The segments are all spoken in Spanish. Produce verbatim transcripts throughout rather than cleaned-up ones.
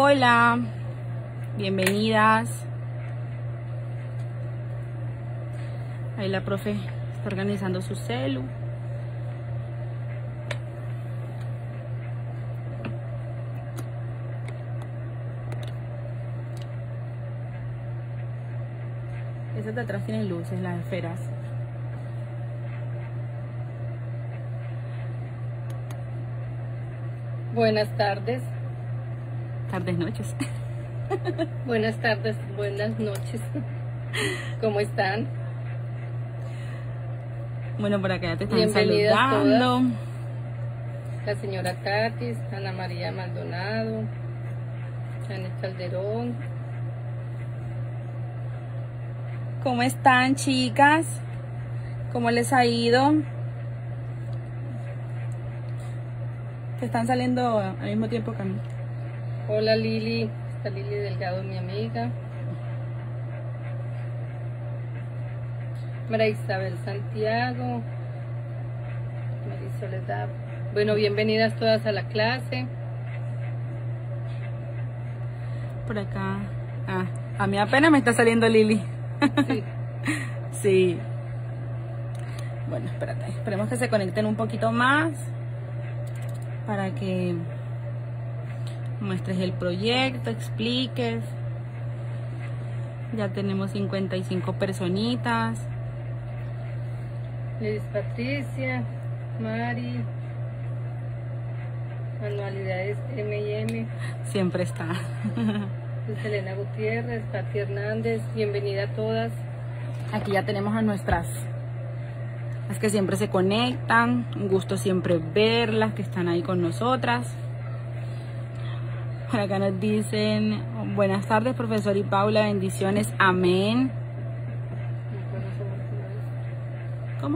Hola, bienvenidas. Ahí la profe está organizando su celu. Esas de atrás tienen luces, las esferas. Buenas tardes. Tardes, noches. Buenas tardes, buenas noches. ¿Cómo están? Bueno, por acá ya te están Bienvenidas saludando. todas. La señora Katis, Ana María Maldonado, Janet Calderón. ¿Cómo están, chicas? ¿Cómo les ha ido? Que están saliendo al mismo tiempo que a mí. Hola Lili, está Lili Delgado, mi amiga. María Isabel Santiago, María Soledad. Bueno, bienvenidas todas a la clase. Por acá. Ah, a mí apenas me está saliendo Lili. Sí. Sí. Bueno, espérate. Esperemos que se conecten un poquito más para que muestres el proyecto, expliques. Ya tenemos cincuenta y cinco personitas. Liz Patricia, Mari, Manualidades M y M. Siempre está. Luz Elena Gutiérrez, Pati Hernández, bienvenida a todas. Aquí ya tenemos a nuestras, las que siempre se conectan. Un gusto siempre verlas, que están ahí con nosotras. Por acá nos dicen, buenas tardes, profesor y Paula, bendiciones, amén. ¿Cómo?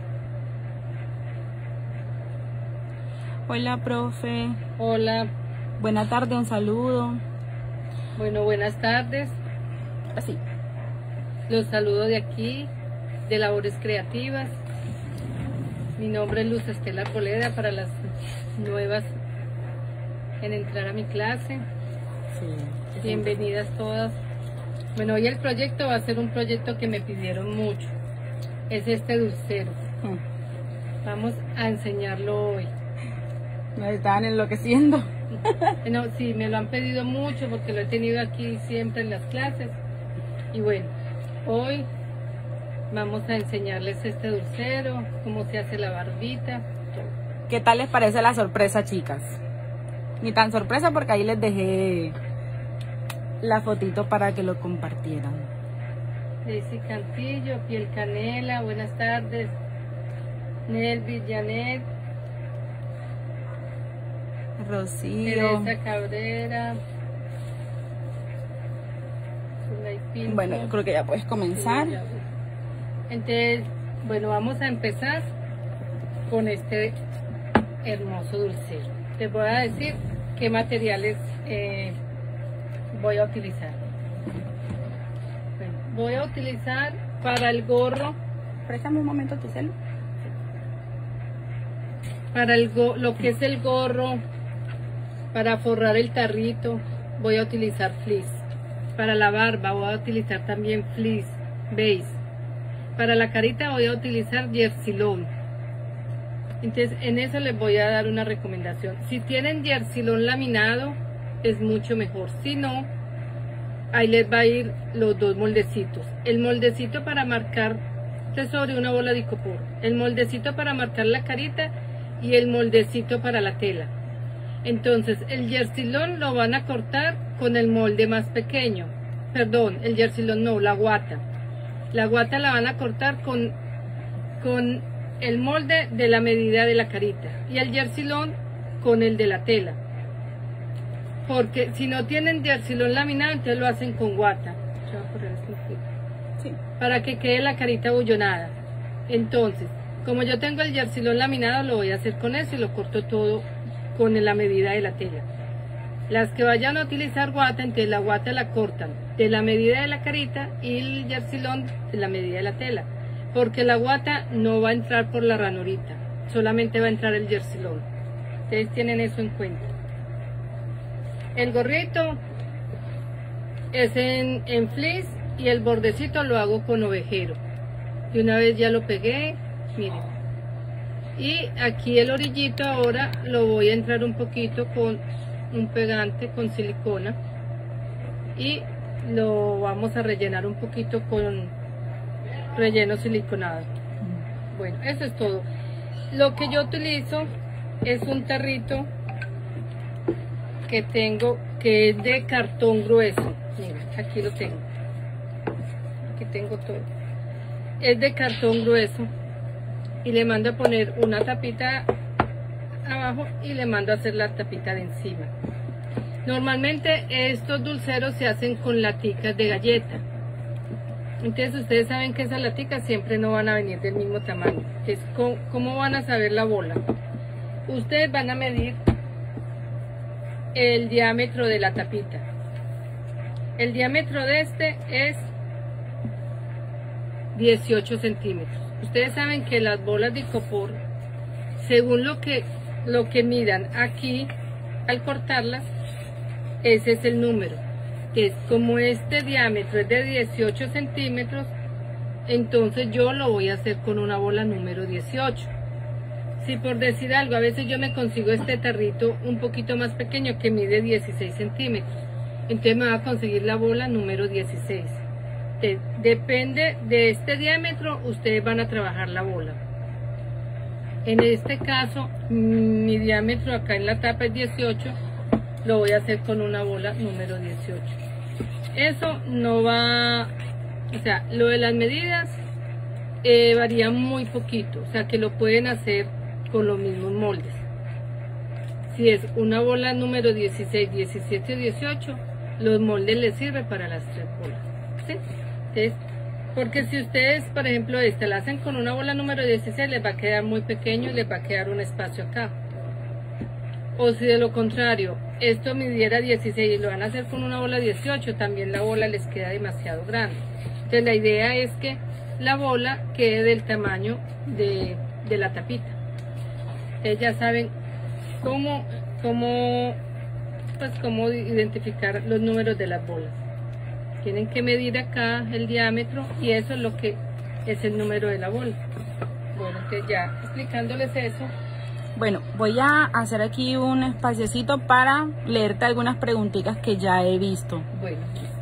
Hola, profe. Hola, Buena tarde, un saludo. bueno, buenas tardes. Así. Los saludo de aquí, de Labores Creativas. Mi nombre es Luz Estela Arboleda, para las nuevas en entrar a mi clase. Sí. Bienvenidas todas. Bueno, hoy el proyecto va a ser un proyecto que me pidieron mucho. Es este dulcero. Hmm. Vamos a enseñarlo hoy. Nos estaban enloqueciendo. No, sí, me lo han pedido mucho porque lo he tenido aquí siempre en las clases. Y bueno, hoy vamos a enseñarles este dulcero, cómo se hace la barbita. ¿Qué tal les parece la sorpresa, chicas? Ni tan sorpresa porque ahí les dejé la fotito para que lo compartieran. Daisy Cantillo, Piel Canela, buenas tardes. Nelvi, Janet, Rocío. Teresa Cabrera. Zulay Pinto. Bueno, yo creo que ya puedes comenzar. Entonces, bueno, vamos a empezar con este hermoso dulcero. Les voy a decir qué materiales eh, voy a utilizar. Bueno, voy a utilizar para el gorro, Préstame un momento tu celu. para el go- lo que es el gorro, para forrar el tarrito, voy a utilizar fleece. Para la barba voy a utilizar también fleece, base. Para la carita voy a utilizar Yersilón. Entonces, en eso les voy a dar una recomendación. Si tienen Yersilón laminado, es mucho mejor. Si no, ahí les va a ir los dos moldecitos. El moldecito para marcar sobre una bola de icopor. El moldecito para marcar la carita y el moldecito para la tela. Entonces, el Yersilón lo van a cortar con el molde más pequeño. Perdón, el Yersilón no, la guata. La guata la van a cortar con, con el molde de la medida de la carita. Y el Yersilón con el de la tela. Porque si no tienen Yersilón laminado, entonces lo hacen con guata. Yo voy a poner esto aquí. Sí. Para que quede la carita bullonada. Entonces, como yo tengo el Yersilón laminado, lo voy a hacer con eso y lo corto todo con la medida de la tela. Las que vayan a utilizar guata, entonces la guata la cortan de la medida de la carita y el Yersilón de la medida de la tela. Porque la guata no va a entrar por la ranurita, solamente va a entrar el Yersilón. Ustedes tienen eso en cuenta. El gorrito es en, en fleece y el bordecito lo hago con ovejero. Y una vez ya lo pegué, miren. Y aquí el orillito ahora lo voy a entrar un poquito con un pegante con silicona. Y lo vamos a rellenar un poquito con relleno siliconado. Bueno, eso es todo. Lo que yo utilizo es un tarrito que tengo que es de cartón grueso. Mira, aquí lo tengo. Aquí tengo todo. Es de cartón grueso y le mando a poner una tapita abajo y le mando a hacer la tapita de encima. Normalmente estos dulceros se hacen con laticas de galleta. Entonces ustedes saben que esas laticas siempre no van a venir del mismo tamaño. Entonces, ¿cómo, cómo van a saber la bola? Ustedes van a medir el diámetro de la tapita. El diámetro de este es dieciocho centímetros. Ustedes saben que las bolas de icopor, según lo que, lo que midan aquí al cortarlas, ese es el número. Que es como este diámetro es de dieciocho centímetros, entonces yo lo voy a hacer con una bola número dieciocho. Si por decir algo, a veces yo me consigo este tarrito un poquito más pequeño que mide dieciséis centímetros, entonces me va a conseguir la bola número dieciséis. De, depende de este diámetro, ustedes van a trabajar la bola. En este caso, mi diámetro acá en la tapa es dieciocho, lo voy a hacer con una bola número dieciocho. Eso no va, o sea, lo de las medidas eh, varía muy poquito, o sea que lo pueden hacer con los mismos moldes. Si es una bola número dieciséis, diecisiete o dieciocho, los moldes les sirven para las tres bolas, ¿sí? Entonces, porque si ustedes, por ejemplo, esta la hacen con una bola número dieciséis, les va a quedar muy pequeño y les va a quedar un espacio acá. O si de lo contrario, esto midiera dieciséis y lo van a hacer con una bola dieciocho, también la bola les queda demasiado grande. Entonces la idea es que la bola quede del tamaño de, de la tapita. Ustedes ya saben cómo, cómo, pues cómo identificar los números de las bolas. Tienen que medir acá el diámetro y eso es lo que es el número de la bola. Bueno, entonces ya explicándoles eso. Bueno, voy a hacer aquí un espaciocito para leerte algunas preguntitas que ya he visto. Bueno.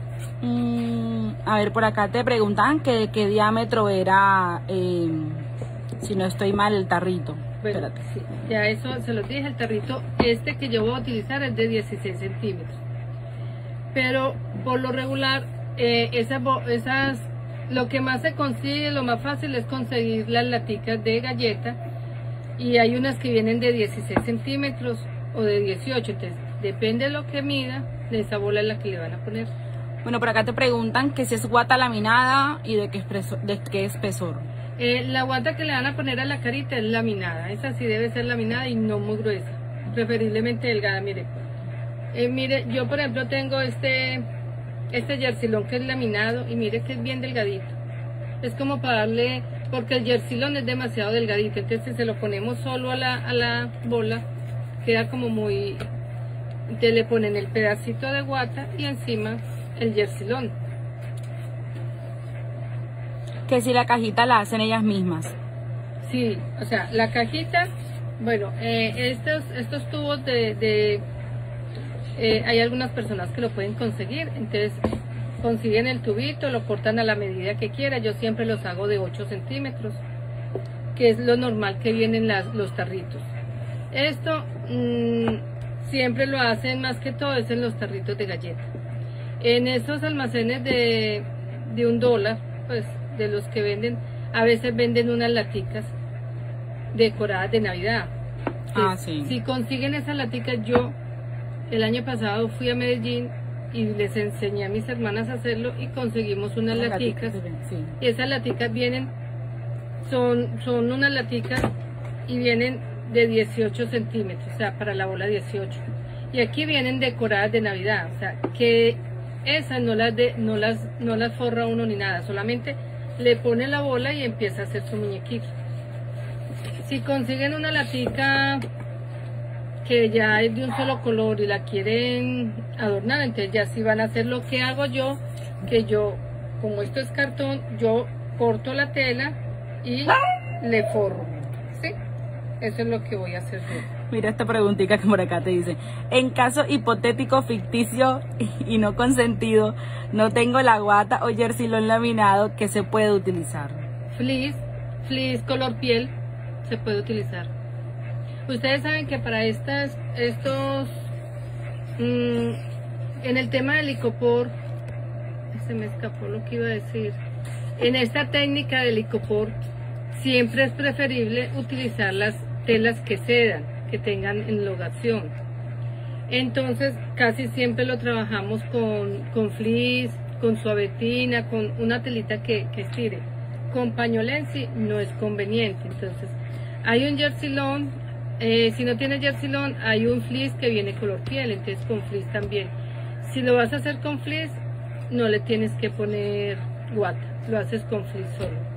Mm, a ver, por acá te preguntan que qué diámetro era, eh, si no estoy mal, el tarrito. Bueno, espérate. Sí, ya eso se los dije, el tarrito este que yo voy a utilizar es de dieciséis centímetros. Pero por lo regular, eh, esas, esas, lo que más se consigue, lo más fácil es conseguir las laticas de galleta. Y hay unas que vienen de dieciséis centímetros o de dieciocho, entonces depende de lo que mida, de esa bola es la que le van a poner. Bueno, por acá te preguntan que si es guata laminada y de qué, espreso, de qué espesor. Eh, la guata que le van a poner a la carita es laminada, esa sí debe ser laminada y no muy gruesa, preferiblemente delgada, mire. Eh, mire, yo por ejemplo tengo este, este jersilón que es laminado y mire que es bien delgadito. Es como para darle, porque el jersilón es demasiado delgadito, entonces si se lo ponemos solo a la, a la bola, queda como muy, entonces le ponen el pedacito de guata y encima el jersilón. Que si la cajita la hacen ellas mismas. Sí, o sea, la cajita, bueno, eh, estos, estos tubos de, de eh, hay algunas personas que lo pueden conseguir, entonces consiguen el tubito, lo cortan a la medida que quiera. Yo siempre los hago de ocho centímetros, que es lo normal que vienen las, los tarritos. Esto mmm, siempre lo hacen más que todo es en los tarritos de galleta. En esos almacenes de, de un dólar, pues de los que venden, a veces venden unas laticas decoradas de Navidad. Ah, sí. Si consiguen esas laticas, yo el año pasado fui a Medellín y les enseñé a mis hermanas a hacerlo y conseguimos unas Las laticas, laticas, sí. y esas laticas vienen, son, son unas laticas y vienen de dieciocho centímetros, o sea, para la bola dieciocho, y aquí vienen decoradas de Navidad, o sea, que esas no las, de, no las, no las forra uno ni nada, solamente le pone la bola y empieza a hacer su muñequito. Si consiguen una latica que ya es de un solo color y la quieren adornar, entonces ya sí van a hacer lo que hago yo, que yo, como esto es cartón, yo corto la tela y le forro, ¿sí? Eso es lo que voy a hacer yo. Mira esta preguntita que por acá te dice: en caso hipotético, ficticio y no consentido, no tengo la guata o jersilón laminado, ¿qué se puede utilizar? Fleece, fleece color piel, se puede utilizar. Ustedes saben que para estas, estos, mmm, en el tema del icopor, se me escapó lo que iba a decir, en esta técnica del icopor, siempre es preferible utilizar las telas que sedan, que tengan enlogación. Entonces, casi siempre lo trabajamos con, con fleece, con suavetina, con una telita que, que estire. Con pañolensi no es conveniente. Entonces, hay un jersilón, eh, si no tiene jersilón, hay un fleece que viene color piel, entonces con fleece también. Si lo vas a hacer con fleece, no le tienes que poner guata, lo haces con fleece solo.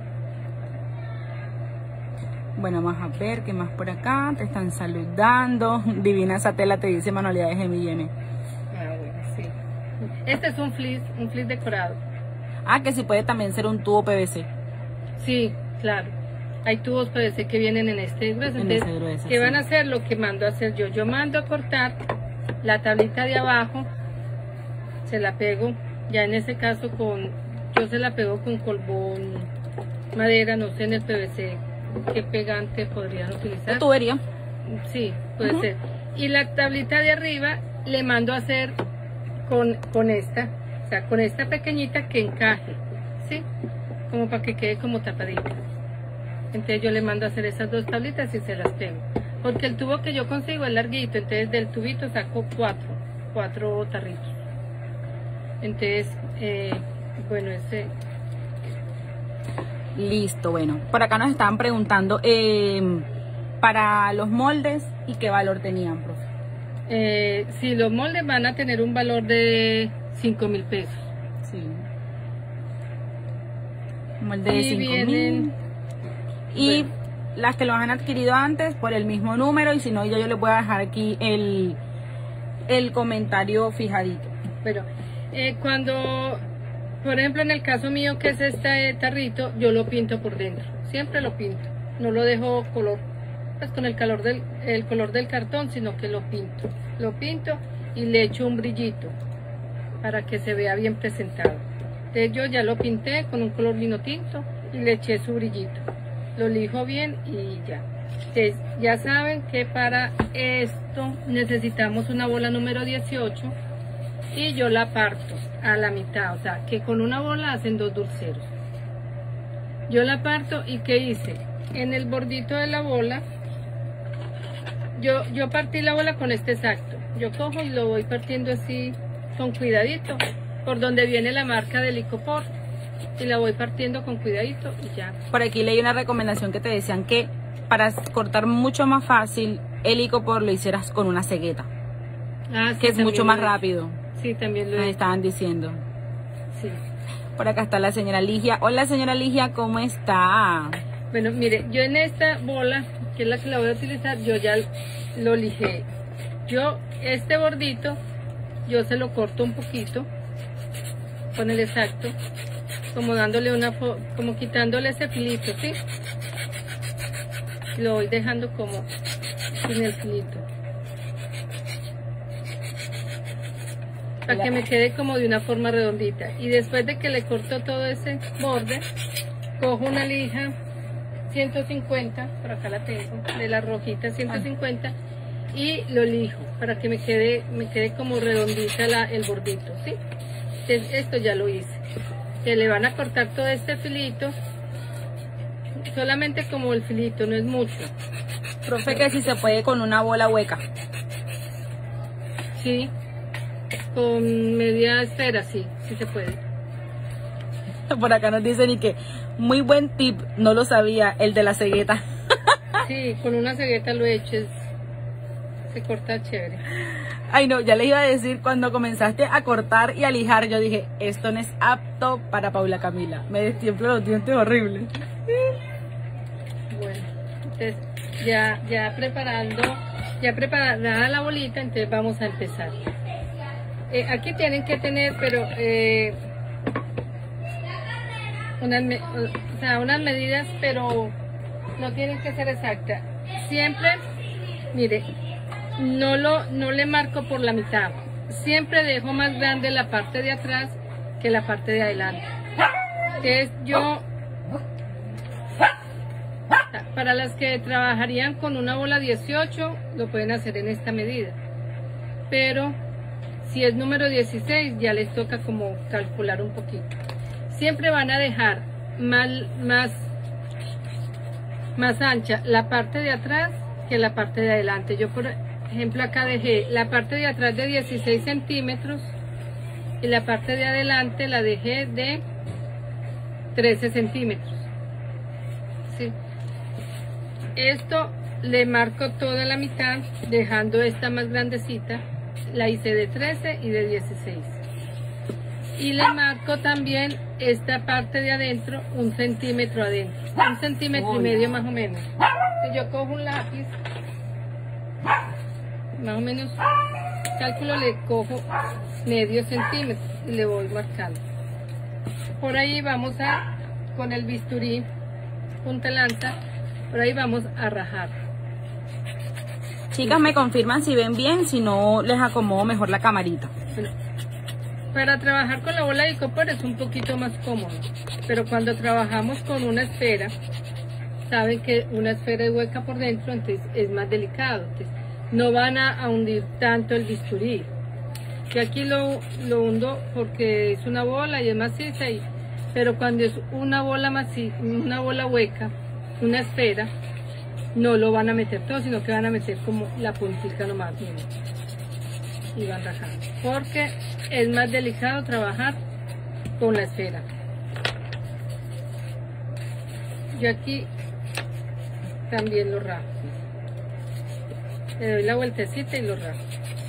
Bueno, vamos a ver qué más por acá. Te están saludando. Divina esa tela, te dice Manualidades M y M. Ah, bueno, sí. Este es un fleece, un fleece decorado. Ah, que sí puede también ser un tubo P V C. Sí, claro. Hay tubos P V C que vienen en este grueso. En Entonces, ese grueso, ¿qué sí. van a hacer? Lo que mando a hacer yo. Yo mando a cortar la tablita de abajo, se la pego, ya en ese caso con, yo se la pego con colbón, madera, no sé, en el P V C. ¿Qué pegante podrían utilizar? Tubería. Sí, puede Uh-huh. ser. Y la tablita de arriba le mando a hacer con, con esta, o sea, con esta pequeñita que encaje, ¿sí? Como para que quede como tapadita. Entonces yo le mando a hacer esas dos tablitas y se las pego. Porque el tubo que yo consigo es larguito, entonces del tubito saco cuatro, cuatro tarritos. Entonces, eh, bueno, ese... Listo, bueno. Por acá nos estaban preguntando eh, para los moldes y qué valor tenían, profe. Eh, si los moldes van a tener un valor de cinco mil pesos. Sí. Molde de Y cinco vienen- mil. Y bueno. las que los han adquirido antes por el mismo número, y si no, yo, yo les voy a dejar aquí el, el comentario fijadito. Pero eh, cuando, por ejemplo, en el caso mío, que es este tarrito, yo lo pinto por dentro. Siempre lo pinto. No lo dejo color, pues con el color del, el color del cartón, sino que lo pinto. Lo pinto y le echo un brillito para que se vea bien presentado. Entonces yo ya lo pinté con un color vino tinto y le eché su brillito. Lo lijo bien y ya. Entonces ya saben que para esto necesitamos una bola número dieciocho y yo la parto a la mitad, o sea que con una bola hacen dos dulceros. Yo la parto y ¿qué hice? En el bordito de la bola, yo, yo partí la bola con este exacto. Yo cojo y lo voy partiendo así con cuidadito, por donde viene la marca del icopor, y la voy partiendo con cuidadito y ya. Por aquí leí una recomendación que te decían que para cortar mucho más fácil el icopor lo hicieras con una cegueta, Ah, sí, que es también mucho lo más he- rápido. Sí, también lo Ahí he estaban diciendo. sí. Por acá está la señora Ligia. Hola, señora Ligia, ¿cómo está? Bueno, mire, yo en esta bola, que es la que la voy a utilizar, yo ya lo lijé. Yo, este bordito, yo se lo corto un poquito con el exacto, como dándole una, fo- como quitándole ese filito, ¿sí? Lo voy dejando como sin el filito. Para que me quede como de una forma redondita. Y después de que le corto todo ese borde, cojo una lija ciento cincuenta, por acá la tengo, de la rojita ciento cincuenta, y lo lijo para que me quede, me quede como redondita la, el bordito, ¿sí? Entonces, esto ya lo hice. Se le van a cortar todo este filito, solamente como el filito, no es mucho. Profe, que si se puede con una bola hueca. Sí, con media esfera, sí, sí se puede. Por acá nos dicen y que muy buen tip, no lo sabía, el de la cegueta. Sí, con una cegueta lo he hecho, es- se corta chévere. Ay no, ya les iba a decir, cuando comenzaste a cortar y a lijar, yo dije, esto no es apto para Paula Camila. Me destiemplo los dientes horrible. Bueno, entonces ya, ya preparando Ya preparada la bolita, entonces vamos a empezar. Eh, aquí tienen que tener, pero eh, unas, me- o sea, unas medidas, pero no tienen que ser exactas. Siempre, mire, no lo, no le marco por la mitad. Siempre dejo más grande la parte de atrás que la parte de adelante. Entonces yo, para las que trabajarían con una bola dieciocho, lo pueden hacer en esta medida. Pero si es número dieciséis, ya les toca como calcular un poquito. Siempre van a dejar más, más, más ancha la parte de atrás que la parte de adelante. Yo, por ejemplo, acá dejé la parte de atrás de dieciséis centímetros y la parte de adelante la dejé de trece centímetros. ¿Sí? Esto le marco toda la mitad, dejando esta más grandecita. La hice de trece y de dieciséis. Y le marco también esta parte de adentro un centímetro adentro, un centímetro y medio más o menos. Entonces yo cojo un lápiz, más o menos cálculo, le cojo medio centímetro y le voy marcando. Por ahí vamos a, con el bisturí punta lanza, por ahí vamos a rajar. Chicas, me confirman si ven bien, si no les acomodo mejor la camarita. Bueno, para trabajar con la bola de icopor es un poquito más cómodo, pero cuando trabajamos con una esfera, saben que una esfera es hueca por dentro, entonces es más delicado. Entonces, no van a, a hundir tanto el bisturí. Que aquí lo, lo hundo porque es una bola y es maciza, y, pero cuando es una bola maciza, una bola hueca, una esfera, no lo van a meter todo, sino que van a meter como la puntita nomás, miren, y van rajando, porque es más delicado trabajar con la esfera. Yo aquí también lo rajo, le doy la vueltecita y lo rajo.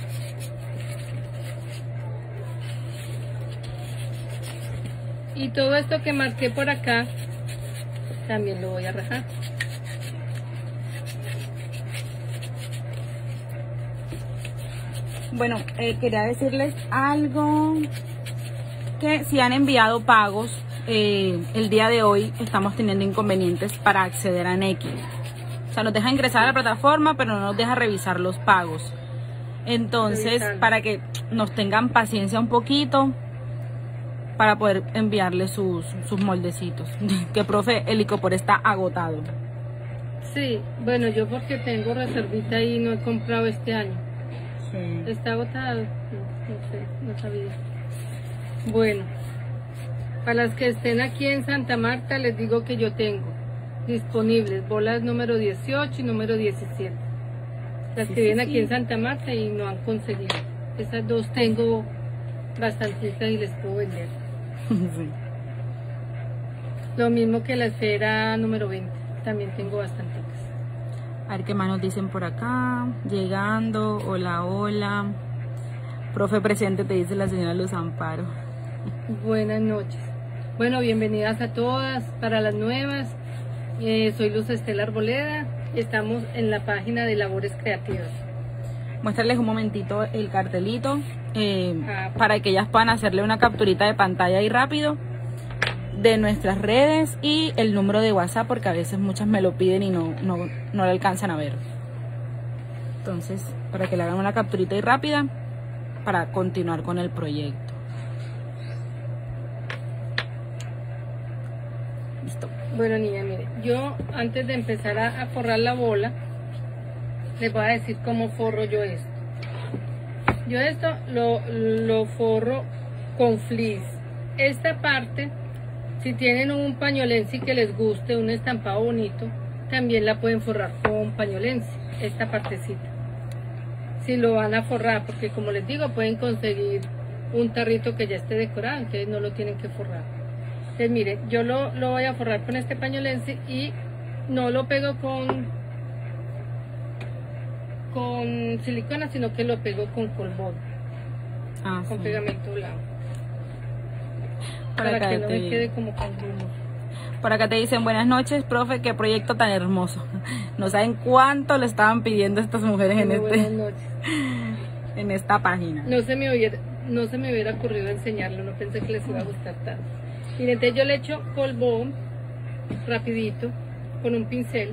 Y todo esto que marqué por acá también lo voy a rajar. Bueno, eh, quería decirles algo, que si han enviado pagos, eh, el día de hoy estamos teniendo inconvenientes para acceder a Nequi. O sea, nos deja ingresar a la plataforma, pero no nos deja revisar los pagos. Entonces, Revisando. para que nos tengan paciencia un poquito, para poder enviarle sus, sus moldecitos. Que profe, el icopor está agotado. Sí, bueno, yo porque tengo reservita y no he comprado este año. Sí. ¿Está agotado? No, no sé, no sabía. Bueno, para las que estén aquí en Santa Marta, les digo que yo tengo disponibles bolas número dieciocho y número diecisiete. Las Sí, que sí, vienen aquí sí. en Santa Marta y no han conseguido. Esas dos tengo bastantitas y les puedo vender. Sí. Lo mismo que la esfera número veinte, también tengo bastantitas. A ver qué más nos dicen por acá. Llegando, hola, hola. Profe presente, te dice la señora Luz Amparo. Buenas noches. Bueno, bienvenidas a todas. Para las nuevas, eh, soy Luz Estela Arboleda. Estamos en la página de Labores Creativas. Muéstrales un momentito el cartelito, eh, Ah. para que ellas puedan hacerle una capturita de pantalla ahí rápido de nuestras redes y el número de WhatsApp, porque a veces muchas me lo piden y no, no, no lo alcanzan a ver. Entonces, para que le hagan una capturita ahí rápida para continuar con el proyecto. Listo. Bueno, niña, mire, yo antes de empezar a, a forrar la bola, les voy a decir cómo forro yo esto. Yo esto lo, lo forro con fleece. Esta parte, si tienen un pañolensi que les guste, un estampado bonito, también la pueden forrar con pañolensi, esta partecita. Si lo van a forrar, porque como les digo, pueden conseguir un tarrito que ya esté decorado, entonces no lo tienen que forrar. Entonces mire, yo lo, lo voy a forrar con este pañolensi y no lo pego con, con silicona, sino que lo pego con colbón, Ah, con sí. pegamento blanco. Para Para, que que no te- me quede como con grumos. Por acá te dicen, buenas noches, profe, qué proyecto tan hermoso. No saben cuánto le estaban pidiendo estas mujeres en, Muy buenas este, noches. en esta página. No se me hubiera, no se me hubiera ocurrido enseñarlo, no pensé que les iba a gustar tanto. Miren, entonces yo le echo polvón rapidito con un pincel.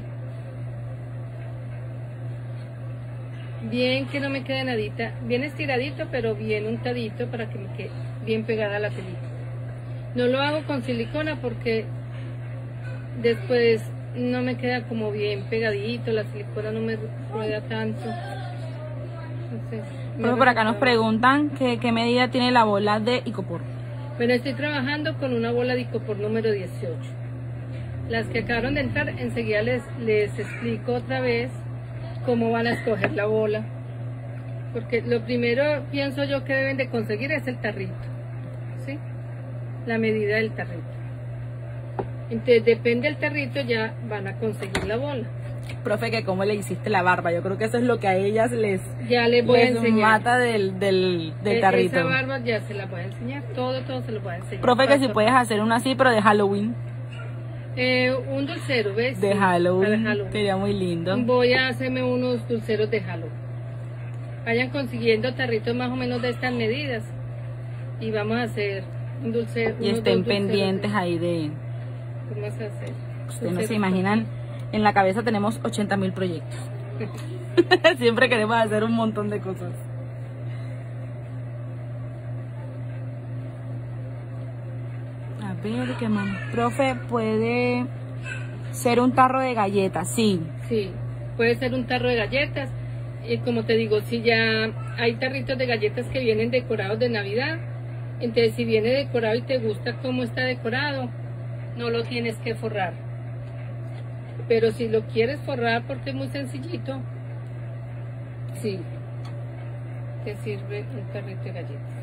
Bien que no me quede nadita, bien estiradito, pero bien untadito para que me quede bien pegada la telita. No lo hago con silicona porque después no me queda como bien pegadito, la silicona no me rueda tanto. Entonces, Pero por acá nos preguntan que, qué medida tiene la bola de icopor. Bueno, estoy trabajando con una bola de icopor número dieciocho. Las que acabaron de entrar, enseguida les, les explico otra vez cómo van a escoger la bola. Porque lo primero, pienso yo, que deben de conseguir es el tarrito, ¿sí? La medida del tarrito. Entonces, depende del tarrito, ya van a conseguir la bola. Profe, que cómo le hiciste la barba. Yo creo que eso es lo que a ellas les, ya les voy les a enseñar. mata del, del, del E- tarrito. Esa barba ya se la voy a enseñar. Todo, todo se lo voy a enseñar. Profe, que si Paso. puedes hacer una así, pero de Halloween. Eh, un dulcero, ¿ves? De Sí, Halloween. para Halloween. Sería muy lindo. Voy a hacerme unos dulceros de Halloween. Vayan consiguiendo tarritos más o menos de estas medidas. Y vamos a hacer un dulce. Y unos estén dos dulceros pendientes de- ahí de... ¿Cómo vas a hacer? Ustedes no Dulceros se imaginan, en la cabeza tenemos ochenta mil proyectos. Siempre queremos hacer un montón de cosas. A ver, ¿qué más? Profe, ¿puede ser un tarro de galletas? Sí. Sí, puede ser un tarro de galletas. Y como te digo, si ya hay tarritos de galletas que vienen decorados de Navidad, entonces si viene decorado y te gusta cómo está decorado, no lo tienes que forrar. Pero si lo quieres forrar porque es muy sencillito, sí, te sirve un tarrito de galletas.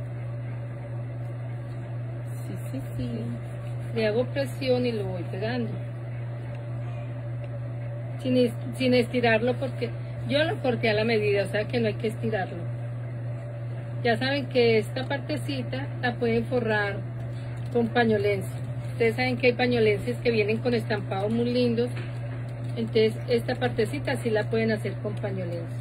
Sí, sí, sí. Le hago presión y lo voy pegando. Sin, es- sin estirarlo porque yo lo corté a la medida, o sea que no hay que estirarlo. Ya saben que esta partecita la pueden forrar con pañolencia. Ustedes saben que hay pañolencias que vienen con estampados muy lindos. Entonces esta partecita sí la pueden hacer con pañolencia.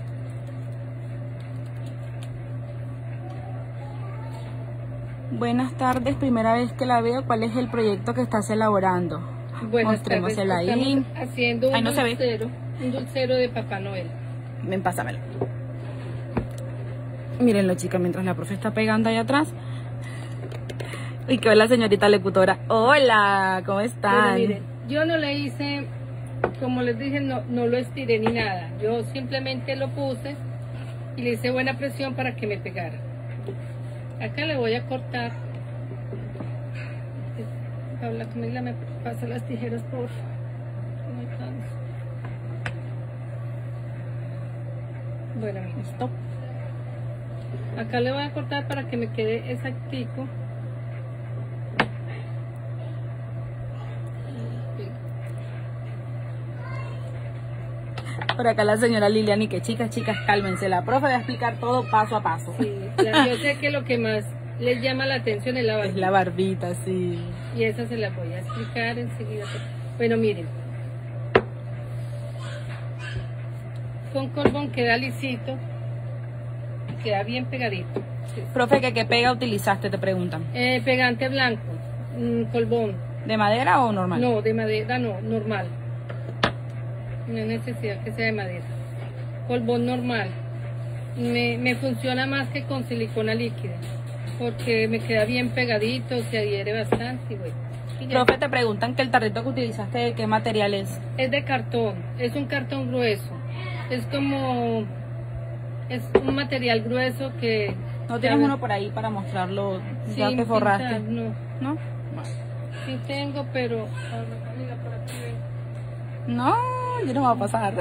Buenas tardes, primera vez que la veo. ¿Cuál es el proyecto que estás elaborando? Buenas Mostrémosela tardes. ahí. Estamos haciendo un Ay, no se ve. dulcero, un dulcero de Papá Noel. Ven, pásamelo. Mírenlo, chicas, mientras la profe está pegando ahí atrás. Y que la señorita locutora. Hola, ¿cómo están? Pero miren, yo no le hice, como les dije, no, no lo estiré ni nada. Yo simplemente lo puse y le hice buena presión para que me pegara. Acá le voy a cortar. Paula, Camila, me pasa las tijeras, por favor. No alcanzo. Bueno, miren. Listo. Acá le voy a cortar para que me quede exactico. Por acá la señora Lilian y que chicas, chicas, cálmense. La profe va a explicar todo paso a paso. Sí, la- yo sé que lo que más les llama la atención es la Es barbilla. la barbita, sí. Y esa se la voy a explicar enseguida. Bueno, miren. Con carbón queda lisito. Queda bien pegadito. Sí. Profe, ¿qué, qué pega utilizaste? Te preguntan. Eh, pegante blanco. Mm, colbón. ¿De madera o normal? No, de madera no, normal. No hay necesidad que sea de madera. Colbón normal. Me, me funciona más que con silicona líquida. Porque me queda bien pegadito, se adhiere bastante y bueno. Y ya. Profe, te preguntan que el tarrito que utilizaste, ¿de qué material es? Es de cartón, es un cartón grueso. Es como, es un material grueso que... ¿No tienes ¿sabes? uno por ahí para mostrarlo? Ya Sin te forraste. pintar, no, ¿No? sí tengo, pero... Mira, por aquí ven. No, yo no me va a pasar.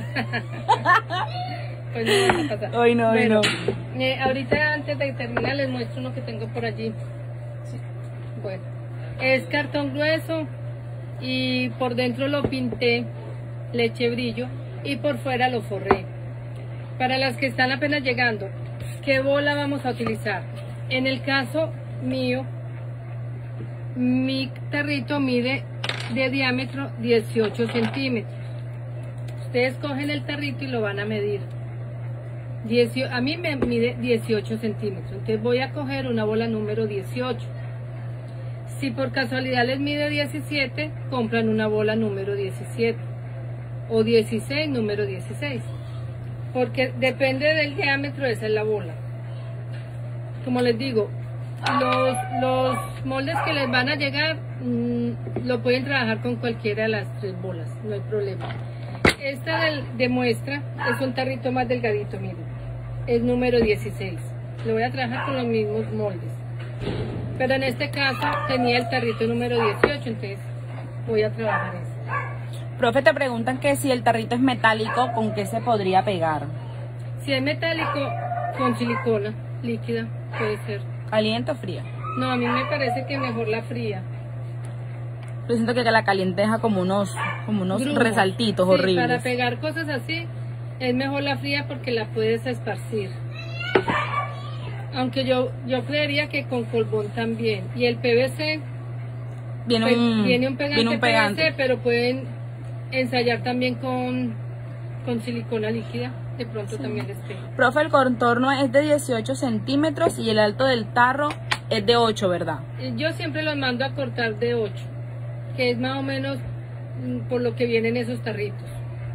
Pues no vas a pasar. Hoy no, hoy Bueno, no. eh, ahorita antes de terminar les muestro uno que tengo por allí. Sí. Bueno, es cartón grueso y por dentro lo pinté, le eché brillo y por fuera lo forré. Para las que están apenas llegando, ¿qué bola vamos a utilizar? En el caso mío, mi tarrito mide de diámetro dieciocho centímetros. Ustedes cogen el tarrito y lo van a medir. A mí me mide dieciocho centímetros, entonces voy a coger una bola número dieciocho. Si por casualidad les mide diecisiete, compran una bola número diecisiete o dieciséis, número dieciséis, porque depende del diámetro, esa es la bola. Como les digo, los, los moldes que les van a llegar mmm, lo pueden trabajar con cualquiera de las tres bolas, no hay problema. Esta del, de muestra es un tarrito más delgadito, miren, es número dieciséis. Lo voy a trabajar con los mismos moldes, pero en este caso tenía el tarrito número dieciocho, entonces voy a trabajar este. Profe, te preguntan que si el tarrito es metálico, ¿con qué se podría pegar? Si es metálico, con silicona líquida puede ser. ¿Caliente o fría? No, a mí me parece que mejor la fría. Yo siento que la caliente deja como unos, como unos Grumos. resaltitos Sí, horribles. Para pegar cosas así, es mejor la fría porque la puedes esparcir. Aunque yo, yo creería que con colbón también. Y el P V C, viene pues, un, viene un pegante, viene un pegante. P V C, pero pueden ensayar también con, con silicona líquida. De pronto sí. También les pega. Profe, el contorno es de dieciocho centímetros y el alto del tarro es de ocho, ¿verdad? Yo siempre los mando a cortar de ocho, que es más o menos por lo que vienen esos tarritos.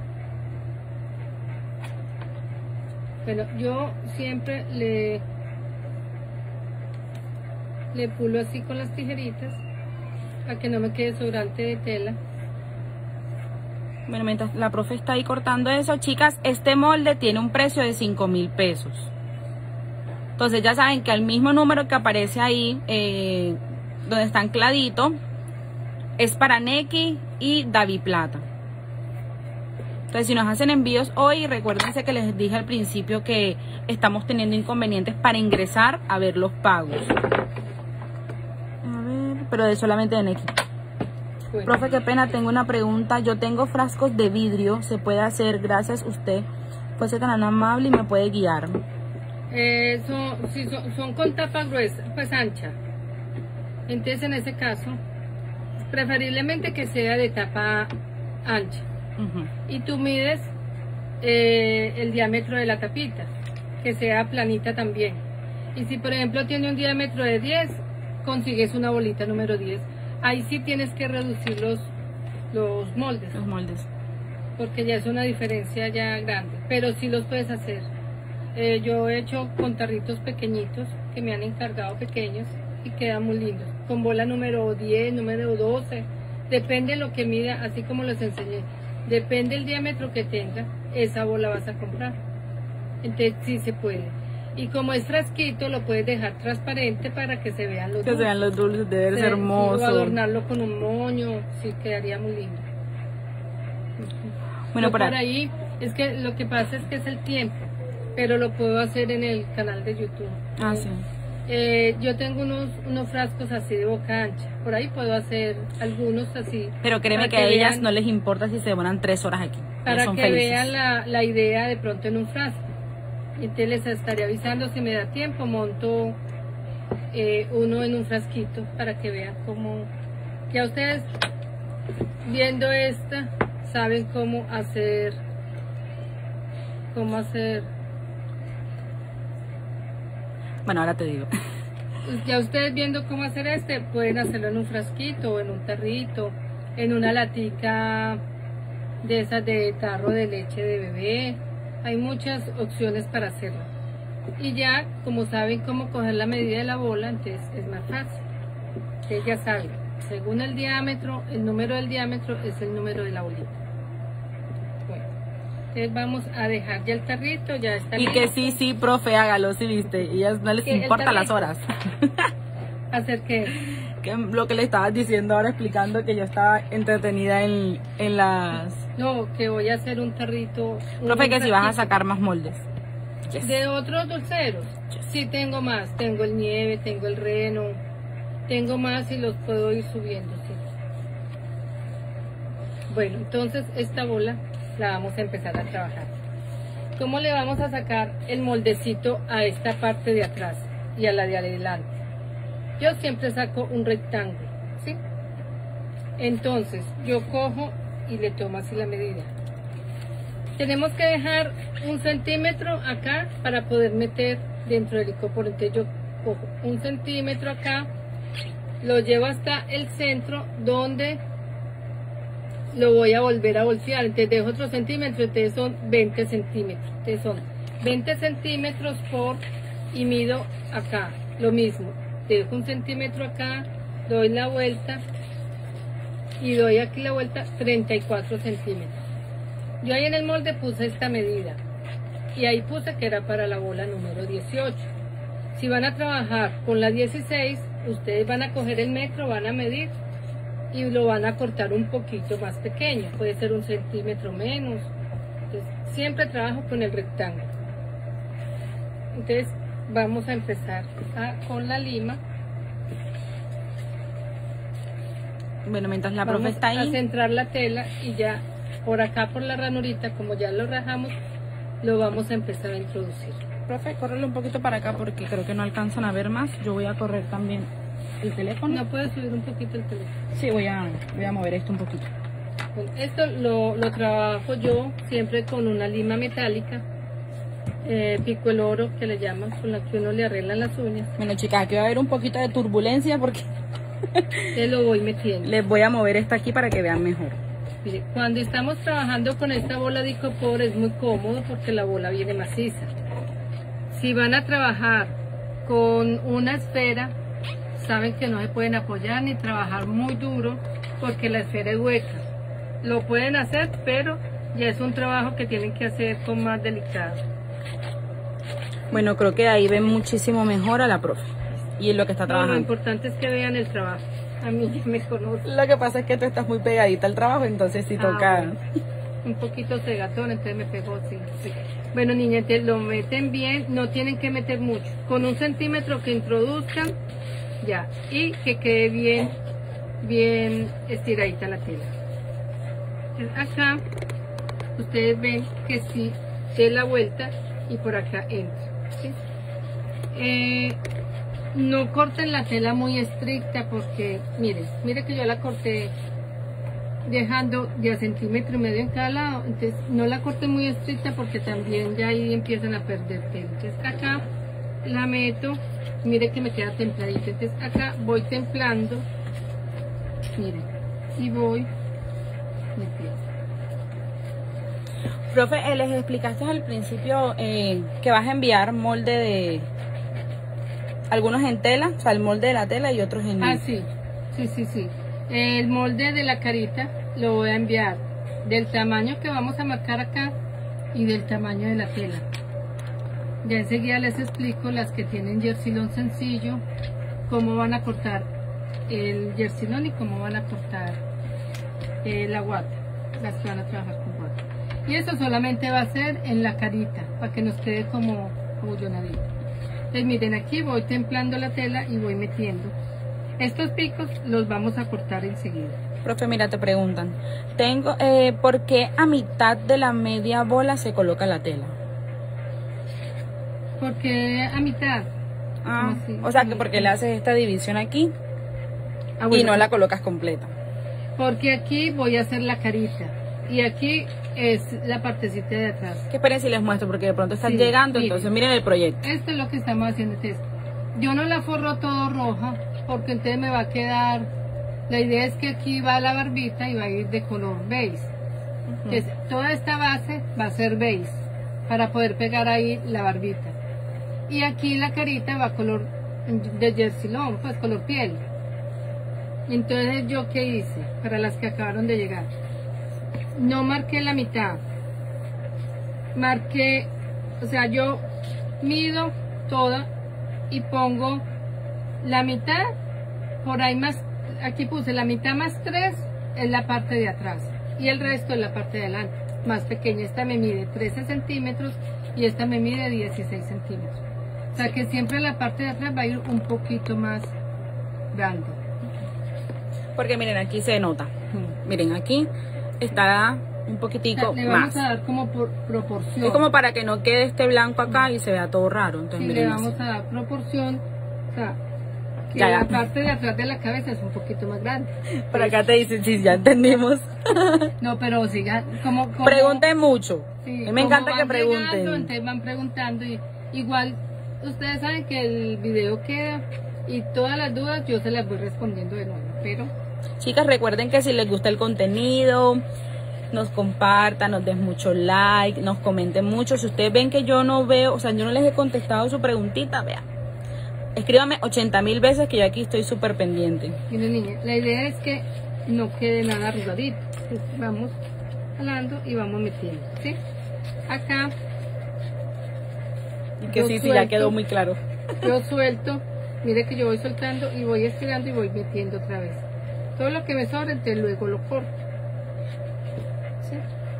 Bueno, yo siempre le, le pulo así con las tijeritas para que no me quede sobrante de tela. Bueno, mientras la profe está ahí cortando eso, chicas, este molde tiene un precio de cinco mil pesos. Entonces ya saben que al mismo número que aparece ahí, eh, donde está ancladito, es para Neki y David Plata. Entonces si nos hacen envíos hoy, recuérdense que les dije al principio que estamos teniendo inconvenientes para ingresar a ver los pagos. A ver, pero de solamente de Neki. Bueno. Profe, qué pena, tengo una pregunta. Yo tengo frascos de vidrio, ¿se puede hacer? Gracias, usted fuese tan amable y me puede guiar. Eh, son, sí, son, son con tapa gruesa, pues ancha. Entonces en ese caso, preferiblemente que sea de tapa ancha. Uh-huh. Y tú mides eh, el diámetro de la tapita, que sea planita también. Y si por ejemplo tiene un diámetro de diez, consigues una bolita número diez. Ahí sí tienes que reducir los, los moldes. Los moldes. Porque ya es una diferencia ya grande. Pero sí los puedes hacer. Eh, yo he hecho con tarritos pequeñitos que me han encargado pequeños y quedan muy lindos. Con bola número diez, número doce. Depende de lo que mida, así como les enseñé. Depende del diámetro que tenga, esa bola vas a comprar. Entonces sí se puede. Y como es frasquito, lo puedes dejar transparente para que se vean los que dulces. Que se vean los dulces, debe ser hermoso. O adornarlo con un moño, sí, quedaría muy lindo. Bueno, por, por ahí, es que lo que pasa es que es el tiempo, pero lo puedo hacer en el canal de YouTube. Ah, sí. Eh, yo tengo unos, unos frascos así de boca ancha, por ahí puedo hacer algunos así. Pero créeme que, que a vean, ellas no les importa si se demoran tres horas aquí. Para son que felices. vean la, la idea de pronto en un frasco. Entonces les estaré avisando si me da tiempo, monto eh, uno en un frasquito para que vean cómo, ya ustedes viendo esta saben cómo hacer, cómo hacer. Bueno, ahora te digo. Ya ustedes viendo cómo hacer este, pueden hacerlo en un frasquito o en un tarrito, en una latica de esas de tarro de leche de bebé. Hay muchas opciones para hacerlo. Y ya, como saben cómo coger la medida de la bola, entonces es más fácil. Ustedes ya saben, según el diámetro, el número del diámetro es el número de la bolita. Bueno, entonces vamos a dejar ya el tarrito, ya está Y listo. que sí, sí, profe, hágalo, sí, viste. Y ellas no les importa las horas. ¿Hacer qué? Que lo que le estabas diciendo ahora, explicando que yo estaba entretenida en, en las... No, que voy a hacer un tarrito. Un Profe, que tarrito. si vas a sacar más moldes. Yes. De otros dulceros, yes. Sí tengo más. Tengo el nieve, tengo el reno, tengo más y los puedo ir subiendo, sí. Bueno, entonces esta bola la vamos a empezar a trabajar. ¿Cómo le vamos a sacar el moldecito a esta parte de atrás y a la de adelante? Yo siempre saco un rectángulo, ¿sí? Entonces yo cojo y le tomo así la medida. Tenemos que dejar un centímetro acá para poder meter dentro del icopor. Entonces yo cojo un centímetro acá, lo llevo hasta el centro donde lo voy a volver a voltear. Entonces dejo otro centímetro, entonces son veinte centímetros. Entonces son veinte centímetros por, y mido acá, lo mismo. Dejo un centímetro acá, doy la vuelta y doy aquí la vuelta treinta y cuatro centímetros. Yo ahí en el molde puse esta medida y ahí puse que era para la bola número dieciocho. Si van a trabajar con la dieciséis, ustedes van a coger el metro, van a medir y lo van a cortar un poquito más pequeño, puede ser un centímetro menos. Entonces, siempre trabajo con el rectángulo. Entonces vamos a empezar a, con la lima. Bueno, mientras la Vamos profe está a ahí, centrar la tela y ya por acá por la ranurita, como ya lo rajamos, lo vamos a empezar a introducir. profe, córrele un poquito para acá porque creo que no alcanzan a ver más. Yo voy a correr también el teléfono. ¿No puedes subir un poquito el teléfono? Sí, voy a, voy a mover esto un poquito. Bueno, esto lo, lo trabajo yo siempre con una lima metálica, eh, pico el oro que le llaman, con la que uno le arreglan las uñas. Bueno, chicas, aquí va a haber un poquito de turbulencia porque Te lo voy metiendo. les voy a mover esta aquí para que vean mejor. Mire, cuando estamos trabajando con esta bola de icopor es muy cómodo porque la bola viene maciza. Si van a trabajar con una esfera, saben que no se pueden apoyar ni trabajar muy duro porque la esfera es hueca. Lo pueden hacer, pero ya es un trabajo que tienen que hacer con más delicado. Bueno, creo que ahí ven muchísimo mejor a la profe y es lo que está No, trabajando. lo importante es que vean el trabajo. A mí ya me conocen. Lo que pasa es que tú estás muy pegadita al trabajo, entonces sí Ah, toca. bueno. Un poquito cegatón, entonces me pegó así. Sí. Bueno, niñas, te lo meten bien, no tienen que meter mucho. Con un centímetro que introduzcan, ya. Y que quede bien, bien estiradita la tela. Entonces, acá, ustedes ven que sí, de la vuelta y por acá entra. ¿Sí? Eh, no corten la tela muy estricta porque, miren, miren que yo la corté dejando de a centímetro y medio en cada lado, entonces no la corten muy estricta porque también ya ahí empiezan a perder tela. Entonces acá la meto, miren que me queda templadita, entonces acá voy templando, miren, y voy metiendo. Profe, eh, les explicaste al principio eh, que vas a enviar molde de... Algunos en tela, o sea, el molde de la tela y otros en... Ah, sí, sí, sí, sí. El molde de la carita lo voy a enviar del tamaño que vamos a marcar acá y del tamaño de la tela. Ya enseguida les explico las que tienen jersilón sencillo, cómo van a cortar el jersilón y cómo van a cortar eh, la guata, las que van a trabajar con guata. Y eso solamente va a ser en la carita, para que nos quede como bullonadito. Entonces miren, aquí voy templando la tela y voy metiendo. Estos picos los vamos a cortar enseguida. Profe, mira, te preguntan, tengo, eh, ¿por qué a mitad de la media bola se coloca la tela? Porque a mitad. Ah, ¿Cómo así? o sea, que porque le haces esta división aquí Ah, y bueno, no la colocas completa. porque aquí voy a hacer la carita y aquí es la partecita de atrás. Que esperen si les muestro porque de pronto están Sí, llegando, miren. entonces miren el proyecto. Esto es lo que estamos haciendo. Entonces, yo no la forro todo roja porque entonces me va a quedar. La idea es que aquí va la barbita y va a ir de color beige. Entonces, toda esta base va a ser beige para poder pegar ahí la barbita. Y aquí la carita va a color de jersilón, pues color piel. Entonces, ¿yo qué hice? Para las que acabaron de llegar. No marqué la mitad. Marqué, o sea, yo mido toda y pongo la mitad, por ahí más, aquí puse la mitad más tres, es la parte de atrás. Y el resto es la parte de adelante, más pequeña. Esta me mide trece centímetros y esta me mide dieciséis centímetros. O sea que siempre la parte de atrás va a ir un poquito más grande. Porque miren, aquí se nota. Miren, aquí está un poquitico Le vamos más. a dar como por proporción. Es como para que no quede este blanco acá y se vea todo raro. Entonces, Sí, miren, le así. vamos a dar proporción. O sea, que Ya, ya. la parte de atrás de la cabeza es un poquito más grande. Por acá te dicen, sí, ya entendimos. No, pero sigan, como, como Pregunten mucho. sí, A mí como me encanta que van llegando, pregunten. entonces van preguntando y igual ustedes saben que el video queda y todas las dudas yo se las voy respondiendo de nuevo, pero Chicas, recuerden que si les gusta el contenido, nos compartan, nos den mucho like, nos comenten mucho. Si ustedes ven que yo no veo, o sea, yo no les he contestado su preguntita, vean. Escríbame ochenta mil veces que yo aquí estoy súper pendiente. miren niña, la idea es que no quede nada arrugadito. Entonces, vamos jalando y vamos metiendo, ¿sí? Acá Y que Yo sí, sí, ya suelto. quedó muy claro. yo suelto, mire que yo voy soltando y voy estirando y voy metiendo otra vez. Todo lo que me sobra, entonces luego lo corto. ¿Sí?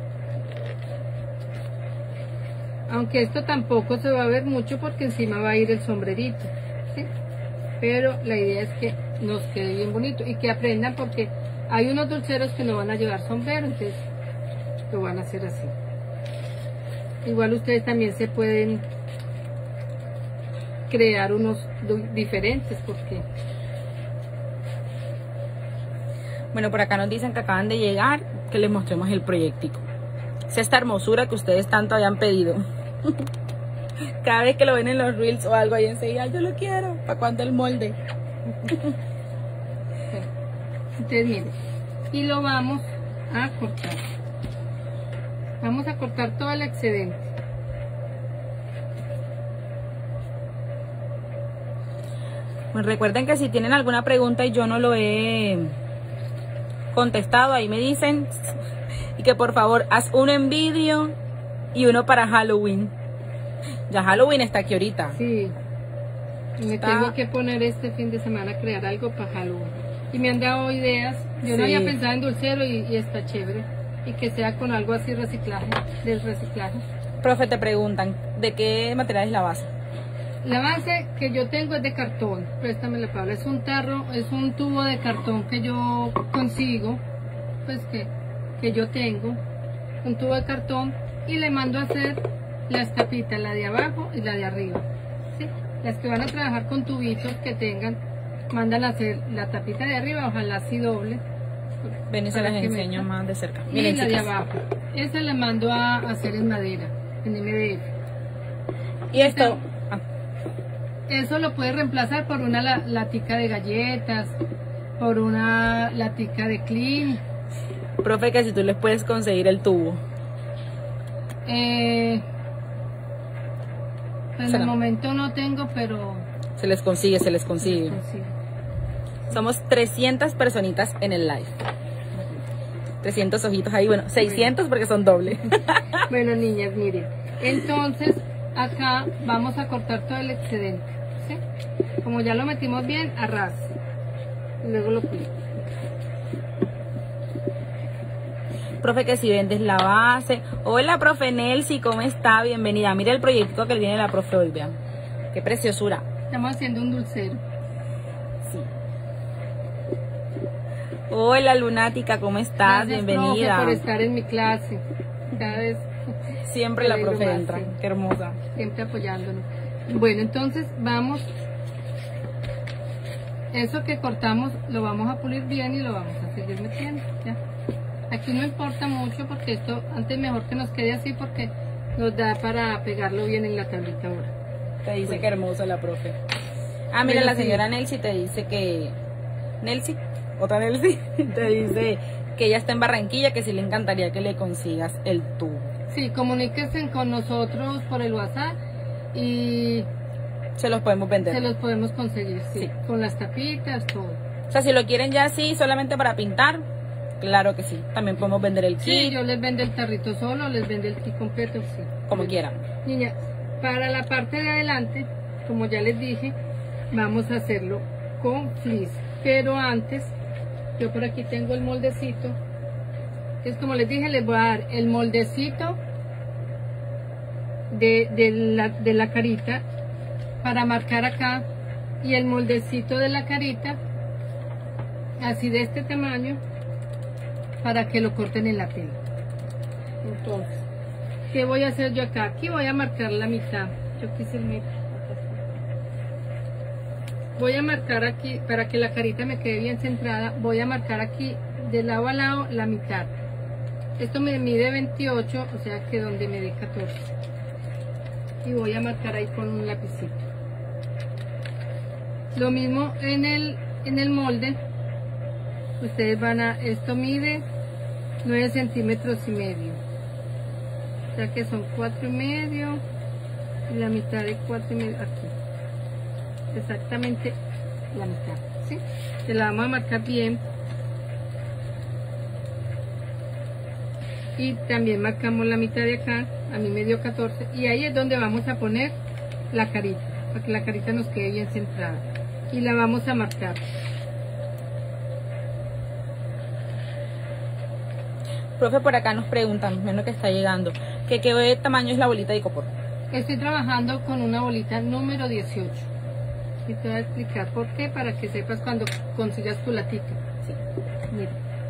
Aunque esto tampoco se va a ver mucho porque encima va a ir el sombrerito, ¿sí? Pero la idea es que nos quede bien bonito y que aprendan porque hay unos dulceros que no van a llevar sombrero, entonces lo van a hacer así. Igual ustedes también se pueden crear unos du- diferentes porque Bueno, por acá nos dicen que acaban de llegar, que les mostremos el proyectico. Es esta hermosura que ustedes tanto habían pedido. Cada vez que lo ven en los reels o algo ahí enseguida, yo lo quiero. ¿Para cuándo el molde? entonces miren, y lo vamos a cortar. Vamos a cortar todo el excedente. Pues recuerden que si tienen alguna pregunta y yo no lo he contestado, ahí me dicen. Y que por favor, haz uno en vídeo y uno para Halloween. Ya Halloween está aquí ahorita. Sí, me Está- tengo que poner este fin de semana a crear algo para Halloween. Y me han dado ideas. Yo no Sí. había pensado en dulcero y, y está chévere. Y que sea con algo así reciclaje, del reciclaje. Profe, te preguntan, ¿de qué material es la base? La base que yo tengo es de cartón. Préstame la palabra. Es un tarro, es un tubo de cartón que yo consigo, pues que, que yo tengo. Un tubo de cartón y le mando a hacer las tapitas, la de abajo y la de arriba. ¿Sí? Las que van a trabajar con tubitos que tengan, mandan a hacer la tapita de arriba, ojalá así doble. Ven y se para las que enseño meta. más de cerca. Y Miren, la de chicas. abajo. Esa la mando a hacer en madera, en M D F. Y esto, ah, Eso lo puedes reemplazar por una la- latica de galletas, por una latica de clean. profe, que si tú les puedes conseguir el tubo. Eh, en Será. el momento no tengo, pero Se les consigue, se les consigue. consigo. Somos trescientas personitas en el live. trescientos ojitos ahí, bueno, seiscientos porque son doble. Bueno, niñas, miren. Entonces, acá vamos a cortar todo el excedente. ¿Sí? Como ya lo metimos bien, a ras. Luego lo pliego. Profe, que si vendes la base. Hola, profe Nelsi, ¿cómo está? Bienvenida. Mira el proyecto que le viene la profe hoy, vean. Qué preciosura. Estamos haciendo un dulcero. Sí. Hola, Lunática, ¿cómo estás? Gracias, Bienvenida. profe, por estar en mi clase. Cada vez Siempre Me la alegro profe más, entra. sí. Qué hermosa. siempre apoyándonos. Bueno, entonces vamos, eso que cortamos lo vamos a pulir bien y lo vamos a seguir metiendo. ¿Ya? Aquí no importa mucho porque esto antes mejor que nos quede así porque nos da para pegarlo bien en la tablita ahora. Te dice Bueno. que hermosa la profe. Ah, mira, Pero la sí. señora Nelsi te dice que... Nelsi, otra Nelsi, te dice que ella está en Barranquilla, que sí le encantaría que le consigas el tubo. Sí, comuníquense con nosotros por el WhatsApp y Se los podemos vender. se los podemos conseguir, sí, Sí. con las tapitas, todo. O sea, si lo quieren ya así, solamente para pintar, claro que sí. También podemos vender el Sí, kit, yo les vendo el tarrito solo, les vendo el kit completo, sí. como Les- quieran. Niña, para la parte de adelante, como ya les dije, vamos a hacerlo con fleece. Pero antes, yo por aquí tengo el moldecito. Es como les dije, les voy a dar el moldecito de, de, la, de la carita para marcar acá y el moldecito de la carita así de este tamaño para que lo corten en la tela. Entonces, ¿qué voy a hacer yo acá? Aquí voy a marcar la mitad. Yo quise el medio. voy a marcar aquí, para que la carita me quede bien centrada, voy a marcar aquí de lado a lado la mitad. Esto me mide veintiocho, o sea que donde me dé catorce. Y voy a marcar ahí con un lapicito. Lo mismo en el, en el molde. Ustedes van a, esto mide nueve centímetros y medio. O sea que son cuatro y medio. Y la mitad de cuatro y medio aquí. Exactamente la mitad, ¿sí? Se la vamos a marcar bien. Y también marcamos la mitad de acá, a mí me dio catorce, y ahí es donde vamos a poner la carita, para que la carita nos quede bien centrada. Y la vamos a marcar. Profe, por acá nos preguntan, menos que está llegando, que qué tamaño es la bolita de icopor. Estoy trabajando con una bolita número dieciocho. Y te voy a explicar por qué, para que sepas cuando consigas tu latica. Sí. Mira.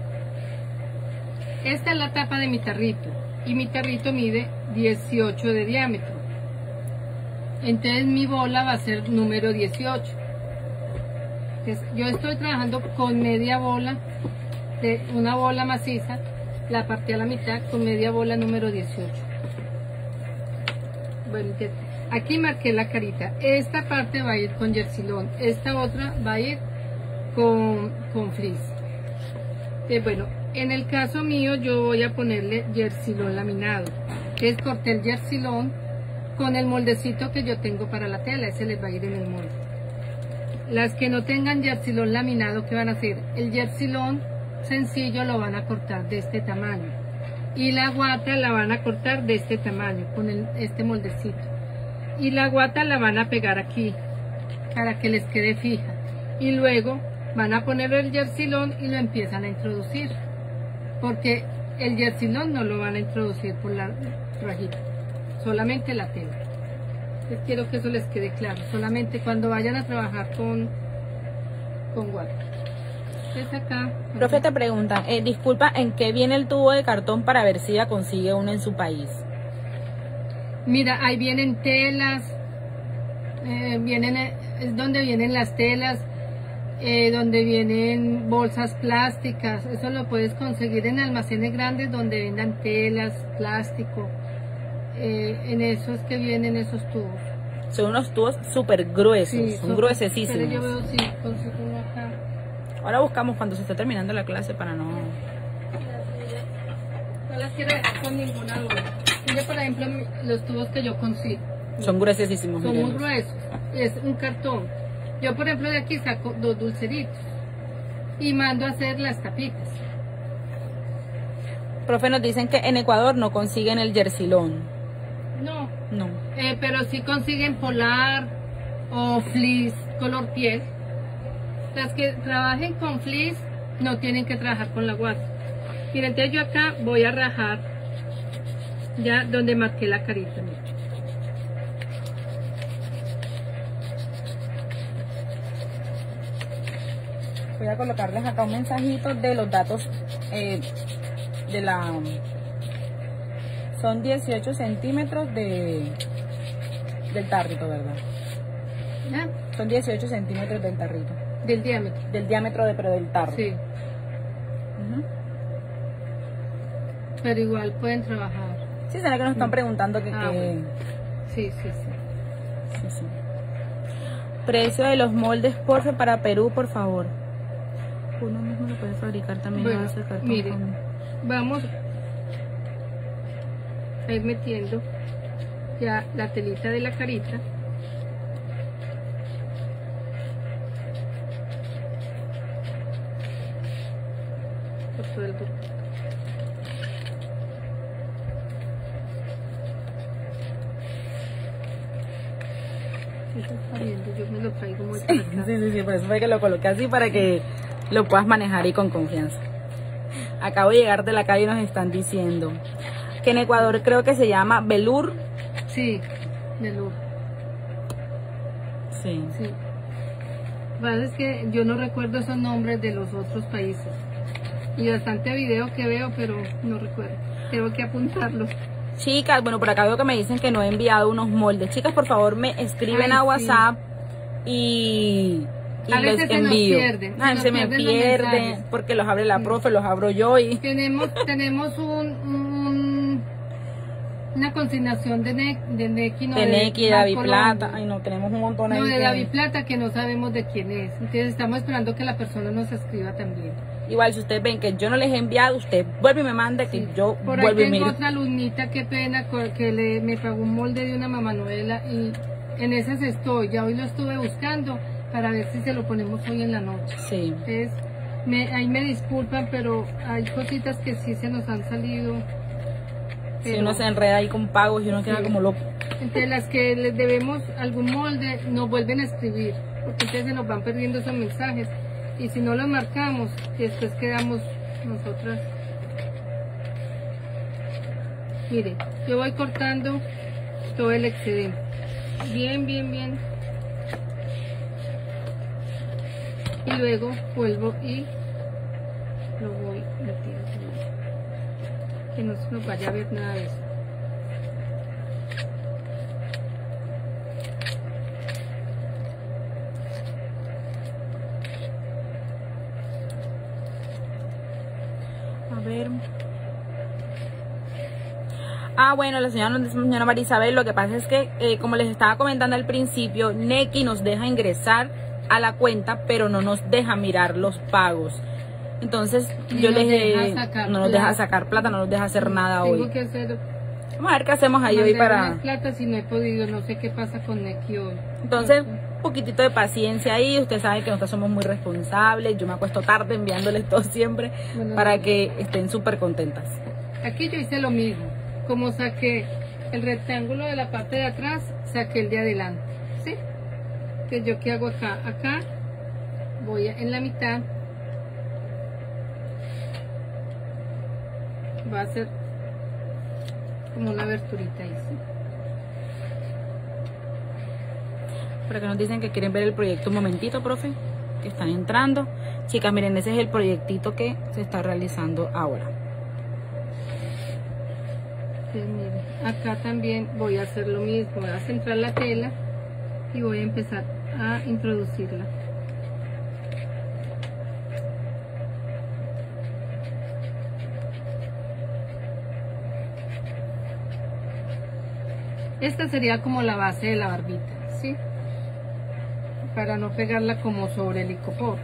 Esta es la tapa de mi tarrito. Y mi tarrito mide dieciocho de diámetro. Entonces mi bola va a ser número dieciocho. Entonces, yo estoy trabajando con media bola, de una bola maciza, la partí a la mitad con media bola número dieciocho. Bueno, entonces, aquí marqué la carita. Esta parte va a ir con yersilón, esta otra va a ir con, con fleece. Entonces, bueno, en el caso mío yo voy a ponerle yersilón laminado. Entonces corté el yersilón con el moldecito que yo tengo para la tela, ese les va a ir en el molde. Las que no tengan yersilón laminado, ¿qué van a hacer? El yersilón sencillo lo van a cortar de este tamaño y la guata la van a cortar de este tamaño con el, este moldecito, y la guata la van a pegar aquí para que les quede fija, y luego van a poner el yersilón y lo empiezan a introducir, porque el yersilón no lo van a introducir por la rajita, solamente la tela. Les quiero que eso les quede claro, solamente cuando vayan a trabajar con, con guata. Entonces acá... Profe, te preguntan, eh, disculpa, ¿en qué viene el tubo de cartón para ver si ya consigue uno en su país? Mira, ahí vienen telas, eh, vienen, es donde vienen las telas, eh, donde vienen bolsas plásticas. Eso lo puedes conseguir en almacenes grandes donde vendan telas, plástico. Eh, en esos que vienen esos tubos. Son unos tubos súper gruesos, Sí, son, son gruesísimos. Pero yo veo si consigo uno acá. Ahora buscamos cuando se esté terminando la clase para no... No las quiero dejar con ninguna duda. Mire, por ejemplo, los tubos que yo consigo. Son gruesísimos. Son miren. muy gruesos. Es un cartón. Yo, por ejemplo, de aquí saco dos dulceritos y mando a hacer las tapitas. Profe, nos dicen que en Ecuador no consiguen el yersilón. No. No. Eh, pero sí consiguen polar o fleece color piel. Las que trabajen con fleece no tienen que trabajar con la guata. Miren, entonces yo acá voy a rajar ya donde marqué la carita. Miren. Voy a colocarles acá un mensajito de los datos eh, de la... Son dieciocho centímetros de del tarrito, ¿verdad? ¿Ya? Son dieciocho centímetros del tarrito. Del diámetro. Del diámetro de, pero del tarro. Sí. Uh-huh. Pero igual pueden trabajar. Sí, será que nos están preguntando que... Ah, que... bueno. Sí, sí, sí. Sí, sí. Precio de los moldes, porfa, para Perú, por favor. Uno mismo lo puede fabricar también. Bueno, hace cartón mire, con... vamos a ir metiendo ya la telita de la carita. Por todo el burro. Eso está viendo, yo me lo traigo muy para acá. Sí, sí, sí, por eso fue que lo coloqué así para que lo puedas manejar y con confianza. Acabo de llegar de la calle y nos están diciendo que en Ecuador creo que se llama velour. Sí, velour. Sí. Sí. Lo que pasa es que yo no recuerdo esos nombres de los otros países. Y bastante video que veo, pero no recuerdo. Tengo que apuntarlos. Chicas, bueno, por acá veo que me dicen que no he enviado unos moldes. Chicas, por favor, me escriben Ay, a sí. WhatsApp y, y A los veces se nos envío. pierde, se Ay, nos se me pierden los pierde mensajes. porque los abre la profe, los abro yo y Tenemos, tenemos un, un- una consignación de, ne, de Neki, no, de Neki, de David Bancolombia. Plata. Ay, no, tenemos un montón No, ahí. de que- David Plata que no sabemos de quién es. Entonces estamos esperando que la persona nos escriba también. Igual, si ustedes ven que yo no les he enviado, usted vuelve y me manda que Sí. yo Por ahí vuelvo y tengo miro. otra alumnita, qué pena, co- que le, me pagó un molde de una mamá novela y en esas estoy. Ya hoy lo estuve buscando para ver si se lo ponemos hoy en la noche. Sí. Entonces, me, ahí me disculpan, pero hay cositas que sí se nos han salido. Si pero- uno se enreda ahí con pagos y uno queda Sí. como loco. Entre las que les debemos algún molde, nos vuelven a escribir, porque entonces se nos van perdiendo esos mensajes. Y si no los marcamos, después quedamos nosotras. Mire, yo voy cortando todo el excedente. Bien, bien, bien. Y luego vuelvo y lo voy metiendo. Que no se nos vaya a ver nada de eso. A ver. Ah, bueno, la señora, la señora María Isabel, lo que pasa es que, eh, como les estaba comentando al principio, Neki nos deja ingresar a la cuenta, pero no nos deja mirar los pagos. Entonces, Ni yo nos les deja eh, sacar no nos deja plata. sacar plata, no nos deja hacer nada Tengo hoy. que hacer Vamos a ver qué hacemos ahí hoy mandar para... más plata si no he podido, no sé qué pasa con Neki hoy. Entonces, un poquitito de paciencia ahí. Usted sabe que nosotros somos muy responsables. Yo me acuesto tarde enviándoles todo siempre Bueno, para no. que estén súper contentas. Aquí yo hice lo mismo, como saqué el rectángulo de la parte de atrás, saqué el de adelante, ¿sí? Entonces yo qué hago acá, acá voy a- en la mitad, va a hacer como una aberturita ahí, ¿sí? Para que nos dicen que quieren ver el proyecto un momentito, profe, que están entrando. Chicas, miren, ese es el proyectito que se está realizando ahora. Entonces, miren, acá también voy a hacer lo mismo, voy a centrar la tela y voy a empezar a introducirla. Esta sería como la base de la barbita, ¿sí? Para no pegarla como sobre el icopor.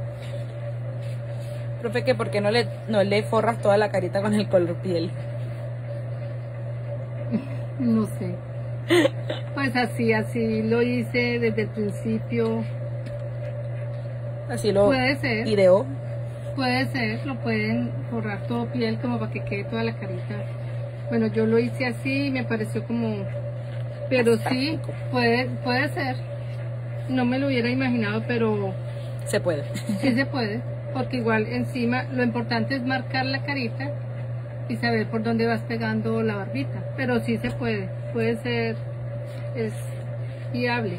Profe, que ¿por qué no le, no le forras toda la carita con el color piel? No sé. Pues así, así lo hice desde el principio. Así lo Puede ser. ideó. Puede ser, lo pueden forrar todo piel como para que quede toda la carita. Bueno, yo lo hice así y me pareció como... Pero sí, puede, puede ser. No me lo hubiera imaginado, pero Se puede. sí se puede. Porque igual encima lo importante es marcar la carita y saber por dónde vas pegando la barbita. Pero sí se puede. Puede ser, es viable.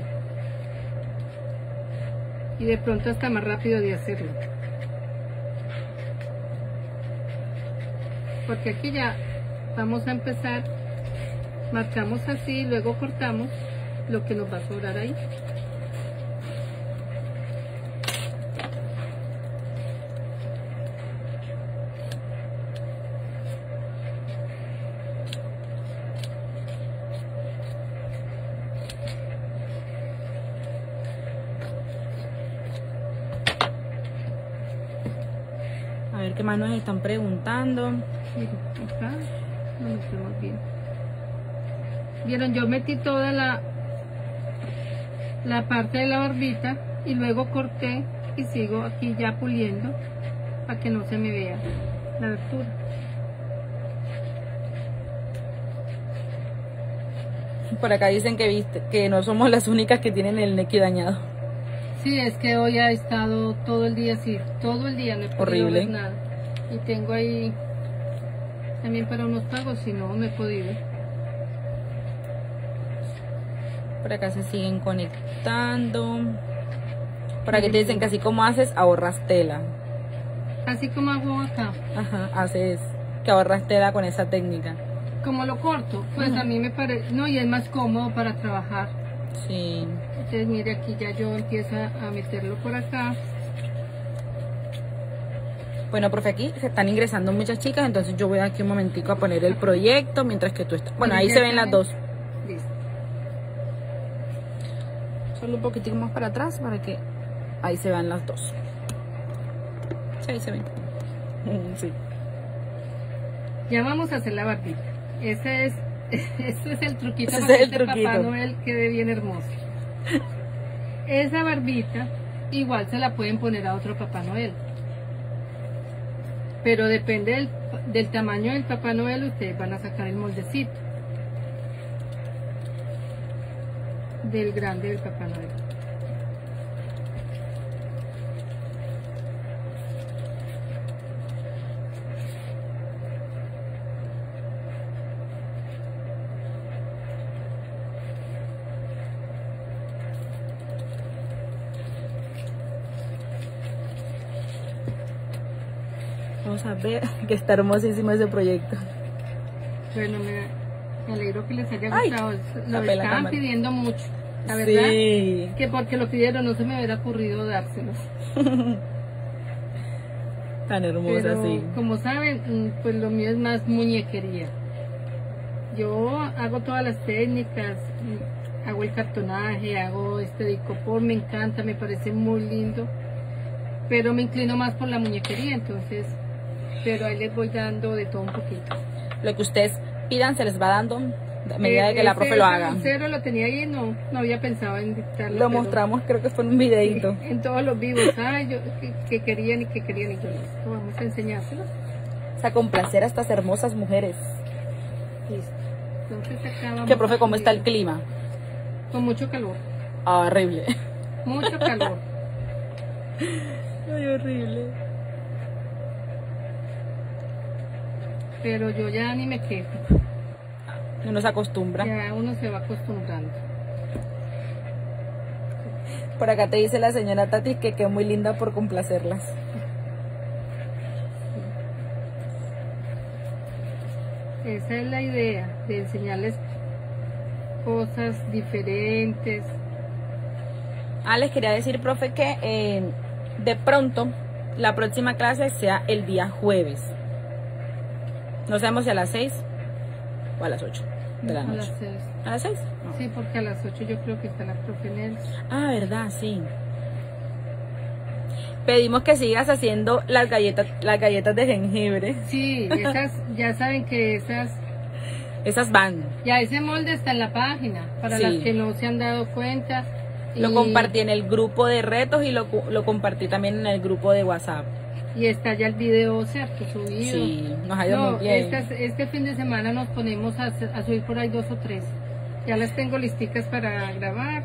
Y de pronto hasta más rápido de hacerlo. Porque aquí ya vamos a empezar, marcamos así, luego cortamos lo que nos va a sobrar ahí. A ver qué más nos están preguntando. Miren, acá no nos vemos bien. Vieron, yo metí toda la la parte de la barbita y luego corté y sigo aquí ya puliendo para que no se me vea la abertura. Por acá dicen que viste que no somos las únicas que tienen el Neki dañado. Sí, es que hoy ha estado todo el día así, todo el día no he podido Horrible. ver nada. Y tengo ahí también para unos pagos, si no, no he podido. Por acá se siguen conectando. Por aquí te dicen que así como haces, ahorras tela. Así como hago acá, Ajá, haces que ahorras tela con esa técnica. como lo corto, pues Ujú. a mí me parece, no, y es más cómodo para trabajar. Sí. Entonces mire, aquí ya yo empiezo a meterlo por acá. Bueno, profe, aquí se están ingresando muchas chicas, entonces yo voy aquí un momentico a poner el proyecto mientras que tú estás. Bueno, ahí se ven las dos. Listo. Solo un poquitico más para atrás para que ahí se vean las dos. Sí, ahí se ven. Sí. Ya vamos a hacer la barbita. Ese es, ese es el truquito Ese para es el que este truquito. Papá Noel quede bien hermoso. Esa barbita igual se la pueden poner a otro Papá Noel. Pero depende del, del tamaño del Papá Noel, ustedes van a sacar el moldecito del grande del Papá Noel. Vamos a ver que está hermosísimo ese proyecto. Bueno, me, me alegro que les haya Ay, gustado. Lo tapé la estaban cámara. pidiendo mucho, la verdad. Sí. Que porque lo pidieron no se me hubiera ocurrido dárselos. Tan hermosa, Pero sí. como saben, mm, pues lo mío es más muñequería. Yo hago todas las técnicas, mm, hago el cartonaje, hago este dicopor, me encanta, me parece muy lindo. Pero me inclino más por la muñequería, entonces, pero ahí les voy dando de todo un poquito. Lo que ustedes pidan se les va dando a medida Eh, de que la ese- profe lo ese haga. cero lo tenía ahí, no, no había pensado en dictarlo. Lo pero mostramos, creo que fue en un videito. En todos los vivos, ay, yo, que, que querían y que querían y yo listo, vamos a enseñárselo. O sea, complacer a estas hermosas mujeres. Listo. Entonces acá vamos Que profe, a ¿cómo está el subir. clima? Con mucho calor, Ah, horrible. mucho calor. Ay, horrible. Pero yo ya ni me quejo, Uno se acostumbra. ya uno se va acostumbrando. Por acá te dice la señora Tati que quedó muy linda por complacerlas. Esa es la idea, de enseñarles cosas diferentes. Ah, les quería decir, profe, que eh, de pronto la próxima clase sea el día jueves. No sabemos si a las seis o a las ocho de la A noche. las seis. ¿A las seis? Sí, porque a las ocho yo creo que está la profe Nelson. Ah, verdad, sí. Pedimos que sigas haciendo las galletas, las galletas de jengibre. Sí, esas, ya saben que esas, Esas van. ya ese molde está en la página, para Sí. las que no se han dado cuenta. Lo Y- compartí en el grupo de retos y lo, lo compartí también en el grupo de WhatsApp. Y está ya el video, ¿cierto? Subido. Sí, nos ha ido No, muy bien. este, este fin de semana nos ponemos a, a subir por ahí dos o tres. Ya las tengo listicas para grabar.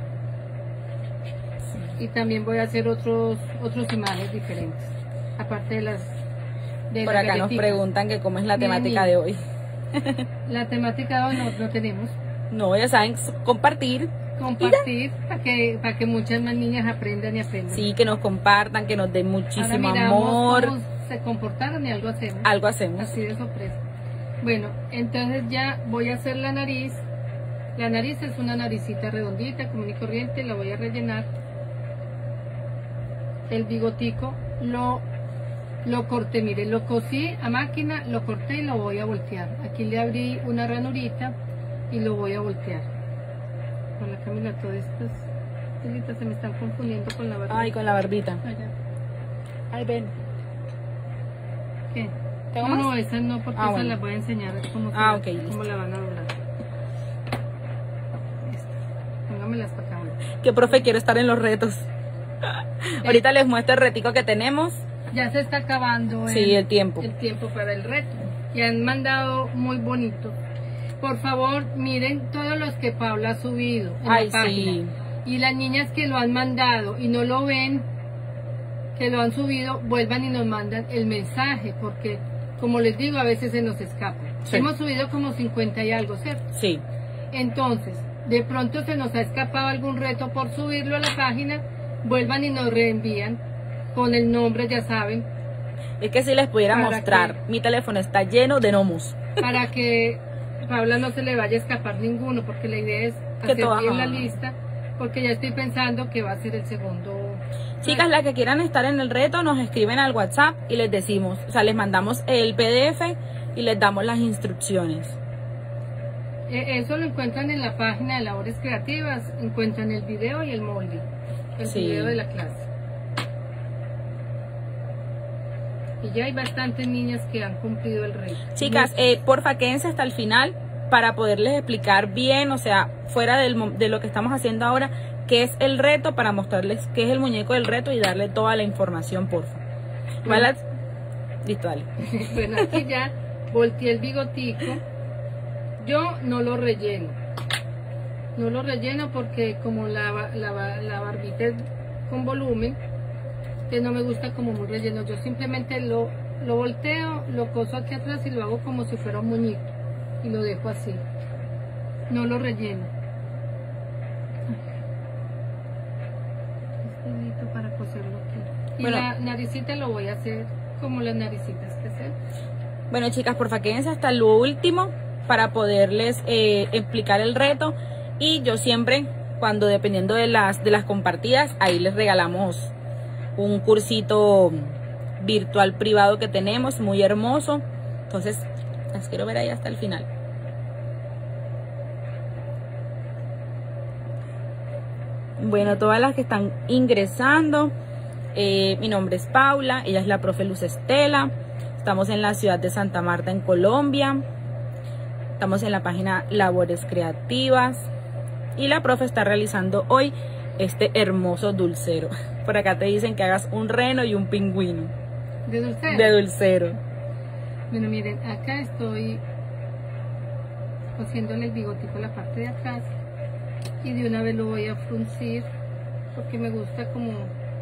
Y también voy a hacer otros otros imanes diferentes. Aparte de las de Por las acá nos galletitas. preguntan que cómo es la Miren, temática miren. de hoy. La temática de hoy no, no tenemos. No, ya saben, compartir. Compartir para que, para que muchas más niñas aprendan y aprendan. Sí, que nos compartan, que nos den Ahora muchísimo miramos amor. cómo se comportaron y algo hacemos. Algo hacemos. Así de sorpresa. Bueno, entonces ya voy a hacer la nariz. La nariz es una naricita redondita, común y corriente, la voy a rellenar. El bigotico lo, lo corté, mire, lo cosí a máquina, lo corté y lo voy a voltear. Aquí le abrí una ranurita y lo voy a voltear. Con la Camila, todas estas telitas se me están confundiendo con la barba. Ay, con la barbita. Allá. Ay, ven. ¿Qué? ¿Tengo no, más? no, esas no, porque Ah, esas bueno. las voy a enseñar cómo, se Ah, la- ok, listo. cómo la van a doblar. Estas. Póngamelas para acá. bueno. Que profe, quiero estar en los retos. Ahorita les muestro el retico que tenemos. Ya se está acabando Sí, el tiempo. el tiempo para el reto. Y han mandado muy bonito. Por favor, miren todos los que Paula ha subido en Ay, la página. sí. Y las niñas que lo han mandado y no lo ven, que lo han subido, vuelvan y nos mandan el mensaje, porque como les digo, a veces se nos escapa. Sí. Hemos subido como cincuenta y algo, ¿cierto? Sí. Entonces, de pronto se nos ha escapado algún reto por subirlo a la página, vuelvan y nos reenvían con el nombre, ya saben, Es que si les pudiera ¿Para mostrar, qué? mi teléfono está lleno de gnomos. para que Paula no se le vaya a escapar ninguno, porque la idea es Que hacer todo- bien la ajá. lista porque ya estoy pensando que va a ser el segundo. Chicas, las que quieran estar en el reto nos escriben al WhatsApp y les decimos, o sea, les mandamos el P D F y les damos las instrucciones. Eso lo encuentran en la página de Labores Creativas, encuentran el video y el molde, el Sí. video de la clase. Y ya hay bastantes niñas que han cumplido el reto. Chicas, eh, porfa, quédense hasta el final para poderles explicar bien, o sea, fuera del, mo- de lo que estamos haciendo ahora, qué es el reto, para mostrarles qué es el muñeco del reto y darle toda la información, porfa. Bueno. ¿Vale? Listo, dale. Bueno, aquí ya volteé el bigotico. Yo no lo relleno. No lo relleno porque como la, ba- la, ba- la barbita es con volumen, que no me gusta como muy relleno. Yo simplemente lo, lo volteo, lo coso aquí atrás y lo hago como si fuera un muñeco. Y lo dejo así. No lo relleno. Es bonito para coserlo aquí. Y Bueno. la naricita lo voy a hacer como las naricitas que sé. Bueno, chicas, porfa, quédense hasta lo último para poderles eh, explicar el reto. Y yo siempre, cuando dependiendo de las, de las compartidas, ahí les regalamos un cursito virtual privado que tenemos, muy hermoso. Entonces, las quiero ver ahí hasta el final. Bueno, todas las que están ingresando, eh, mi nombre es Paula, ella es la profe Luz Estela. Estamos en la ciudad de Santa Marta, en Colombia. Estamos en la página Labores Creativas. Y la profe está realizando hoy este hermoso dulcero. Por acá te dicen que hagas un reno y un pingüino ¿De dulce? de dulcero. Bueno, miren, acá estoy cosiéndole el bigotico a la parte de atrás y de una vez lo voy a fruncir porque me gusta como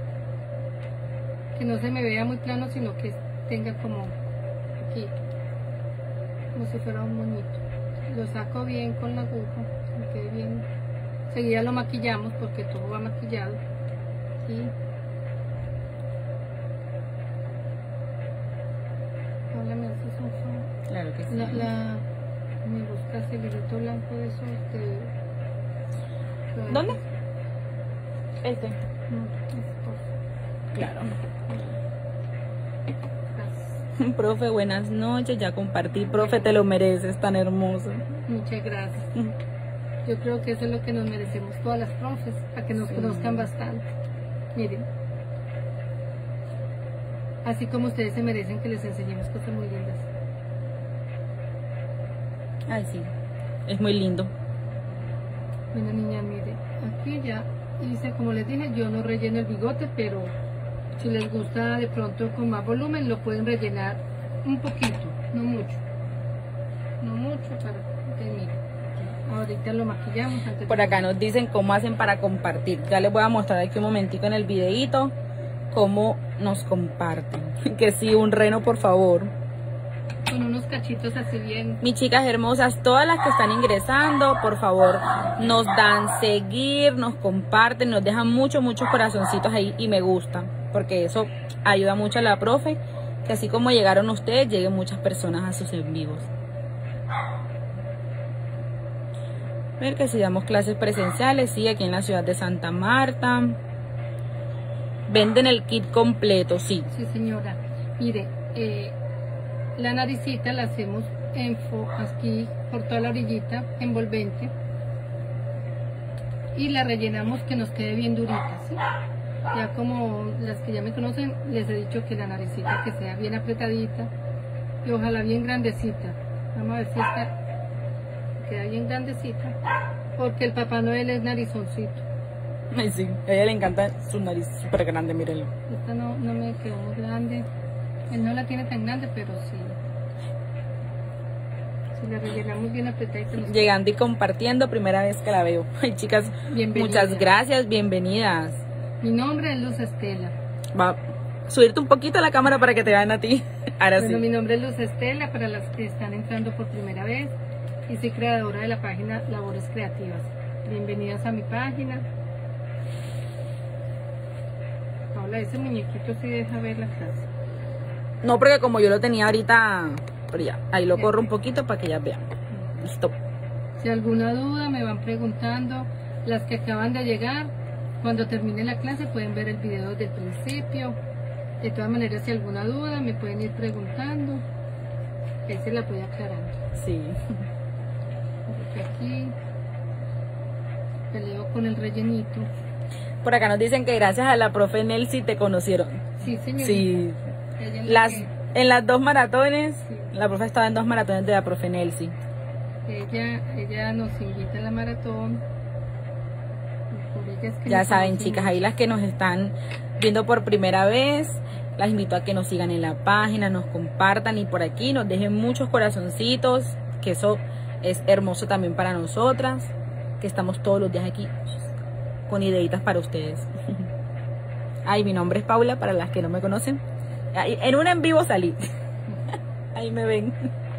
que no se me vea muy plano, sino que tenga como aquí, como si fuera un moñito. Lo saco bien con la aguja, que me quede bien. Seguida lo maquillamos porque todo va maquillado. Aquí. Hola, me haces un favor. Claro que sí. La, la, me buscas el hilito blanco de esos de... ¿Dónde? Este. No, es por- Claro. gracias. Profe, buenas noches. Ya compartí. Profe, te lo mereces, tan hermoso. Muchas gracias. Yo creo que eso es lo que nos merecemos todas las profes, para que nos Sí. conozcan bastante. Miren. Así como ustedes se merecen que les enseñemos cosas muy lindas. Ay, sí. Es muy lindo. Bueno, niña, mire, aquí ya hice, como les dije, yo no relleno el bigote, pero si les gusta de pronto con más volumen, lo pueden rellenar un poquito, no mucho. No mucho para que miren. Ahorita lo maquillamos antes de- Por acá nos dicen cómo hacen para compartir. Ya les voy a mostrar aquí un momentico en el videíto cómo nos comparten. Que sí, un reno, por favor. con unos cachitos así bien. Mis chicas hermosas, todas las que están ingresando, por favor, nos dan seguir, nos comparten, nos dejan muchos, muchos corazoncitos ahí y me gusta, porque eso ayuda mucho a la profe, que así como llegaron ustedes, lleguen muchas personas a sus en vivos. Ver que si damos clases presenciales, sí, aquí en la ciudad de Santa Marta. Venden el kit completo, sí. Sí, señora. Mire, eh, la naricita la hacemos en fo- aquí por toda la orillita, envolvente. Y la rellenamos que nos quede bien durita, ¿sí? Ya como las que ya me conocen, les he dicho que la naricita que sea bien apretadita y ojalá bien grandecita. Vamos a ver si esta queda bien grandecita, porque el Papá Noel es narizoncito. Ay, sí, a ella le encanta su nariz súper grande, mírenlo. Esta no, no me quedó muy grande. Él no la tiene tan grande, pero sí. Si la rellenamos bien apretadita. nos- Llegando y compartiendo, primera vez que la veo. Ay, chicas, Bienvenida. muchas gracias, bienvenidas. Mi nombre es Luz Estela. Va a subirte un poquito la cámara para que te vean a ti. Ahora Bueno, sí. mi nombre es Luz Estela, para las que están entrando por primera vez. Y soy creadora de la página Labores Creativas. Bienvenidas a mi página. Paula, ese muñequito sí deja ver la clase. No, porque como yo lo tenía ahorita, pero ya, ahí lo corro un poquito para que ya vean. Listo. Si alguna duda me van preguntando, Las que acaban de llegar, cuando termine la clase pueden ver el video desde el principio. De todas maneras, si alguna duda me pueden ir preguntando, ahí se la voy aclarando. Sí. Porque aquí peleo con el rellenito. Por acá nos dicen que gracias a la profe Nelcy te conocieron. Sí, señorita. Sí. Ella es la Las, que- en las dos maratones, Sí. la profe estaba en dos maratones de la profe Nelcy. Ella, ella nos invita a la maratón. Y por ella es que Ya nos saben, conocimos. chicas, ahí las que nos están viendo por primera vez, las invito a que nos sigan en la página, nos compartan y por aquí nos dejen muchos corazoncitos, que eso es hermoso también para nosotras, que estamos todos los días aquí con ideitas para ustedes. Ay, mi nombre es Paula, para las que no me conocen. Ahí, en un en vivo salí. Ahí me ven.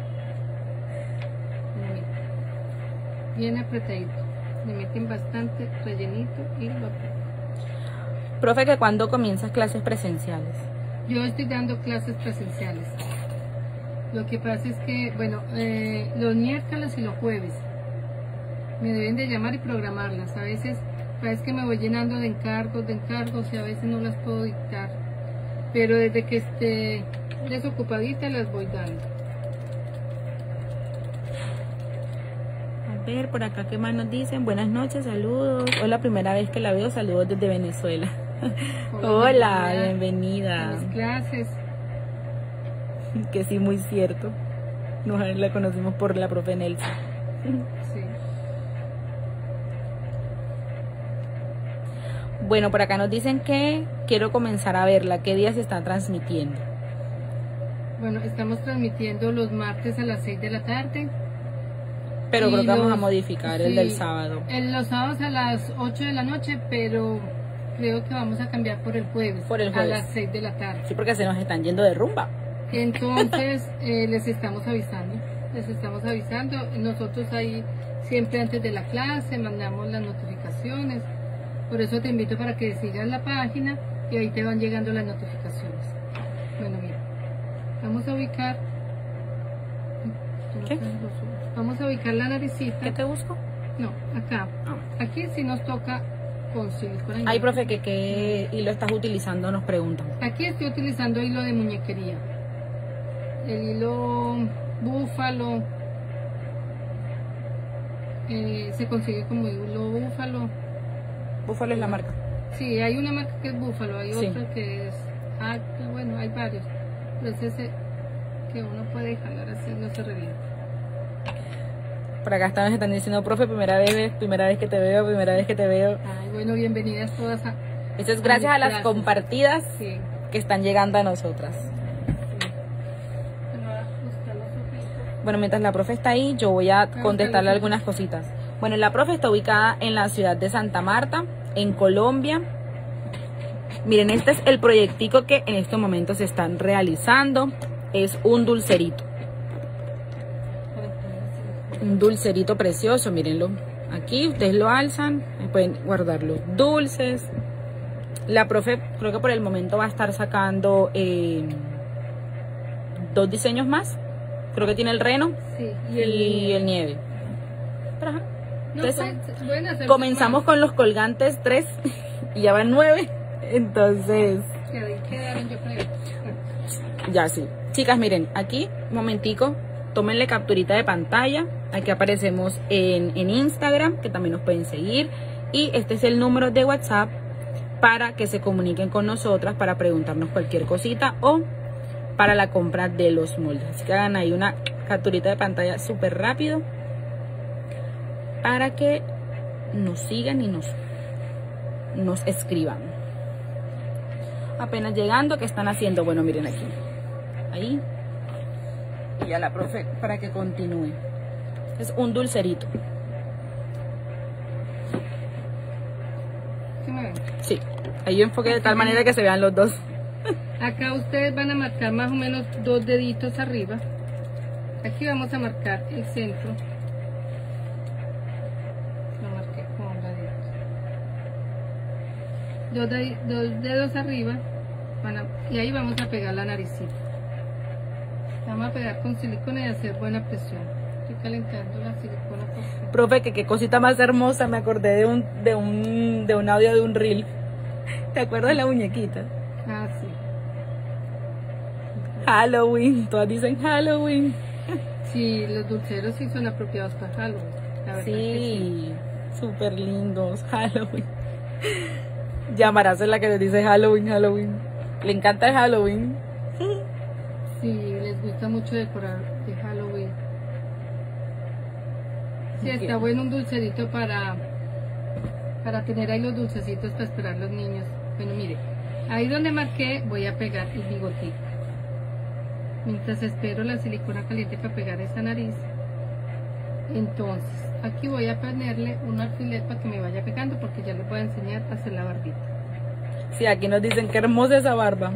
Bien apretadito. Le meten bastante rellenito y lo apretan. Profe, ¿que cuándo comienzas clases presenciales? Yo estoy dando clases presenciales. Lo que pasa es que, bueno, eh, los miércoles y los jueves me deben de llamar y programarlas. A veces parece que me voy llenando de encargos, de encargos y a veces no las puedo dictar. Pero desde que esté desocupadita las voy dando. A ver, por acá, ¿qué más nos dicen? Buenas noches, saludos. Hoy la primera vez que la veo, saludos desde Venezuela. Hola, bienvenida. A mis clases. Que sí, muy cierto. Nos la conocimos por la profe Nelson. Sí. Bueno, por acá nos dicen que quiero comenzar a verla. ¿Qué día se está transmitiendo? Bueno, estamos transmitiendo los martes a las seis de la tarde. Pero Y creo que vamos los- a modificar el sí, del sábado. En los sábados a las ocho de la noche, pero creo que vamos a cambiar por el jueves. Por el A jueves. las seis de la tarde. Sí, porque se nos están yendo de rumba. Entonces, eh, les estamos avisando. Les estamos avisando. Nosotros ahí, siempre antes de la clase, mandamos las notificaciones. Por eso te invito para que sigas la página y ahí te van llegando las notificaciones. Bueno, mira. Vamos a ubicar. ¿Qué? Vamos a ubicar la naricita. ¿Qué te busco? No, acá. Ah. Aquí sí nos toca con silicona. Ay, profe, ¿qué, ¿qué hilo estás utilizando? Nos preguntan. Aquí estoy utilizando hilo de muñequería. El hilo búfalo. Eh, se consigue como hilo búfalo. Búfalo es la marca. Sí, hay una marca que es búfalo, hay Sí. otra que es acta, bueno, hay varios. Pero es ese que uno puede jalar así, no se revienta. Por acá están, están diciendo, profe, primera vez, primera vez que te veo, primera vez que te veo. Ay, bueno, bienvenidas todas a... Eso es gracias a las Gracias. compartidas Sí. que están llegando a nosotras. Me va a gustar los ojitos. Bueno, mientras la profe está ahí, yo voy a Vamos contestarle a ver. algunas cositas. Bueno, la profe está ubicada en la ciudad de Santa Marta, en Colombia. Miren, este es el proyectico que en estos momentos se están realizando. Es un dulcerito. Un dulcerito precioso, mírenlo. Aquí ustedes lo alzan, pueden guardar los dulces. La profe creo que por el momento va a estar sacando eh, dos diseños más. Creo que tiene el reno Sí, y el, nieve. Pero, ajá. No, Entonces, pueden- pueden hacer comenzamos con los colgantes tres y ya van nueve. Entonces, más. Que ahí quedaron, yo creo. ya sí. Chicas, miren, aquí, un momentico, tómenle capturita de pantalla. Aquí aparecemos en, en Instagram, que también nos pueden seguir. Y este es el número de WhatsApp para que se comuniquen con nosotras para preguntarnos cualquier cosita o para la compra de los moldes. Así que hagan ahí una capturita de pantalla súper rápido para que nos sigan y nos, nos escriban. Apenas llegando, ¿qué están haciendo? Bueno, miren aquí. Ahí. Y a la profe para que continúe. Es un dulcerito. ¿Sí me ven? Sí. Ahí yo enfoqué de tal manera que se vean los dos. Acá ustedes van a marcar más o menos dos deditos arriba. Aquí vamos a marcar el centro. Lo marqué con deditos. Dos, de- dos dedos arriba. Van a- y ahí vamos a pegar la naricita. Vamos a pegar con silicona y hacer buena presión. Estoy calentando la silicona. Porque... Profe, que qué cosita más hermosa, me acordé de un, de un, de un audio de un reel. ¿Te acuerdas de la muñequita? Ah, sí. Halloween, todas dicen Halloween. Sí, los dulceros sí son apropiados para Halloween. La verdad Sí, que sí. súper lindos, Halloween. Llamarás es la que les dice Halloween, Halloween. Le encanta el Halloween. Sí, les gusta mucho decorar de Halloween. Sí, está Bien. bueno un dulcerito para, para tener ahí los dulcecitos para esperar los niños. Bueno, mire, ahí donde marqué voy a pegar el bigotico. Mientras espero la silicona caliente para pegar esa nariz. Entonces, aquí voy a ponerle un alfiler para que me vaya pegando porque ya les voy a enseñar a hacer la barbita. Sí, aquí nos dicen que hermosa esa barba.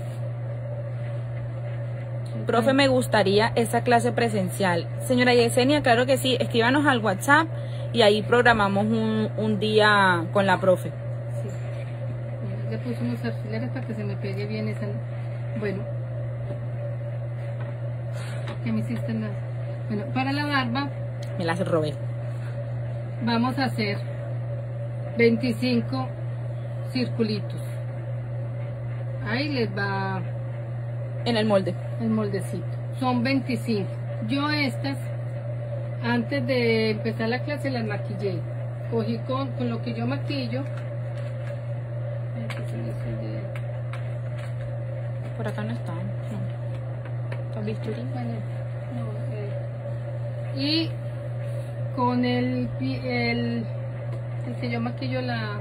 Profe, me gustaría esa clase presencial. Señora Yesenia, claro que sí, escríbanos al WhatsApp y ahí programamos un, un día con la profe. Sí. Bueno, ya puse unos alfileres para que se me pegue bien esa... Bueno. ¿Qué me hiciste las...? Bueno, para la barba Me las robé. vamos a hacer veinticinco circulitos. Ahí les va En el molde. el moldecito. Son veinticinco. Yo estas, antes de empezar la clase, las maquillé. Cogí con, con lo que yo maquillo. Ay, que se me hizo de- Por acá no está. No. ¿Con bisturí? Bueno, no, eh, y con el, pi- el, el que yo maquillo la...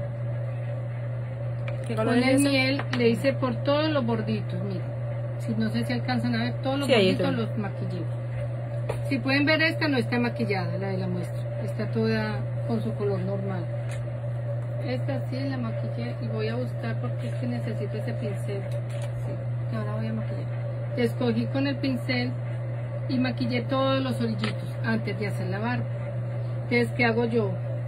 ¿Qué color Con es el ese? miel le hice por todos los borditos, miren. Si no sé si alcanzan a ver, todos los Sí, ahí borditos está. los maquillé. Si pueden ver, esta no está maquillada, la de la muestra. Está toda con su color normal. Esta sí la maquillé y voy a buscar porque es que necesito ese pincel. Sí, que ahora voy a maquillar. Escogí con el pincel y maquillé todos los orillitos antes de hacer la barba. Entonces, ¿qué hago yo?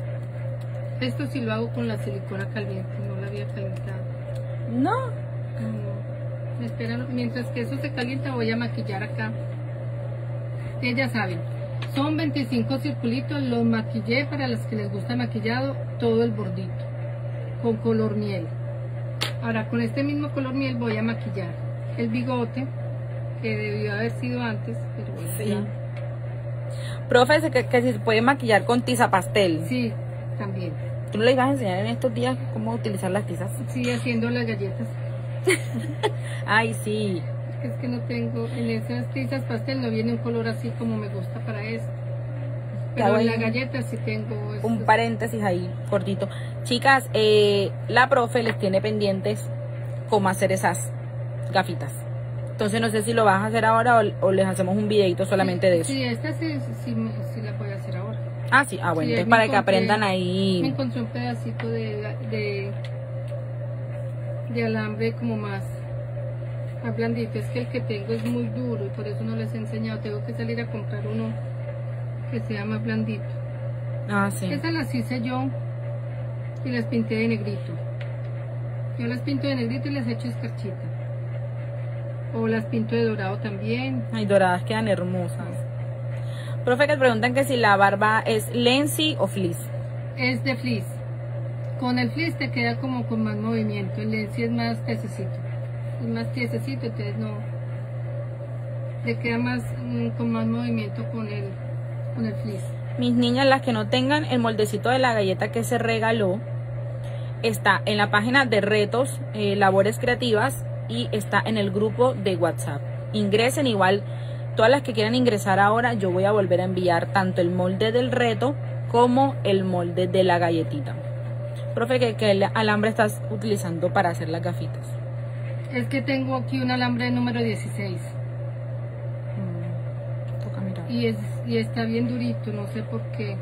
Esto sí lo hago con la silicona caliente, no la había calentado. No. Mm, me esperan, mientras que eso se calienta voy a maquillar acá. Ustedes ya saben, son veinticinco circulitos, los maquillé para los que les gusta el maquillado, todo el bordito, con color miel. Ahora con este mismo color miel voy a maquillar el bigote, que debió haber sido antes, pero bueno, Sí. ya. Profe, dice que, que si se puede maquillar con tiza pastel. Sí, también. ¿Tú no le ibas a enseñar en estos días cómo utilizar las tizas? Sí, haciendo las galletas. Ay, sí. Es que no tengo, en esas tizas pastel no viene un color así como me gusta para eso. Pero hago en ahí la galleta sí tengo Un estos- paréntesis ahí, cortito. Chicas, eh, la profe les tiene pendientes cómo hacer esas gafitas. Entonces no sé si lo vas a hacer ahora o, o les hacemos un videito solamente de eso. Sí, esta sí, sí, sí, me- sí la voy a hacer ahora. Ah, sí. Ah, bueno, Sí, entonces me para que encontré- aprendan Me ahí. encontré un pedacito de, de, de alambre como más, más blandito. Es que el que tengo es muy duro y por eso no les he enseñado. Tengo que salir a comprar uno que sea más blandito. Ah, sí. Esas las hice yo y las pinté de negrito. Yo las pinto de negrito y les echo escarchita. O las pinto de dorado también. Ay, doradas quedan hermosas. Profe, que preguntan que si la barba es Lenzi o Fleece. Es de fleece. Con el fleece te queda como con más movimiento. El lenzi es más tiesecito. Es más tiesecito, entonces no. Le queda más mm, con más movimiento con el, con el fleece. Mis niñas, las que no tengan el moldecito de la galleta que se regaló, está en la página de retos, eh, labores creativas, y está en el grupo de WhatsApp. Ingresen igual, todas las que quieran ingresar ahora, yo voy a volver a enviar tanto el molde del reto como el molde de la galletita. Profe, ¿qué, qué alambre estás utilizando para hacer las gafitas? Es que tengo aquí un alambre número dieciséis. Mm, toca mirar. Y, es, y está bien durito, no sé por qué.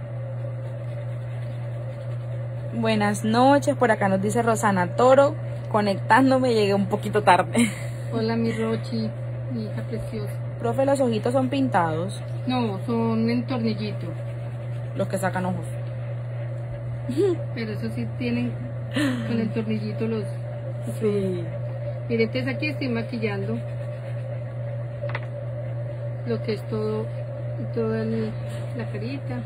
Buenas noches, por acá nos dice Rosana Toro, conectándome, llegué un poquito tarde. Hola mi Rochi, mi hija preciosa. Profe, los ojitos son pintados, No, son en tornillito. los que sacan ojos. Pero eso sí tienen con el tornillito los... Sí. Miren, entonces aquí estoy maquillando lo que es todo y toda el- la carita.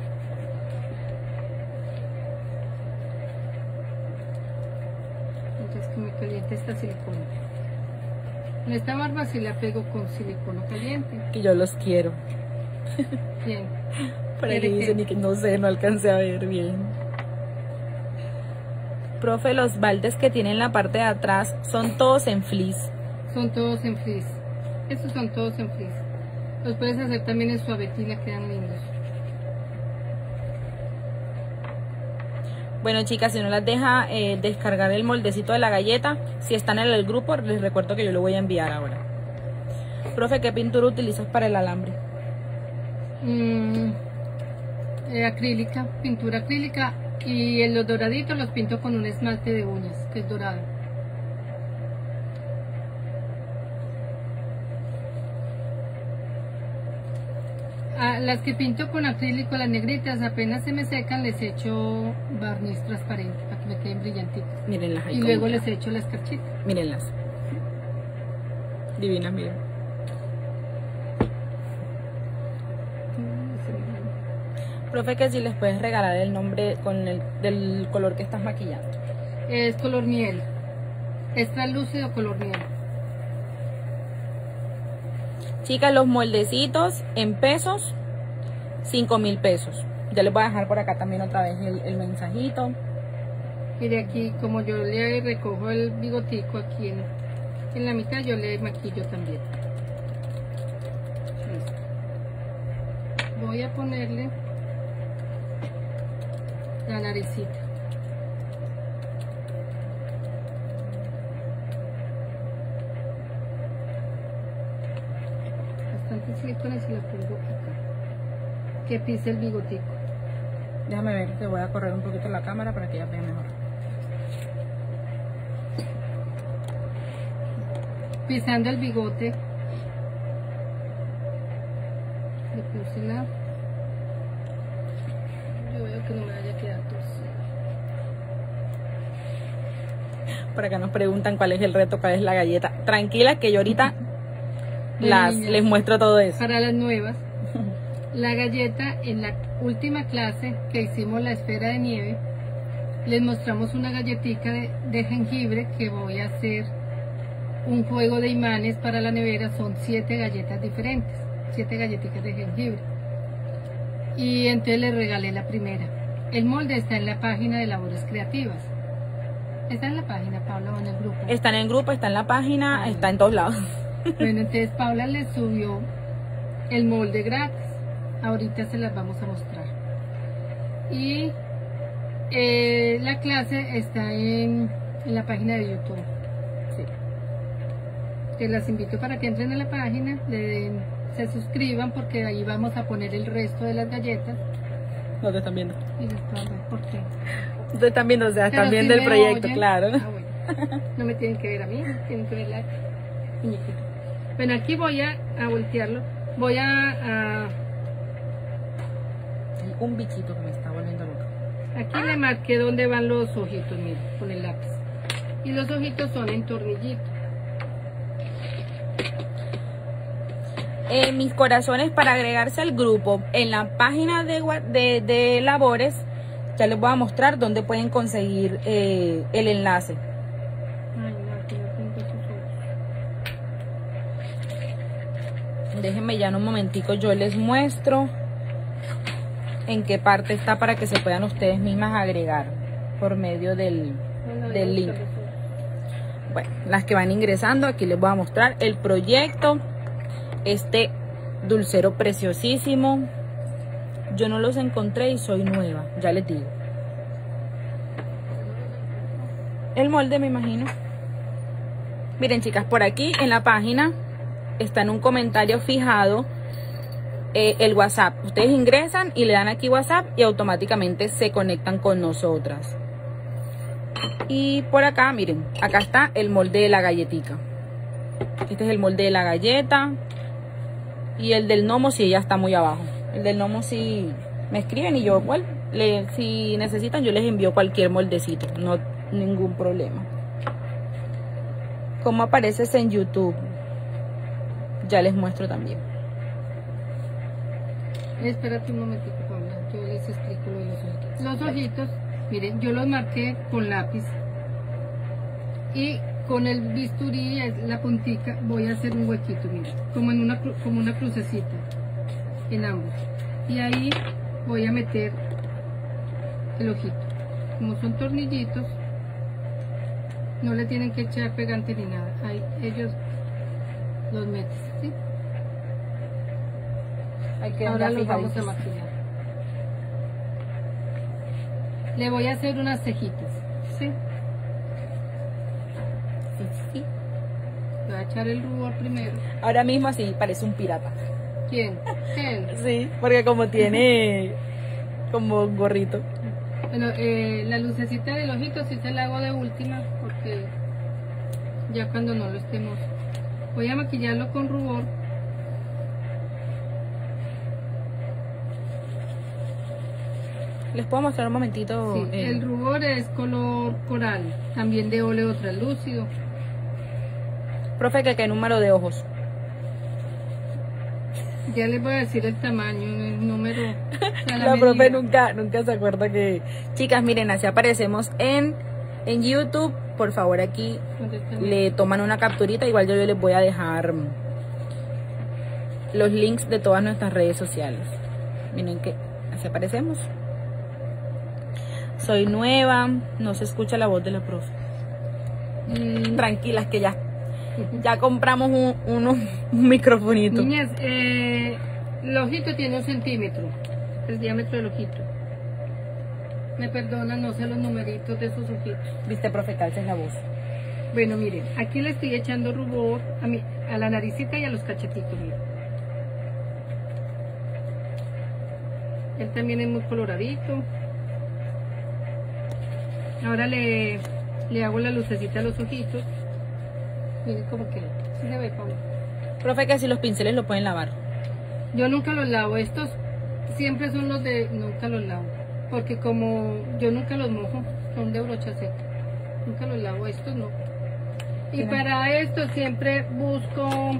Entonces que me caliente esta silicona. En esta barba sí la pego con silicono caliente. Y yo los quiero. Bien. Por ahí ¿Quiere dicen que- y que no sé, no alcancé a ver bien. Profe, los baldes que tienen la parte de atrás son todos en fleece. Son todos en frizz. Estos son todos en frizz. Los puedes hacer también en suavetina, quedan lindos. Bueno, chicas, si no las deja eh, descargar el moldecito de la galleta, si están en el grupo, les recuerdo que yo lo voy a enviar ahora. Profe, ¿qué pintura utilizas para el alambre? Mm, eh, acrílica, pintura acrílica. Y en los doraditos los pinto con un esmalte de uñas, que es dorado. A las que pinto con acrílico, las negritas, apenas se me secan, les echo barniz transparente para que me queden brillantitas. Mírenlas ahí. Y como luego quedan. les echo la escarchita. Mírenlas. Divinas, miren. Profe, que si les puedes regalar el nombre con el del color que estás maquillando. Es color miel. Es translúcido color miel. Chicas, los moldecitos en pesos, cinco mil pesos. Ya les voy a dejar por acá también otra vez el, el mensajito. Y de aquí, como yo le recojo el bigotico aquí en, en la mitad, yo le maquillo también. Listo. Voy a ponerle la naricita. Bastante silicona y se la pongo acá. Que pise el bigotico. Déjame ver, te voy a correr un poquito la cámara para que ya vean mejor. Pisando el bigote. Le puse la... Yo veo que no me vaya a quedar torcido. Por acá nos preguntan cuál es el reto, cuál es la galleta. Tranquila que yo ahorita las, niña. les muestro todo eso. Para las nuevas, la galleta en la última clase que hicimos la esfera de nieve, les mostramos una galletica de, de jengibre que voy a hacer un juego de imanes para la nevera. Son siete galletas diferentes, siete galletitas de jengibre. Y entonces les regalé la primera. El molde está en la página de Labores Creativas. Está en la página, Paula, o en el grupo. Está en el grupo, está en la página, está en todos lados. Bueno, entonces Paula le subió el molde gratis. Ahorita se las vamos a mostrar. Y eh, la clase está en, en la página de YouTube. Sí. Te las invito para que entren a la página, le den- se suscriban, porque ahí vamos a poner el resto de las galletas. No te están viendo. Y después, ¿por qué? Ustedes están viendo, o sea, están Pero viendo sí el me proyecto, oyen. claro. Ah, bueno. No me tienen que ver a mí, tienen que ver la muñequita. Bueno, aquí voy a, a voltearlo. Voy a, a... Hay un bichito que me está volviendo loca. Aquí le marqué dónde van los ojitos, miren, con el lápiz. Y los ojitos son en tornillito. Eh, mis corazones, para agregarse al grupo, en la página de, Wha- de, de Labores, ya les voy a mostrar dónde pueden conseguir eh, el enlace. Ay, no, aquí no tengo esos ojos. Déjenme ya en un momentico, yo les muestro en qué parte está para que se puedan ustedes mismas agregar por medio del, No, no, del no, link. no, no. Bueno, las que van ingresando, aquí les voy a mostrar el proyecto. Este dulcero preciosísimo. Yo no los encontré y soy nueva, ya les digo. El molde, me imagino. Miren, chicas, por aquí en la página está en un comentario fijado eh, el WhatsApp. Ustedes ingresan y le dan aquí WhatsApp y automáticamente se conectan con nosotras. Y por acá, miren, acá está el molde de la galletica. Este es el molde de la galleta. Y el del gnomo sí, ya está muy abajo. El del gnomo sí me escriben y yo, bueno, le, si necesitan yo les envío cualquier moldecito. No, ningún problema. ¿Cómo apareces en YouTube? Ya les muestro también. Espérate un momentito, Paula, yo les explico lo de los ojitos. Los ojitos, miren, yo los marqué con lápiz y con el bisturí, la puntica, voy a hacer un huequito, miren, como en una, como una crucecita en ambos. Y ahí voy a meter el ojito. Como son tornillitos, no le tienen que echar pegante ni nada. Ahí ellos los meten, ¿sí? Hay que Ahora los fijaditos. vamos a maquillar. Le voy a hacer unas cejitas, ¿sí? Sí, sí. Le voy a echar el rubor primero. Ahora mismo así parece un pirata. ¿Quién? Él. Sí, porque como tiene como un gorrito. Bueno, eh, la lucecita del ojito sí se la hago de última porque ya cuando no lo estemos. Voy a maquillarlo con rubor. Les puedo mostrar un momentito. Sí, eh, el rubor es color coral, también de óleo translúcido. Profe, que qué número de ojos. Ya les voy a decir el tamaño, el número. O sea, La, la profe medida. nunca, nunca se acuerda que... Chicas, miren, así aparecemos en, en YouTube. Por favor, aquí ¿Dónde está? le toman una capturita. Igual yo, yo les voy a dejar los links de todas nuestras redes sociales. Miren que así aparecemos. Soy nueva, no se escucha la voz de la profe. Mm, Tranquilas que ya, ya compramos un, uno- un microfonito. Niñas, eh, el ojito tiene un centímetro, el diámetro del ojito. Me perdonan, no sé los numeritos de esos ojitos. Viste, profe, calces la voz. Bueno, miren, aquí le estoy echando rubor a, mi, a la naricita y a los cachetitos, miren. Él también es muy coloradito. Ahora le, le hago la lucecita a los ojitos. Miren cómo queda. ¿Sí se ve, Paula? Profe, que si los pinceles lo pueden lavar. Yo nunca los lavo. Estos siempre son los de... Nunca los lavo. Porque como yo nunca los mojo, son de brocha seca. Nunca los lavo. Estos no. Y Tienen- para esto siempre busco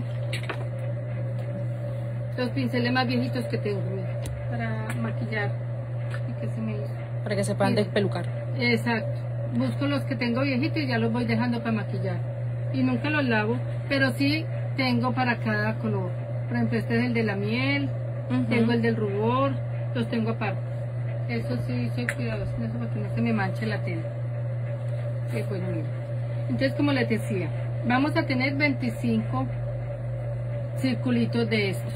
los pinceles más viejitos que tengo, mira, para maquillar. ¿Y qué se me hizo? Para que se puedan Mira. despelucar. Exacto. Busco los que tengo viejitos y ya los voy dejando para maquillar. Y nunca los lavo, pero sí tengo para cada color. Por ejemplo, este es el de la miel, Ujú. tengo el del rubor, los tengo aparte. Eso sí, soy cuidadosa en eso para que no se me manche la tela. Sí, bueno, mira. Entonces, como les decía, vamos a tener veinticinco circulitos de estos.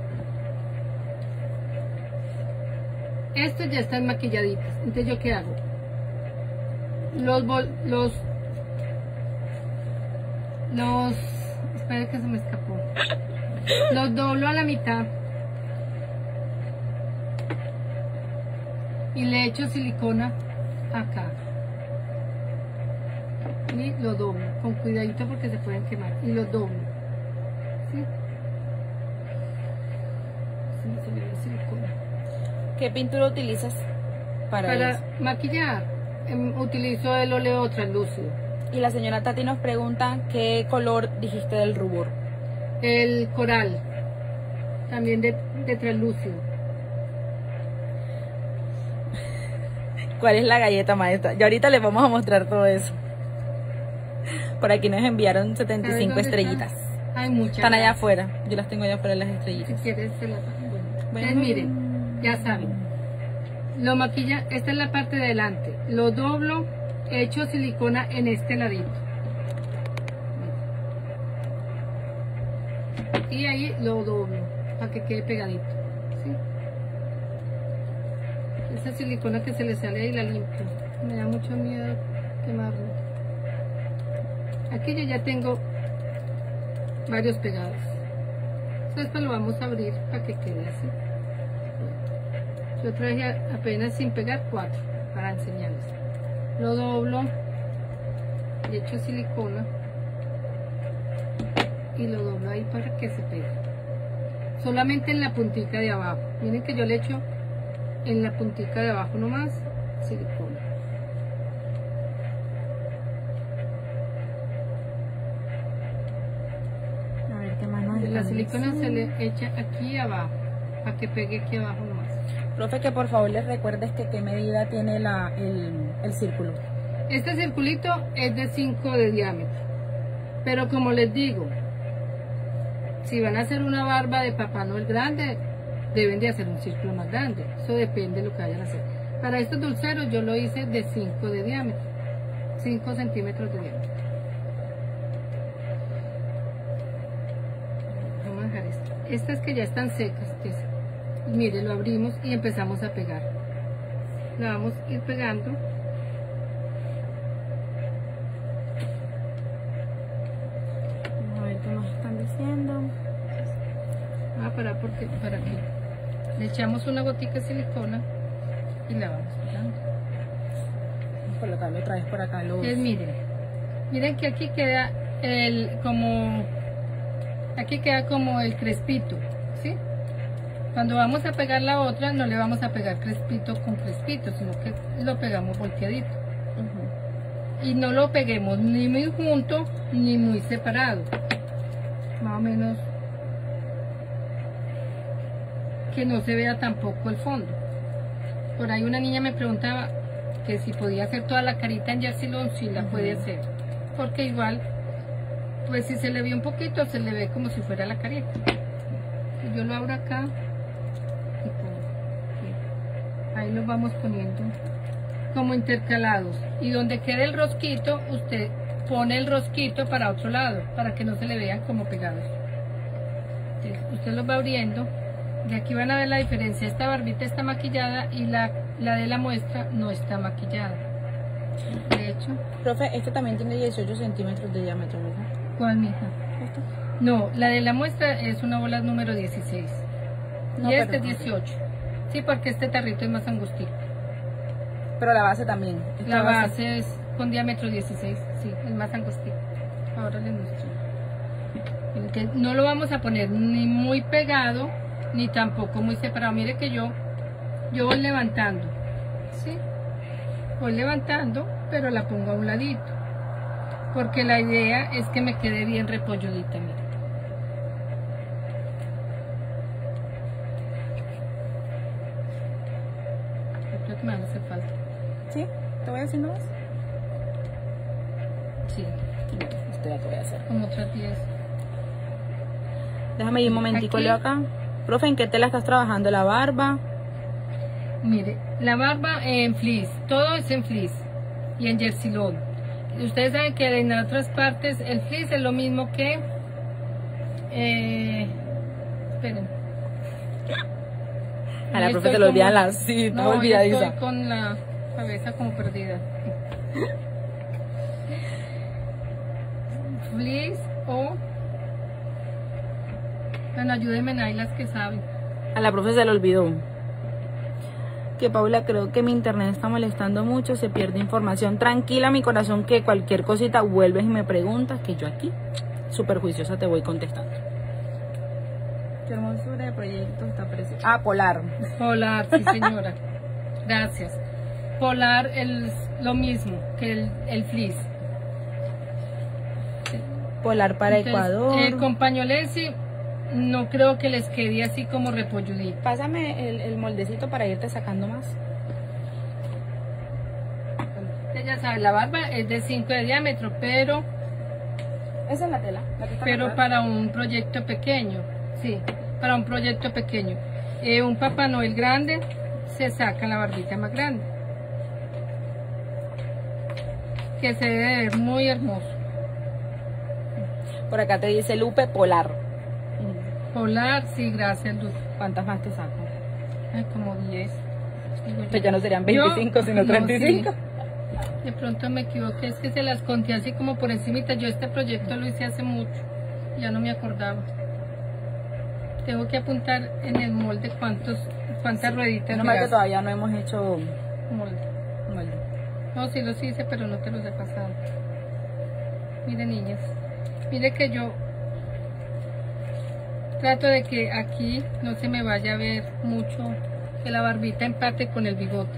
Estos ya están maquilladitos. Entonces, ¿yo qué hago? Los bol, los los espera que se me escapó. Los doblo a la mitad y le echo silicona acá y lo doblo con cuidadito porque se pueden quemar y los doblo, ¿sí? Se me salió la silicona. ¿Qué pintura utilizas para, Para eso? maquillar em, utilizo el óleo translúcido. Y la señora Tati nos pregunta qué color dijiste del rubor. El coral, también de, de translúcido. ¿Cuál es la galleta, maestra? Y ahorita les vamos a mostrar todo eso. Por aquí nos enviaron setenta y ¿Sabes cinco dónde estrellitas. están? Hay muchas. Están allá afuera. Yo las tengo allá afuera las Si estrellitas. quieres, se las bueno. Bueno. Entonces, miren, ya saben. Lo maquilla, esta es la parte de delante. Lo doblo, echo silicona en este ladito. Y ahí lo doblo para que quede pegadito. ¿Sí? Esa silicona que se le sale ahí la limpio. Me da mucho miedo quemarlo. Aquí yo ya tengo varios pegados. Después lo vamos a abrir para que quede así. Yo traje apenas sin pegar cuatro para enseñarles. Lo doblo, le echo silicona y lo doblo ahí para que se pegue. Solamente en la puntica de abajo. Miren que yo le echo en la puntica de abajo nomás silicona. A ver qué más nos La están silicona se diciendo. le echa aquí abajo para que pegue aquí abajo nomás. Profe, que por favor les recuerdes que qué medida tiene la, el, el círculo. Este circulito es de cinco de diámetro, pero como les digo, si van a hacer una barba de Papá Noel grande, deben de hacer un círculo más grande. Eso depende de lo que vayan a hacer. Para estos dulceros yo lo hice de cinco de diámetro, cinco centímetros de diámetro. Vamos a dejar esto. Estas que ya están secas, es, mire, lo abrimos y empezamos a pegar. La vamos a ir pegando. A ver qué nos están diciendo. Voy a parar porque para aquí le echamos una gotica de silicona y la vamos pegando. Vamos a colocarlo otra vez por acá. Los... Entonces, miren, miren que aquí queda el como aquí queda como el crespito, ¿sí? Cuando vamos a pegar la otra no le vamos a pegar crespito con crespito, sino que lo pegamos volteadito. Uh-huh. Y no lo peguemos ni muy junto ni muy separado, más o menos que no se vea tampoco el fondo. Por ahí una niña me preguntaba que si podía hacer toda la carita en Yersilón. Sí la uh-huh. puede hacer, porque igual pues si se le ve un poquito se le ve como si fuera la carita. Y yo lo abro acá y pongo, ahí los vamos poniendo como intercalados, y donde quede el rosquito usted pone el rosquito para otro lado para que no se le vean como pegados. Entonces, usted los va abriendo. De aquí van a ver la diferencia. Esta barbita está maquillada y la, la de la muestra no está maquillada. De hecho, profe, este también tiene dieciocho centímetros de diámetro, ¿verdad? ¿Cuál, mija? ¿Esta? No, la de la muestra es una bola número dieciséis. No, y este pero... dieciocho. Sí, porque este tarrito es más angustito. Pero la base también. La base, base es con diámetro dieciséis, sí, es más angustito. Ahora les muestro. Que no lo vamos a poner ni muy pegado ni tampoco muy separado. Mire que yo yo voy levantando, ¿sí? Voy levantando, pero la pongo a un ladito, porque la idea es que me quede bien repolludita, mire. Creo que me hace falta. ¿Sí? ¿Te voy haciendo más? Sí. Bueno, esto ya te voy a hacer. Como otras diez. Déjame ir un momentico, Leo, acá. Profe, ¿en qué tela estás trabajando la barba? Mire, la barba en fleece, todo es en fleece y en Yersilón. Ustedes saben que en otras partes el fleece es lo mismo que... Eh, esperen. A la profe se le olvidan las citas, no, olvidadiza. Estoy con la cabeza como perdida. Fleece o... Bueno, ayúdenme ahí las que saben. A la profe se le olvidó. Que Paula, creo que mi internet está molestando mucho, se pierde información. Tranquila, mi corazón, que cualquier cosita vuelves y me preguntas, que yo aquí, súper juiciosa, te voy contestando. Qué hermosura de proyecto está precioso. Ah, Polar. Polar, sí señora. Gracias. Polar es lo mismo que el, el fleece. Polar para Entonces, Ecuador. Eh, con pañolesi no creo que les quede así como repolludito. Pásame el, el moldecito para irte sacando más. Ya saben, la barba es de cinco de diámetro, pero esa es la tela, la que está pero atrás. para un proyecto pequeño, sí, para un proyecto pequeño. Eh, un Papá Noel grande se saca la barbita más grande, que se debe ver muy hermoso. Por acá te dice Lupe Polar. Polar, sí, gracias, Luz. ¿Cuántas más te saco? Ay, como diez. Pues ya no serían veinticinco, yo, sino treinta y cinco. No, sí. De pronto me equivoqué, es que se las conté así como por encimita. Yo este proyecto lo hice hace mucho, ya no me acordaba. Tengo que apuntar en el molde cuántos, cuántas rueditas. No, que todavía no hemos hecho molde. molde. No, sí los hice, pero no te los he pasado. Mire, niñas, mire que yo trato de que aquí no se me vaya a ver mucho, que la barbita empate con el bigote.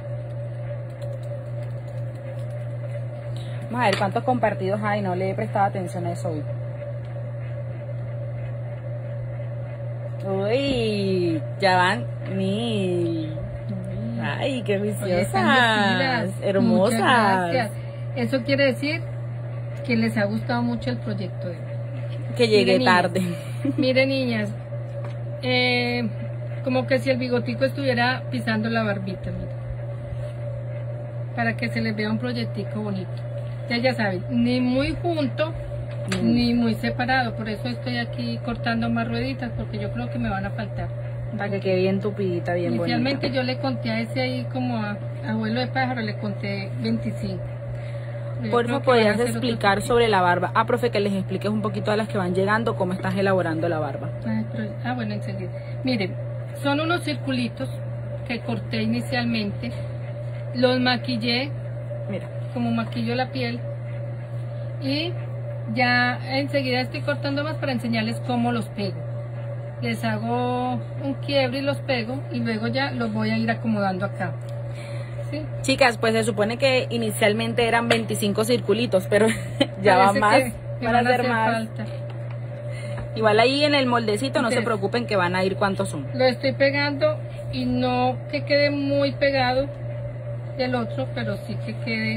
Vamos a ver cuántos compartidos hay, no le he prestado atención a eso hoy. Uy, Ya van mil. Ay, qué Oye, viciosas. están lucidas. Hermosas. Muchas gracias. Eso quiere decir que les ha gustado mucho el proyecto de hoy. Que llegué Miren, tarde. Niñas, miren, niñas, eh, como que si el bigotico estuviera pisando la barbita, miren, para que se les vea un proyectico bonito. Ya ya saben, ni muy junto, mm. ni muy separado. Por eso estoy aquí cortando más rueditas, porque yo creo que me van a faltar. Para que quede bien tupidita, bien bonita. Inicialmente yo le conté a ese ahí como a abuelo de pájaro, le conté veinticinco. Por favor, ¿podrías explicar sobre la barba? Ah, profe, que les expliques un poquito a las que van llegando cómo estás elaborando la barba. Ay, pero, ah, bueno, enseguida. Miren, son unos circulitos que corté inicialmente. Los maquillé, mira, como maquillo la piel. Y ya enseguida estoy cortando más para enseñarles cómo los pego. Les hago un quiebre y los pego y luego ya los voy a ir acomodando acá. ¿Sí? Chicas, pues se supone que inicialmente eran veinticinco circulitos, pero ya van más, van a hacer más. Falta. Igual ahí en el moldecito no Entonces, se preocupen que van a ir cuántos son. Lo estoy pegando y no que quede muy pegado del otro, pero sí que quede.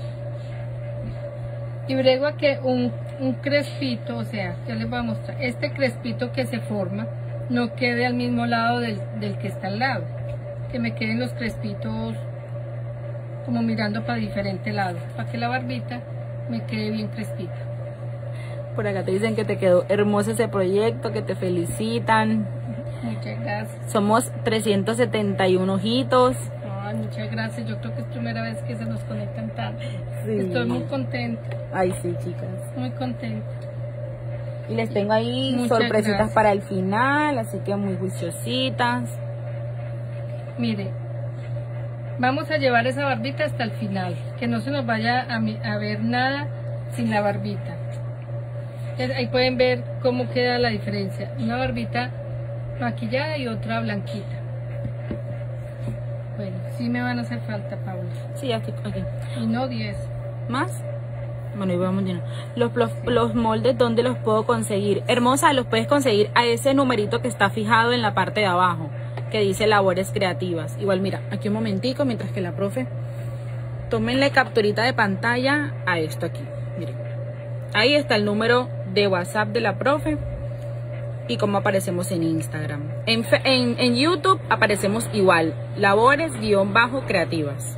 Y brego a que un, un crespito, o sea, ya les voy a mostrar, este crespito que se forma no quede al mismo lado del, del que está al lado, que me queden los crespitos como mirando para diferente lado, para que la barbita me quede bien crespita. Por acá te dicen que te quedó hermoso ese proyecto, que te felicitan. Muchas gracias. Somos trescientos setenta y uno ojitos. Ay, muchas gracias, yo creo que es primera vez que se nos conectan tanto. Sí. Estoy muy contenta. Ay, sí, chicas. Muy contenta. Y les tengo ahí Muchas sorpresitas gracias. para el final, así que muy juiciositas. Mire, vamos a llevar esa barbita hasta el final, que no se nos vaya a, a ver nada sin la barbita. Ahí pueden ver cómo queda la diferencia. Una barbita maquillada y otra blanquita. Bueno, sí me van a hacer falta, Paula. Sí, ya estoy aquí. Y no diez. ¿Más? Bueno, y vamos lleno. Los, los, los moldes, ¿dónde los puedo conseguir? Hermosa, los puedes conseguir a ese numerito que está fijado en la parte de abajo, que dice labores creativas. Igual, mira, aquí un momentico, mientras que la profe, tómenle capturita de pantalla a esto aquí. Miren, ahí está el número de WhatsApp de la profe y cómo aparecemos en Instagram. En, en, en YouTube aparecemos igual, labores-creativas.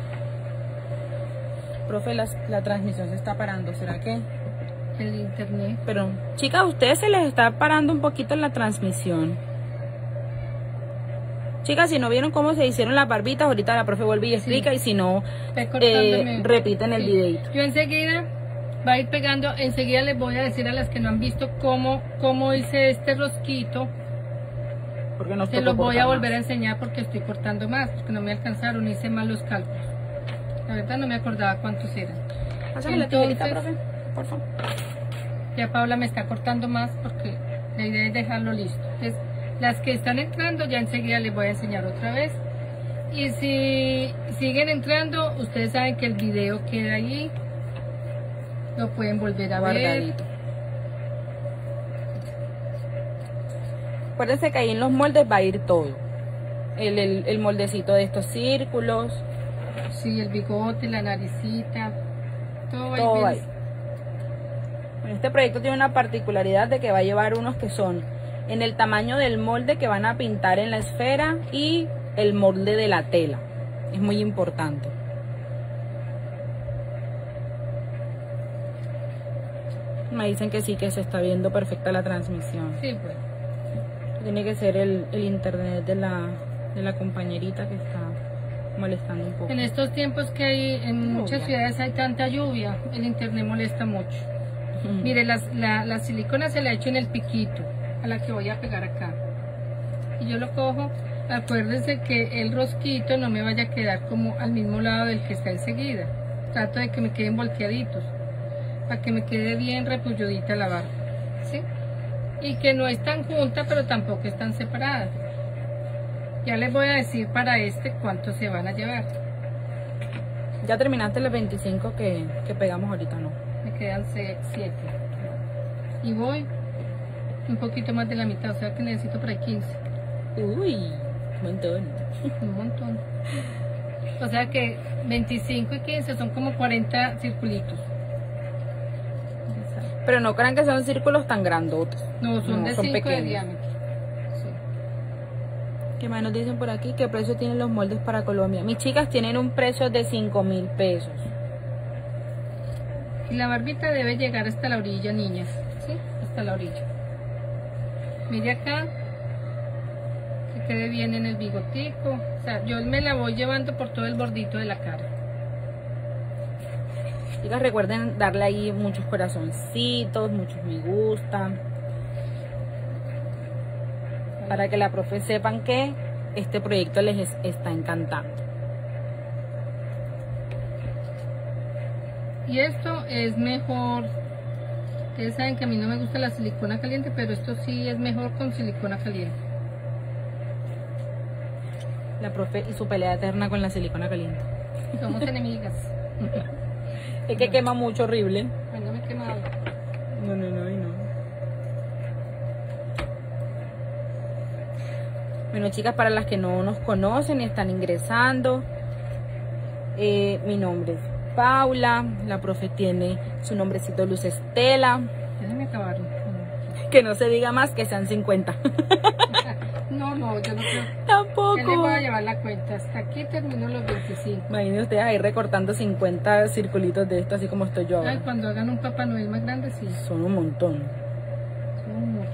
Profe, la, la transmisión se está parando, ¿será que? El internet. Pero, chicas, a ustedes se les está parando un poquito la transmisión. Chicas, si no vieron cómo se hicieron las barbitas, ahorita la profe vuelve y explica, sí. Y si no, eh, repiten el sí. videito. Yo enseguida va a ir pegando, enseguida les voy a decir a las que no han visto cómo, cómo hice este rosquito. Porque nos Se los voy a volver más. a enseñar porque estoy cortando más, porque no me alcanzaron, hice mal los cálculos. La verdad no me acordaba cuántos eran. Pásame la tijerita, profe, por favor. Ya Paula me está cortando más porque la idea es dejarlo listo. Entonces, las que están entrando ya enseguida les voy a enseñar otra vez. Y si siguen entrando, ustedes saben que el video queda ahí. Lo pueden volver a guardadito. ver. Acuérdense que ahí en los moldes va a ir todo. El, el, el moldecito de estos círculos. Sí, el bigote, la naricita. Todo, todo ahí. ahí. Bueno, este proyecto tiene una particularidad de que va a llevar unos que son en el tamaño del molde que van a pintar en la esfera y el molde de la tela. Es muy importante. Me dicen que sí, que se está viendo perfecta la transmisión. Sí, pues. Tiene que ser el, el internet de la, de la compañerita que está molestando un poco. En estos tiempos que hay, en muchas ciudades hay tanta lluvia, el internet molesta mucho. Uh-huh. Mire, las, la, la silicona se la he hecho en el piquito, a la que voy a pegar acá. Y yo lo cojo, acuérdense que el rosquito no me vaya a quedar como al mismo lado del que está enseguida. Trato de que me queden volteaditos, para que me quede bien repulludita la barba, ¿sí? Y que no es tan junta, pero tampoco es tan separada. Ya les voy a decir para este cuántos se van a llevar. ¿Ya terminaste los veinticinco que, que pegamos ahorita, no? Me quedan siete. Y voy un poquito más de la mitad, o sea que necesito por ahí quince. Uy, un montón. Un montón. O sea que veinticinco y quince son como cuarenta circulitos. Pero no crean que son círculos tan grandotes. No, son No, de son cinco de pequeños. diámetro. Sí. ¿Qué más nos dicen por aquí? ¿Qué precio tienen los moldes para Colombia? Mis chicas tienen un precio de cinco mil pesos. Y la barbita debe llegar hasta la orilla, niñas. ¿Sí? Hasta la orilla. Mire acá. Que quede bien en el bigotico. O sea, yo me la voy llevando por todo el bordito de la cara. Chicas, recuerden darle ahí muchos corazoncitos, muchos me gusta. Para que la profe sepan que este proyecto les es- está encantando. Y esto es mejor. Ustedes saben que a mí no me gusta la silicona caliente, pero esto sí es mejor con silicona caliente. La profe y su pelea eterna con la silicona caliente. Somos enemigas. Es que quema mucho, horrible. Ay, no me he quemado. No, no, no, y no. Bueno, chicas, para las que no nos conocen y están ingresando, eh, mi nombre es Paula, la profe tiene su nombrecito Luz Estela, Ya se me acabaron. que no se diga más que sean cincuenta. No, no, yo no creo. ¿Qué le Tampoco. voy a llevar la cuenta? Hasta aquí termino los veinticinco. Imagínense ustedes ahí recortando cincuenta circulitos de esto, así como estoy yo ahora. Ay, cuando hagan un Papá Noel más grande, sí. Son un montón. Son muchos.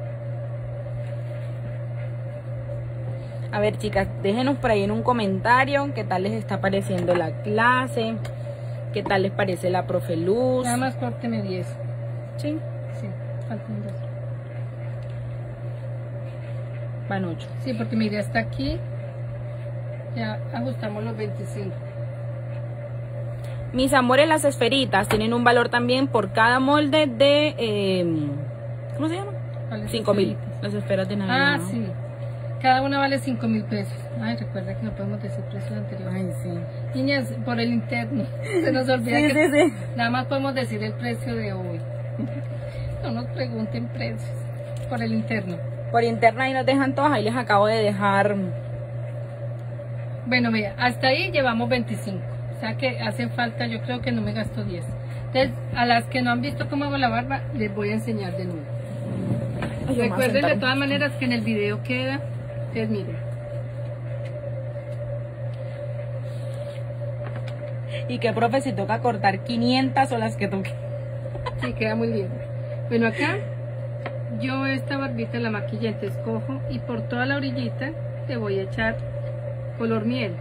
A ver, chicas, déjenos por ahí en un comentario qué tal les está pareciendo la clase, qué tal les parece la profe Luz. Nada más córteme diez. Sí, Sí, faltan dos. van ocho. Sí, porque mire, hasta aquí ya ajustamos los veinticinco. Mis amores, las esferitas tienen un valor también por cada molde de, eh, ¿cómo se llama? ¿Cuáles cinco mil. esferitas? Las esferas de Navidad. Ah, ¿no? sí. Cada una vale cinco mil pesos. Ay, recuerda que no podemos decir precios anteriores. Ay, sí. Niñas, por el interno. Se nos olvida Sí, que sí, sí. nada más podemos decir el precio de hoy. No nos pregunten precios. Por el interno. Por interna ahí nos dejan todas, ahí les acabo de dejar. Bueno, mira, hasta ahí llevamos veinticinco. O sea que hacen falta, yo creo que no me gasto diez. Entonces, a las que no han visto cómo hago la barba, les voy a enseñar de nuevo. Ay, yo me voy a Recuerden sentar de un todas poquito. maneras que en el video queda. Entonces, miren. Y que profe, si toca cortar quinientas o las que toque. Sí, queda muy lindo. Bueno, acá yo esta barbita la maquillé, entonces cojo y por toda la orillita le voy a echar color miel.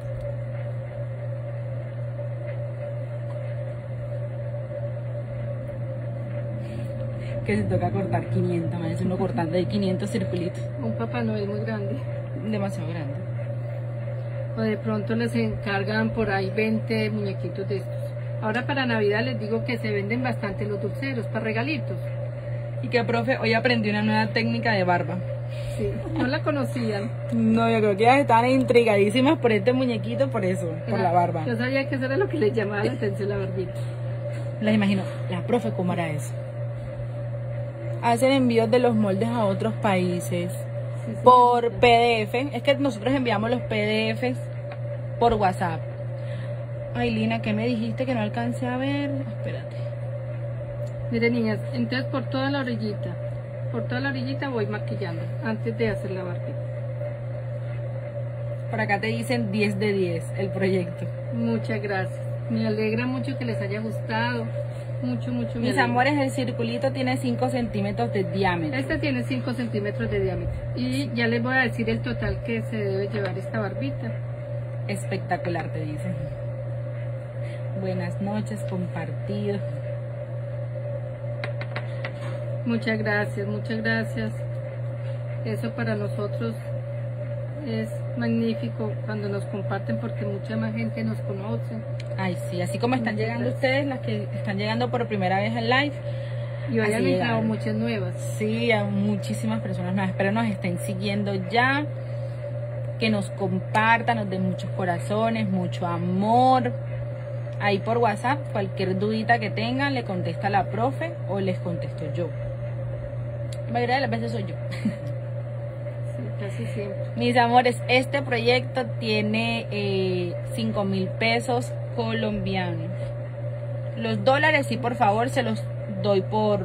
Que se toca cortar quinientas, man, es uno cortando de quinientos circulitos. Un Papá Noel muy grande. Demasiado grande. O de pronto les encargan por ahí veinte muñequitos de estos. Ahora para Navidad les digo que se venden bastante los dulceros para regalitos. Y que profe, hoy aprendí una nueva técnica de barba. Sí, no la conocían. No, yo creo que ellas estaban intrigadísimas por este muñequito, por eso, por la barba. Yo sabía que eso era lo que les llamaba la atención, la barbita. Las imagino, la profe, ¿cómo hará eso? Hacen envíos de los moldes a otros países Sí, sí. por P D F. Es que nosotros enviamos los P D Fs por WhatsApp. Ay, Lina, ¿qué me dijiste que no alcancé a ver? Espérate. Miren, niñas, entonces por toda la orillita, por toda la orillita voy maquillando antes de hacer la barbita. Por acá te dicen diez de diez el proyecto. Muchas gracias. Me alegra mucho que les haya gustado. Mucho, mucho. me Mis alegra. amores, el circulito tiene cinco centímetros de diámetro. Este tiene cinco centímetros de diámetro. Y ya les voy a decir el total que se debe llevar esta barbita. Espectacular, te dicen. Buenas noches, compartido. Muchas gracias, muchas gracias. Eso para nosotros es magnífico cuando nos comparten porque mucha más gente nos conoce. Ay, sí, así como están llegando ustedes, las que están llegando por primera vez al live. Y hoy Así han entrado llegaron. muchas nuevas. Sí, a muchísimas personas nuevas. Espero nos estén siguiendo ya. Que nos compartan, nos den muchos corazones, mucho amor. Ahí por WhatsApp, cualquier dudita que tengan, le contesta la profe o les contesto yo. La mayoría de las veces soy yo. Sí, casi siempre. Mis amores, este proyecto tiene eh, cinco mil pesos colombianos. Los dólares, sí, por favor, se los doy por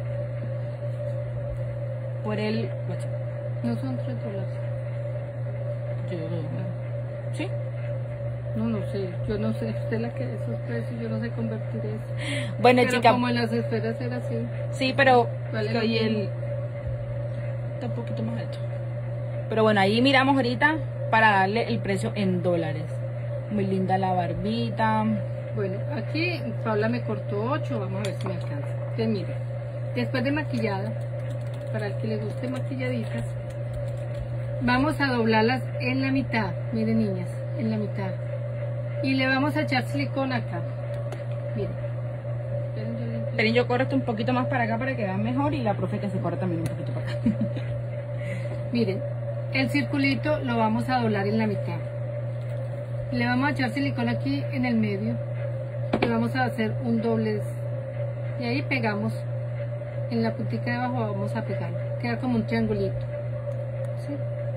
por el... No son tres dólares. Yo, ¿sí? No, no sé, yo no sé, usted la que esos precios, yo no sé convertir eso. Bueno, pero chica, como en las esferas era así. sí, pero Vale, que hoy lo el está un poquito más alto. Pero bueno, ahí miramos ahorita para darle el precio en dólares. Muy linda la barbita. Bueno, aquí Paula me cortó ocho, vamos a ver si me alcanza. Entonces, mire, después de maquillada, para el que le guste maquilladitas, vamos a doblarlas en la mitad, miren niñas, en la mitad. Y le vamos a echar silicona acá. Miren. Esperen, yo limpio. Pero yo corto un poquito más para acá para que vean mejor y la profe que se corta también un poquito para acá. Miren, el circulito lo vamos a doblar en la mitad. Le vamos a echar silicona aquí en el medio. Y vamos a hacer un doblez. Y ahí pegamos. En la puntita de abajo vamos a pegar. Queda como un triangulito. ¿Sí?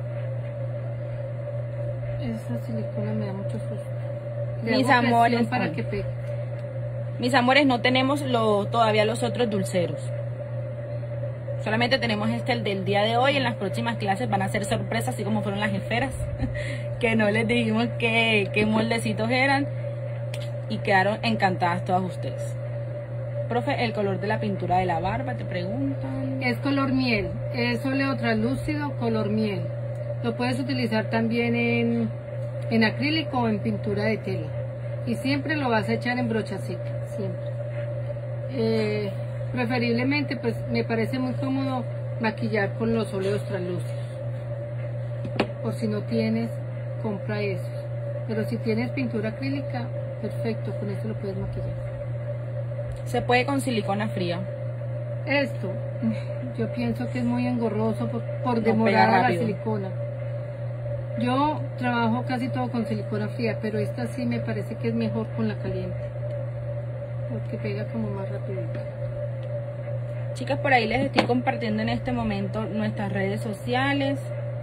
Esa silicona me da mucho susto. Le Mis hago presión amores, para ay. que pegue. Mis amores, no tenemos lo, todavía los otros dulceros. Solamente tenemos este, el del día de hoy. En las próximas clases van a ser sorpresas, así como fueron las esferas. Que no les dijimos qué, qué moldecitos eran. Y quedaron encantadas todas ustedes. Profe, el color de la pintura de la barba, te preguntan. Es color miel. Es óleo translúcido, color miel. Lo puedes utilizar también en, en acrílico o en pintura de tela. Y siempre lo vas a echar en brocha seca. Siempre. Eh, preferiblemente, pues me parece muy cómodo maquillar con los óleos translúcidos. Por si no tienes, compra esos. Pero si tienes pintura acrílica, perfecto, con eso lo puedes maquillar. Se puede con silicona fría. Esto, yo pienso que es muy engorroso por, por No demorar pega a la rápido. silicona. Yo trabajo casi todo con silicona fría, pero esta sí me parece que es mejor con la caliente. Porque pega como más rapidito. Chicas, por ahí les estoy compartiendo en este momento nuestras redes sociales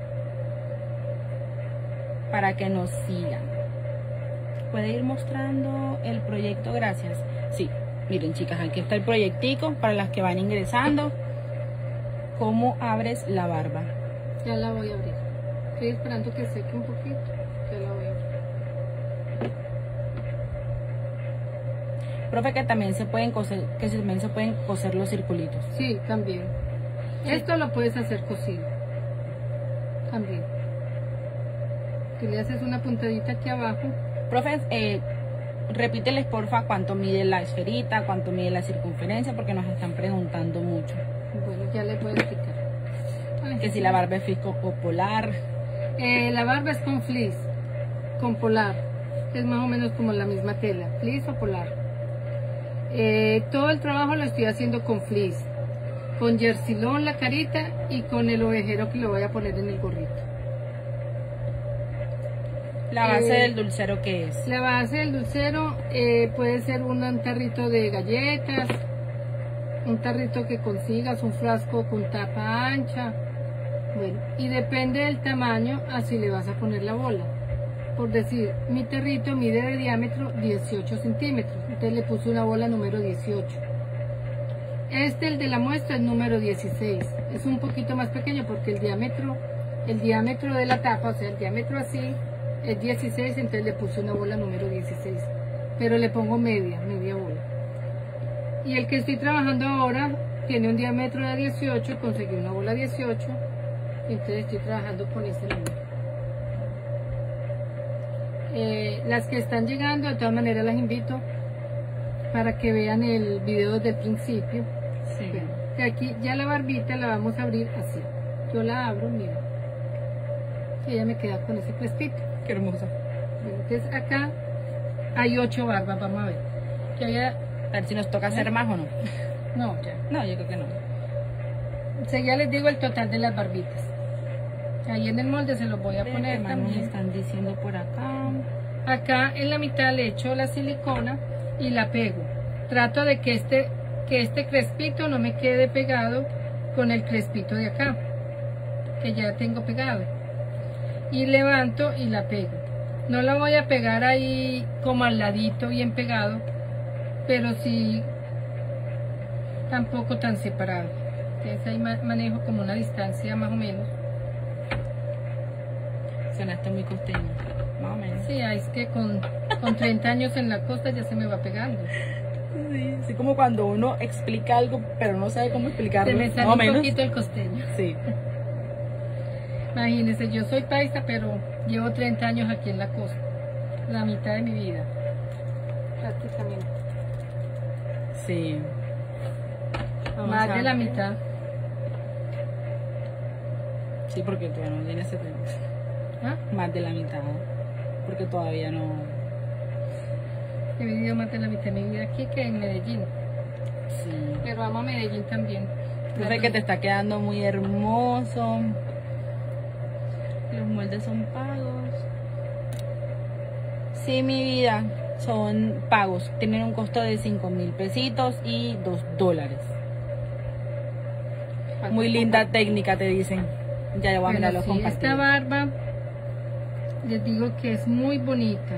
para que nos sigan. ¿Puede ir mostrando el proyecto? Gracias. Sí, miren chicas, aquí está el proyectico para las que van ingresando. ¿Cómo abres la barba? Ya la voy a abrir. Estoy esperando que seque un poquito. Ya la voy a abrir. Profe, que también se pueden coser, que también se pueden coser los circulitos. Sí, también. Esto lo puedes hacer cosido. También. Que le haces una puntadita aquí abajo. Profe, eh, repíteles porfa cuánto mide la esferita, cuánto mide la circunferencia, porque nos están preguntando mucho. Bueno, ya les voy a explicar. Ay, Que si la barba es fisco o polar. Eh, la barba es con fleece, con polar. Es más o menos como la misma tela, fleece o polar. Eh, todo el trabajo lo estoy haciendo con fleece, con jersilón la carita y con el ovejero que le voy a poner en el gorrito. La base Eh, del dulcero, ¿qué es? La base del dulcero eh, puede ser un, un tarrito de galletas, un tarrito que consigas, un frasco con tapa ancha. Bueno, y depende del tamaño, así le vas a poner la bola. Por decir, mi tarrito mide de diámetro dieciocho centímetros, entonces le puse una bola número dieciocho. Este, el de la muestra, es número dieciséis. Es un poquito más pequeño porque el diámetro, el diámetro de la tapa, o sea, el diámetro así, es dieciséis, entonces le puse una bola número dieciséis. Pero le pongo media, media bola. Y el que estoy trabajando ahora tiene un diámetro de dieciocho, conseguí una bola dieciocho, entonces estoy trabajando con ese número. Eh, las que están llegando, de todas maneras las invito para que vean el video desde el principio. Sí. Bueno, que aquí ya la barbita la vamos a abrir así. Yo la abro, mira. Y ella me queda con ese crespito. Qué hermosa. Bueno, entonces acá hay ocho barbas, vamos a ver. Que haya, A ver si nos toca hacer más o no. no, ya. No, yo creo que no. O sea, ya les digo el total de las barbitas. Ahí en el molde se los voy a Ve, poner ¿qué más nos también. están diciendo por acá? Acá en la mitad le echo la silicona y la pego. Trato de que este, que este crespito no me quede pegado con el crespito de acá. que ya tengo pegado. Y levanto y la pego. No la voy a pegar ahí como al ladito bien pegado, pero sí tampoco tan separado. Entonces ahí manejo como una distancia más o menos. Sonaste muy costeño, más o menos. Sí, es que con, con treinta años en la costa ya se me va pegando. Sí, así como cuando uno explica algo, pero no sabe cómo explicarlo. Se me sale más o un menos. poquito el costeño. Sí. Imagínense, yo soy paisa, pero llevo treinta años aquí en la costa. La mitad de mi vida. Prácticamente. Sí. Vamos Más a de la ver. mitad. Sí, porque todavía no tiene setenta. ¿Ah? Más de la mitad. Porque todavía no. He vivido más de la mitad de mi vida aquí que en Medellín. Sí. Pero amo a Medellín también. Profe, que te está quedando muy hermoso. Los moldes son pagos. Sí, mi vida. Son pagos. Tienen un costo de cinco mil pesitos y dos dólares. Muy linda técnica, te dicen. Ya le voy a Bueno, mirar los sí, compartidos. esta barba, les digo que es muy bonita.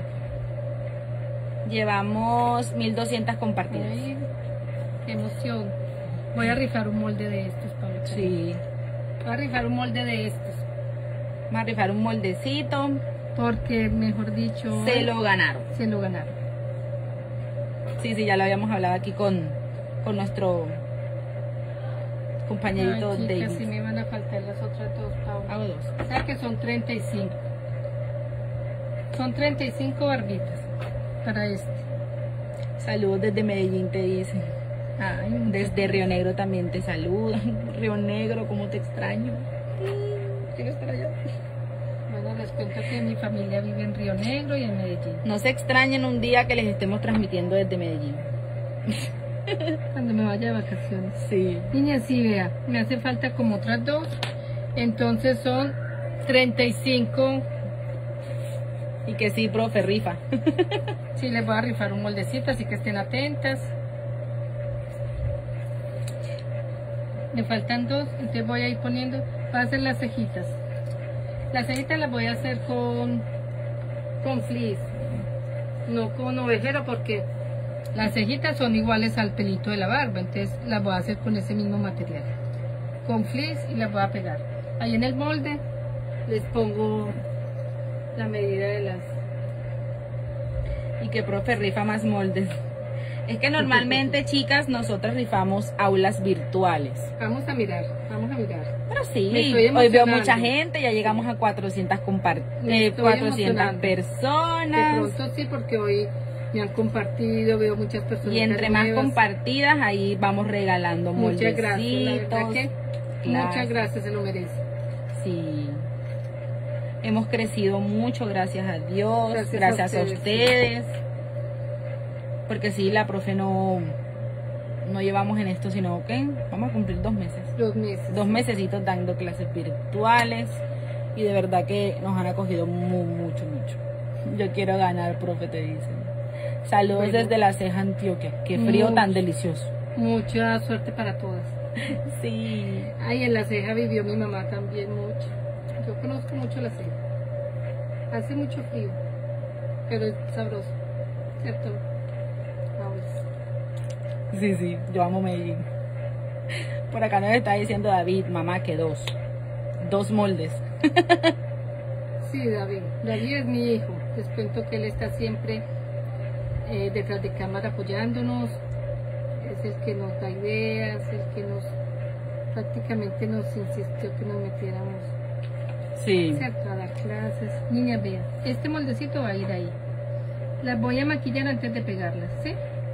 Llevamos mil doscientas compartidas. Ay, qué emoción. Voy a rifar un molde de estos, Pablo. Sí. Voy a rifar un molde de estos. Vamos a rifar un moldecito. Porque, mejor dicho, Se lo ganaron. se lo ganaron. Sí, sí, ya lo habíamos hablado aquí con, con nuestro compañerito Ay, chicas, David. sí me van a faltar las otras dos, Pablo. Hago dos. O sea que son treinta y cinco. Son treinta y cinco barbitas para este. Saludos desde Medellín, te dicen. Ay, Desde Río Negro también te saludan. Río Negro, cómo te extraño. Quiero estar allá. bueno, les cuento que mi familia vive en Río Negro y en Medellín. No se extrañen un día que les estemos transmitiendo desde Medellín. Cuando me vaya de vacaciones. Sí. Niña, sí, vea, me hace falta como otras dos. Entonces son treinta y cinco. Y que sí, profe, rifa. Sí, les voy a rifar un moldecito, así que estén atentas. Me faltan dos, entonces voy a ir poniendo, voy a hacer las cejitas. Las cejitas las voy a hacer con, con fleece, no con ovejero, porque las cejitas son iguales al pelito de la barba, entonces las voy a hacer con ese mismo material. Con fleece y las voy a pegar. Ahí en el molde les pongo la medida de las... Y que profe rifa más moldes. Es que normalmente, chicas, nosotras rifamos aulas virtuales. Vamos a mirar, vamos a mirar. Pero Me sí, estoy hoy veo emocionando. mucha gente, ya llegamos a cuatrocientas, compart Me eh, estoy cuatrocientas emocionando. personas. De pronto sí, porque hoy me han compartido, veo muchas personas. Y entre más nuevas. compartidas, ahí vamos regalando Muchas moldecitos. gracias, la verdad que Claro. muchas gracias, se lo merece. Sí. Hemos crecido mucho, gracias a Dios, Gracias gracias, a a ustedes, ustedes. Porque sí, la profe no, no llevamos en esto, sino que vamos a cumplir dos meses. Dos meses. Dos mesecitos dando clases virtuales. Y de verdad que nos han acogido mu- mucho, mucho. Yo quiero ganar, profe, te dicen. Saludos Bueno. desde La Ceja, Antioquia. Qué frío Mucho. tan delicioso. Mucha suerte para todas. Sí. Ay, en La Ceja vivió mi mamá también mucho. Yo conozco mucho La Ceja. Hace mucho frío, pero es sabroso, ¿cierto? Vamos. Sí, sí, yo amo Medellín. Por acá nos está diciendo David, mamá, que dos. Dos moldes. Sí, David. David es mi hijo. Les cuento que él está siempre eh, detrás de cámara apoyándonos. Es el que nos da ideas, el que nos prácticamente nos insistió que nos metiéramos, Sí. ¿cierto? A dar clases. Niñas, vean, este moldecito va a ir ahí. Las voy a maquillar antes de pegarlas, ¿sí?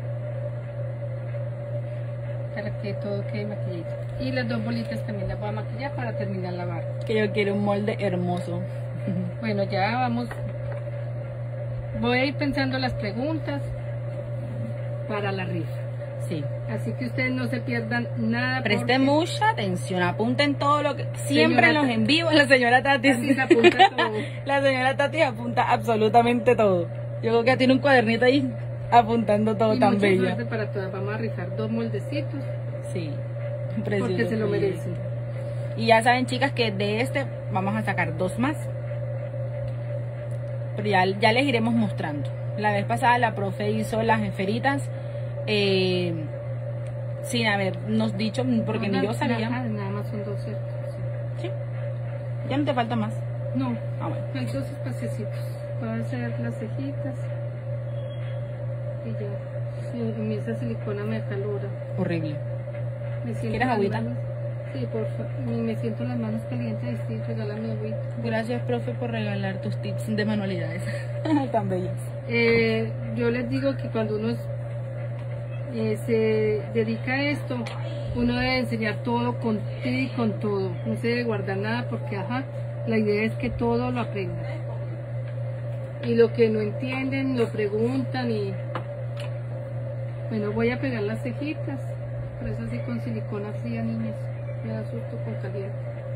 Para que todo quede maquilladito. Y las dos bolitas también las voy a maquillar para terminar la barra. Que yo quiero un molde hermoso. Bueno, ya vamos. Voy a ir pensando las preguntas para la rifa. Sí. Así que ustedes no se pierdan nada. Presten porque mucha atención, apunten todo lo que... Siempre en los Tati. en vivo la señora Tati... Tati se apunta todo. La señora Tati apunta absolutamente todo. Yo creo que tiene un cuadernito ahí apuntando todo Y tan mucha bello. suerte para todas. Vamos a rifar dos moldecitos Sí. porque se lo sí. merecen. Y ya saben, chicas, que de este vamos a sacar dos más. Pero ya, ya les iremos mostrando. La vez pasada la profe hizo las esferitas eh, sin habernos dicho, porque no, ni yo sabía. Nada, nada más son dos cercos. Sí. Ya no te falta más. No, Ah, bueno. hay dos espaciecitos. Voy a hacer las cejitas. Y ya. Sí, a mí esa silicona me acalora. Horrible. Me siento ¿Quieres las agüita? manos- Sí, por favor. Me siento las manos calientes. Sí, regálame agüita. Gracias, profe, por regalar tus tips de manualidades tan bellas. Eh, yo les digo que cuando uno es- eh, se dedica a esto, uno debe enseñar todo con ti y con todo. No se debe guardar nada porque, ajá, la idea es que todo lo aprendan. Y lo que no entienden, lo preguntan y... Bueno, voy a pegar las cejitas, pero eso sí con silicona fría, niñas. Me da susto con caliente.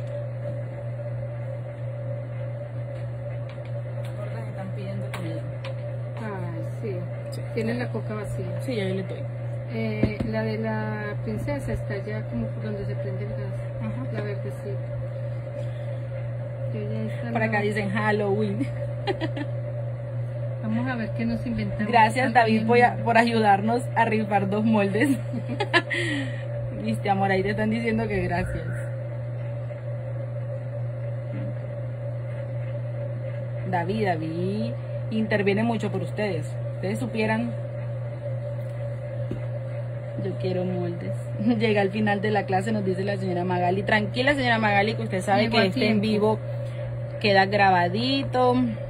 Están pidiendo comida. Ay, sí. Tienen la coca vacía. Sí, ahí le doy. Eh, la de la princesa está ya como por donde se prende el gas. Ajá. La verdecita. Yo ya instalé- Por acá dicen Halloween. Vamos a ver qué nos inventamos. Gracias, David, Alguien- por, a- por ayudarnos a rifar dos moldes. Viste, amor, ahí te están diciendo que gracias. David, David interviene mucho por ustedes. Ustedes supieran. Yo quiero moldes. Llega al final de la clase, nos dice la señora Magali. Tranquila, señora Magali, que usted sabe Llegó que a este en tiempo. vivo queda grabadito.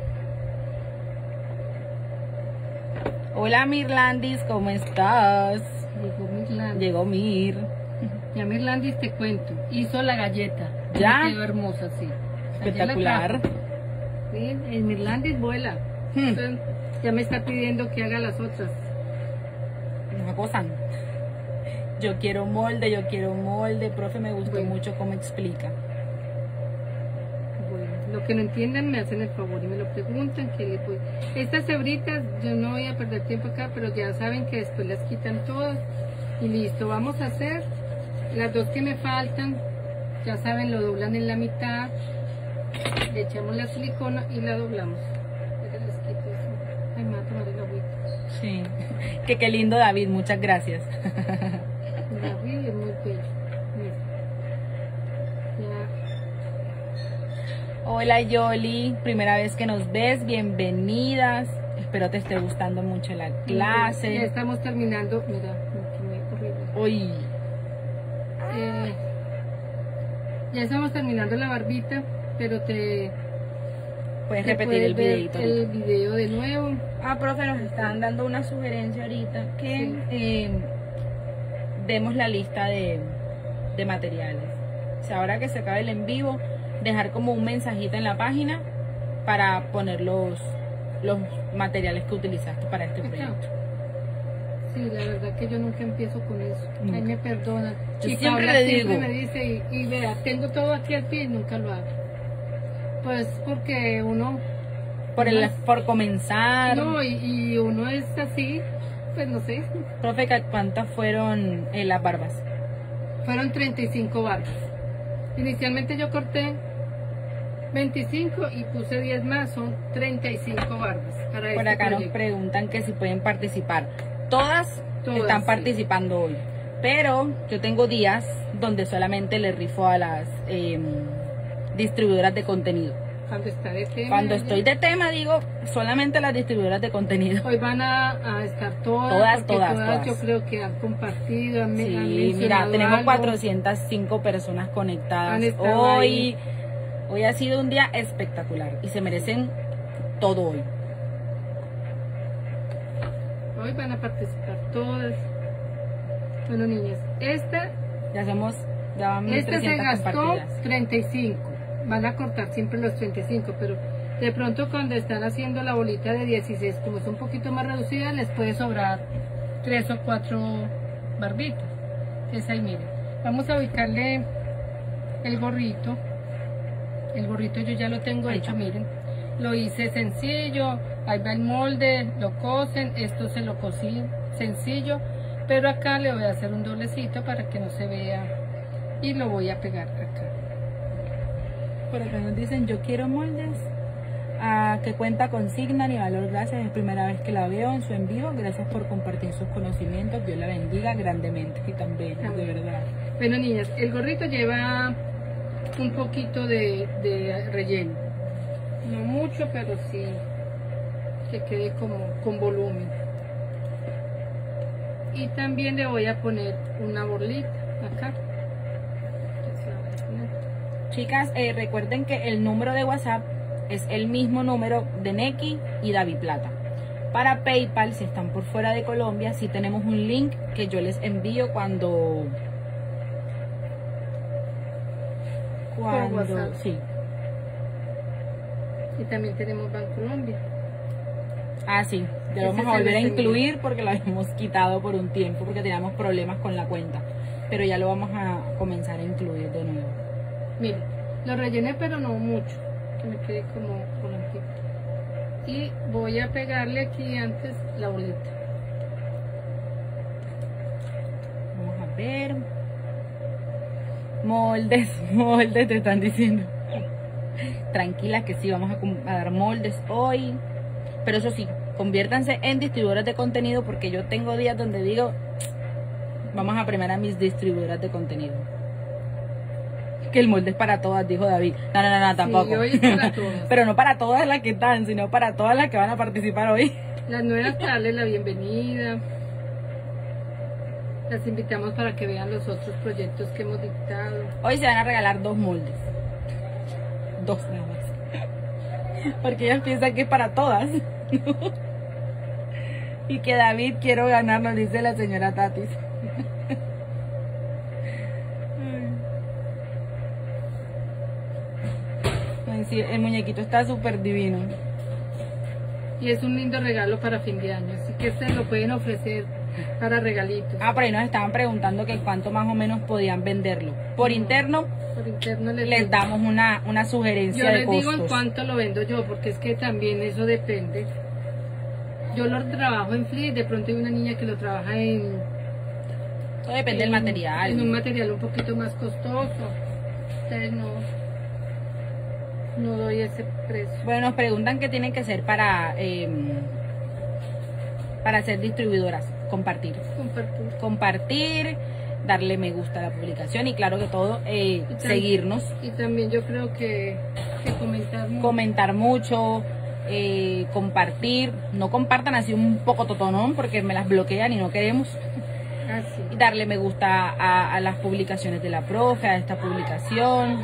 Hola, Mirlandis, ¿cómo estás? Llegó Mirlandis. Llegó Mir. Ya Mirlandis te cuento. Hizo la galleta. ¿Ya? Me quedó hermosa, sí. Espectacular. Ayer la trajo. Sí, el Mirlandis vuela. Hmm. Entonces, ya me está pidiendo que haga las otras. Nos acosan. Yo quiero molde, yo quiero molde. Profe, me gustó Bueno. mucho cómo explica. Bueno, lo que no entiendan me hacen el favor y me lo preguntan. Que le voy. Estas hebritas, yo no voy a perder tiempo acá, pero ya saben que después las quitan todas. Y listo, vamos a hacer las dos que me faltan. Ya saben, lo doblan en la mitad. Le echamos la silicona y la doblamos. Espera, les quito eso. Ay, me va a tomar el agüita. Sí. Que qué lindo, David, muchas gracias. David es muy bello. Mira. Ya. Hola, Yoli. Primera vez que nos ves, bienvenidas. Espero te esté gustando mucho la Ya clase. estamos terminando. Mira, me quemé horrible. Uy, Eh, ya estamos terminando la barbita, pero te, puedes te repetir puedes el ver videito. el video de nuevo. Ah, profe, nos están dando una sugerencia ahorita que Sí. eh, demos la lista de, de materiales. O sea, ahora que se acabe el en vivo, dejar como un mensajito en la página para poner los, los materiales que utilizaste para este Acá. proyecto. Sí, la verdad que yo nunca empiezo con eso. Nunca. Ahí me perdonan. Yo Y siempre Paula le siempre digo. me dice, y, y vea, tengo todo aquí al pie y nunca lo hago. Pues porque uno, Por, el, Más- por comenzar, no, y, y uno es así, pues no sé, profe, ¿cuántas fueron eh, las barbas? fueron treinta y cinco barbas. Inicialmente yo corté veinticinco y puse diez más, son treinta y cinco barbas. Para Por este acá nos proyecto. preguntan que si pueden participar. Todas, Todas, están sí. participando hoy. Pero yo tengo días donde solamente le rifo a las eh, distribuidoras de contenido. Cuando está de tema. Cuando estoy de tema, digo, solamente las distribuidoras de contenido. Hoy van a, a estar todas, Todas, porque todas, todas, todas. yo creo que han compartido, han, han Sí, mencionado mira, tenemos algo. cuatrocientas cinco personas conectadas Han estado hoy. ahí. Hoy ha sido un día espectacular y se merecen todo hoy. Hoy van a participar todas. Bueno, niñas, esta, Ya somos, ya van esta se trescientas gastó compartidas. treinta y cinco. Van a cortar siempre los treinta y cinco, pero de pronto cuando están haciendo la bolita de dieciséis, como es un poquito más reducida, les puede sobrar tres o cuatro barbitas. Entonces ahí miren. Vamos a ubicarle el gorrito. El gorrito yo ya lo tengo Ahí hecho, está. miren. Lo hice sencillo, ahí va el molde, lo cosen, esto se lo cosí sencillo, pero acá le voy a hacer un doblecito para que no se vea y lo voy a pegar acá. Por acá nos dicen, yo quiero moldes. Ah, que cuenta consigna y valor, gracias, es primera vez que la veo en su en vivo, gracias por compartir sus conocimientos, Dios la bendiga grandemente y también, de verdad. Bueno, niñas, el gorrito lleva un poquito de, de relleno, no mucho, pero sí que quede como con volumen. Y también le voy a poner una borlita acá. Chicas, eh, recuerden que el número de WhatsApp es el mismo número de Neki y David Plata. Para PayPal, si están por fuera de Colombia, sí tenemos un link que yo les envío cuando... Cuando... WhatsApp. Sí. Y también tenemos Bancolombia. Ah, sí. Ya lo Ese vamos a se volver a los envío. incluir porque lo habíamos quitado por un tiempo porque teníamos problemas con la cuenta. Pero ya lo vamos a comenzar a incluir de nuevo. Miren, lo rellené pero no mucho, que me quede como colantito. Y voy a pegarle aquí antes la bolita. Vamos a ver. Moldes, moldes te están diciendo. Tranquila que sí, vamos a, com- a dar moldes hoy. Pero eso sí, conviértanse en distribuidoras de contenido porque yo tengo días donde digo, vamos a premiar a mis distribuidoras de contenido. Que el molde es para todas, dijo David. No, no, no, no, tampoco. Sí, hoy es para todas. Pero no para todas las que están, sino para todas las que van a participar hoy. Las nuevas para darles la bienvenida. Las invitamos para que vean los otros proyectos que hemos dictado. Hoy se van a regalar dos moldes. Dos nada más. Porque ellas piensan que es para todas. Y que David quiero ganar, nos dice la señora Tatis. Ay, sí, el muñequito está súper divino. Y es un lindo regalo para fin de año. Así que se lo pueden ofrecer para regalitos. Ah, por ahí nos estaban preguntando que cuánto más o menos podían venderlo. Por interno Por interno les, les digo. damos una, una sugerencia Yo de les costos. digo en cuánto lo vendo yo, porque es que también eso depende. Yo lo trabajo en Flip, de pronto hay una niña que lo trabaja en... Todo depende en- del material. En un material un poquito más costoso. Entonces no, no doy ese precio. Bueno, nos preguntan qué tienen que hacer para, eh, para ser distribuidoras. Compartir. Compartir. Compartir, darle me gusta a la publicación y claro que todo, eh, Y tam- seguirnos, Y también yo creo que, que comentar mucho. comentar mucho, eh, compartir. No compartan así un poco totonón porque me las bloquean y no queremos. Ah, sí. Y darle me gusta a, a las publicaciones de la profe, a esta publicación.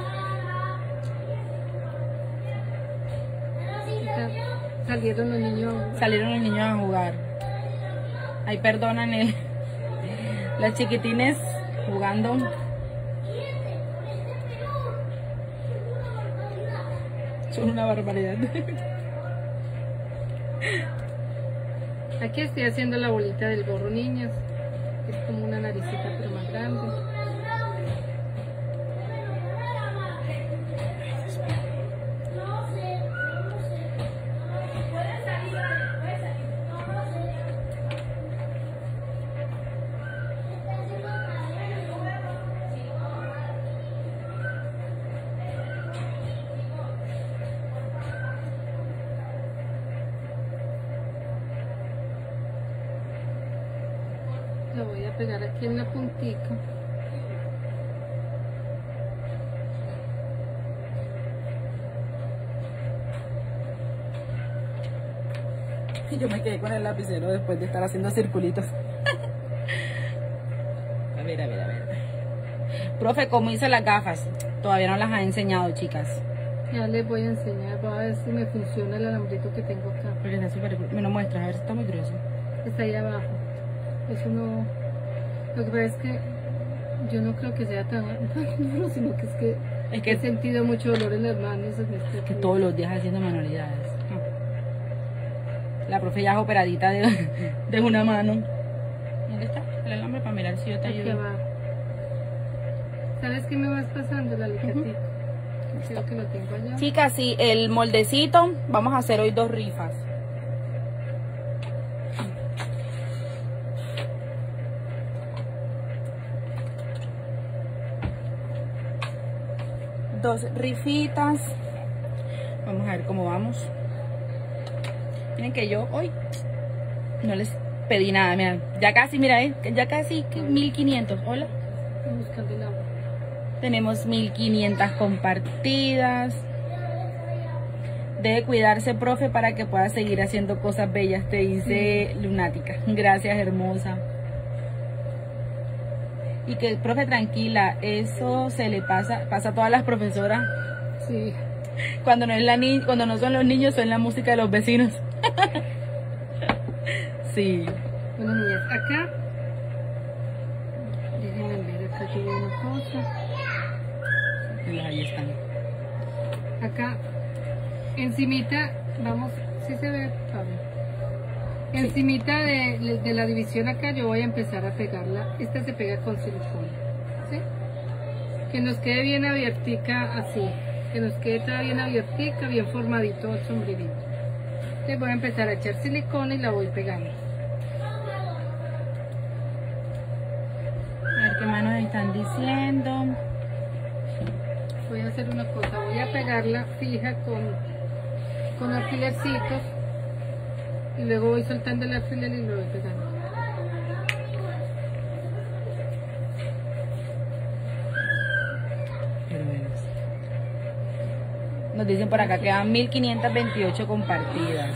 Y ta- Salieron los niños. Salieron los niños a jugar. Ay, perdonan, eh, las chiquitines jugando. Son una barbaridad. Aquí estoy haciendo la bolita del gorro, niñas. Es como una naricita pero más grande. Lo voy a pegar aquí en la puntica. Y yo me quedé con el lapicero después de estar haciendo circulitos. A ver, a ver, a ver. Profe, ¿cómo hice las gafas? Todavía no las ha enseñado, chicas. Ya les voy a enseñar, voy a ver si me funciona el alambrito que tengo acá. Porque está súper... Me lo muestras, a ver si está muy grueso. Está ahí abajo. Eso no... Lo que pasa es que yo no creo que sea tan tan duro, sino que es que, Es que- he sentido mucho dolor en las manos. en este Que día. todos los días haciendo manualidades. La profe ya es operadita de, de una mano. ¿Dónde está el alambre para mirar si yo te Aquí ayudo? abajo. ¿Sabes qué me vas pasando? La alicatito. Creo que lo tengo allá. Chicas, sí, el moldecito, vamos a hacer hoy dos rifas. dos rifitas. Vamos a ver cómo vamos. Miren que yo hoy no les pedí nada, miren, ya casi, mira, eh, ya casi mil quinientos. Hola. Estoy buscando el agua. Tenemos mil quinientas compartidas. Debe cuidarse, profe, para que pueda seguir haciendo cosas bellas, te dice sí. Lunática. Gracias, hermosa. Y que, profe, tranquila, eso se le pasa, pasa a todas las profesoras. Sí. Cuando no es la ni cuando no son los niños, son la música de los vecinos. Sí. Bueno, niñas, acá, déjenme ver, acá yo veo una cosa. Ahí están. Acá, encimita, vamos, ¿sí se ve, Pablo? Encimita de, de la división acá yo voy a empezar a pegarla. Esta se pega con silicona, ¿sí? Que nos quede bien abiertica así. Que nos quede toda bien abiertica, bien formadito el sombrerito. Entonces voy a empezar a echar silicona y la voy pegando. A ver qué más nos están diciendo. Voy a hacer una cosa, voy a pegarla fija con, con alfilercitos y luego voy soltando el alfiler y lo voy pegando. Nos dicen por acá que quedan mil quinientas veintiocho compartidas.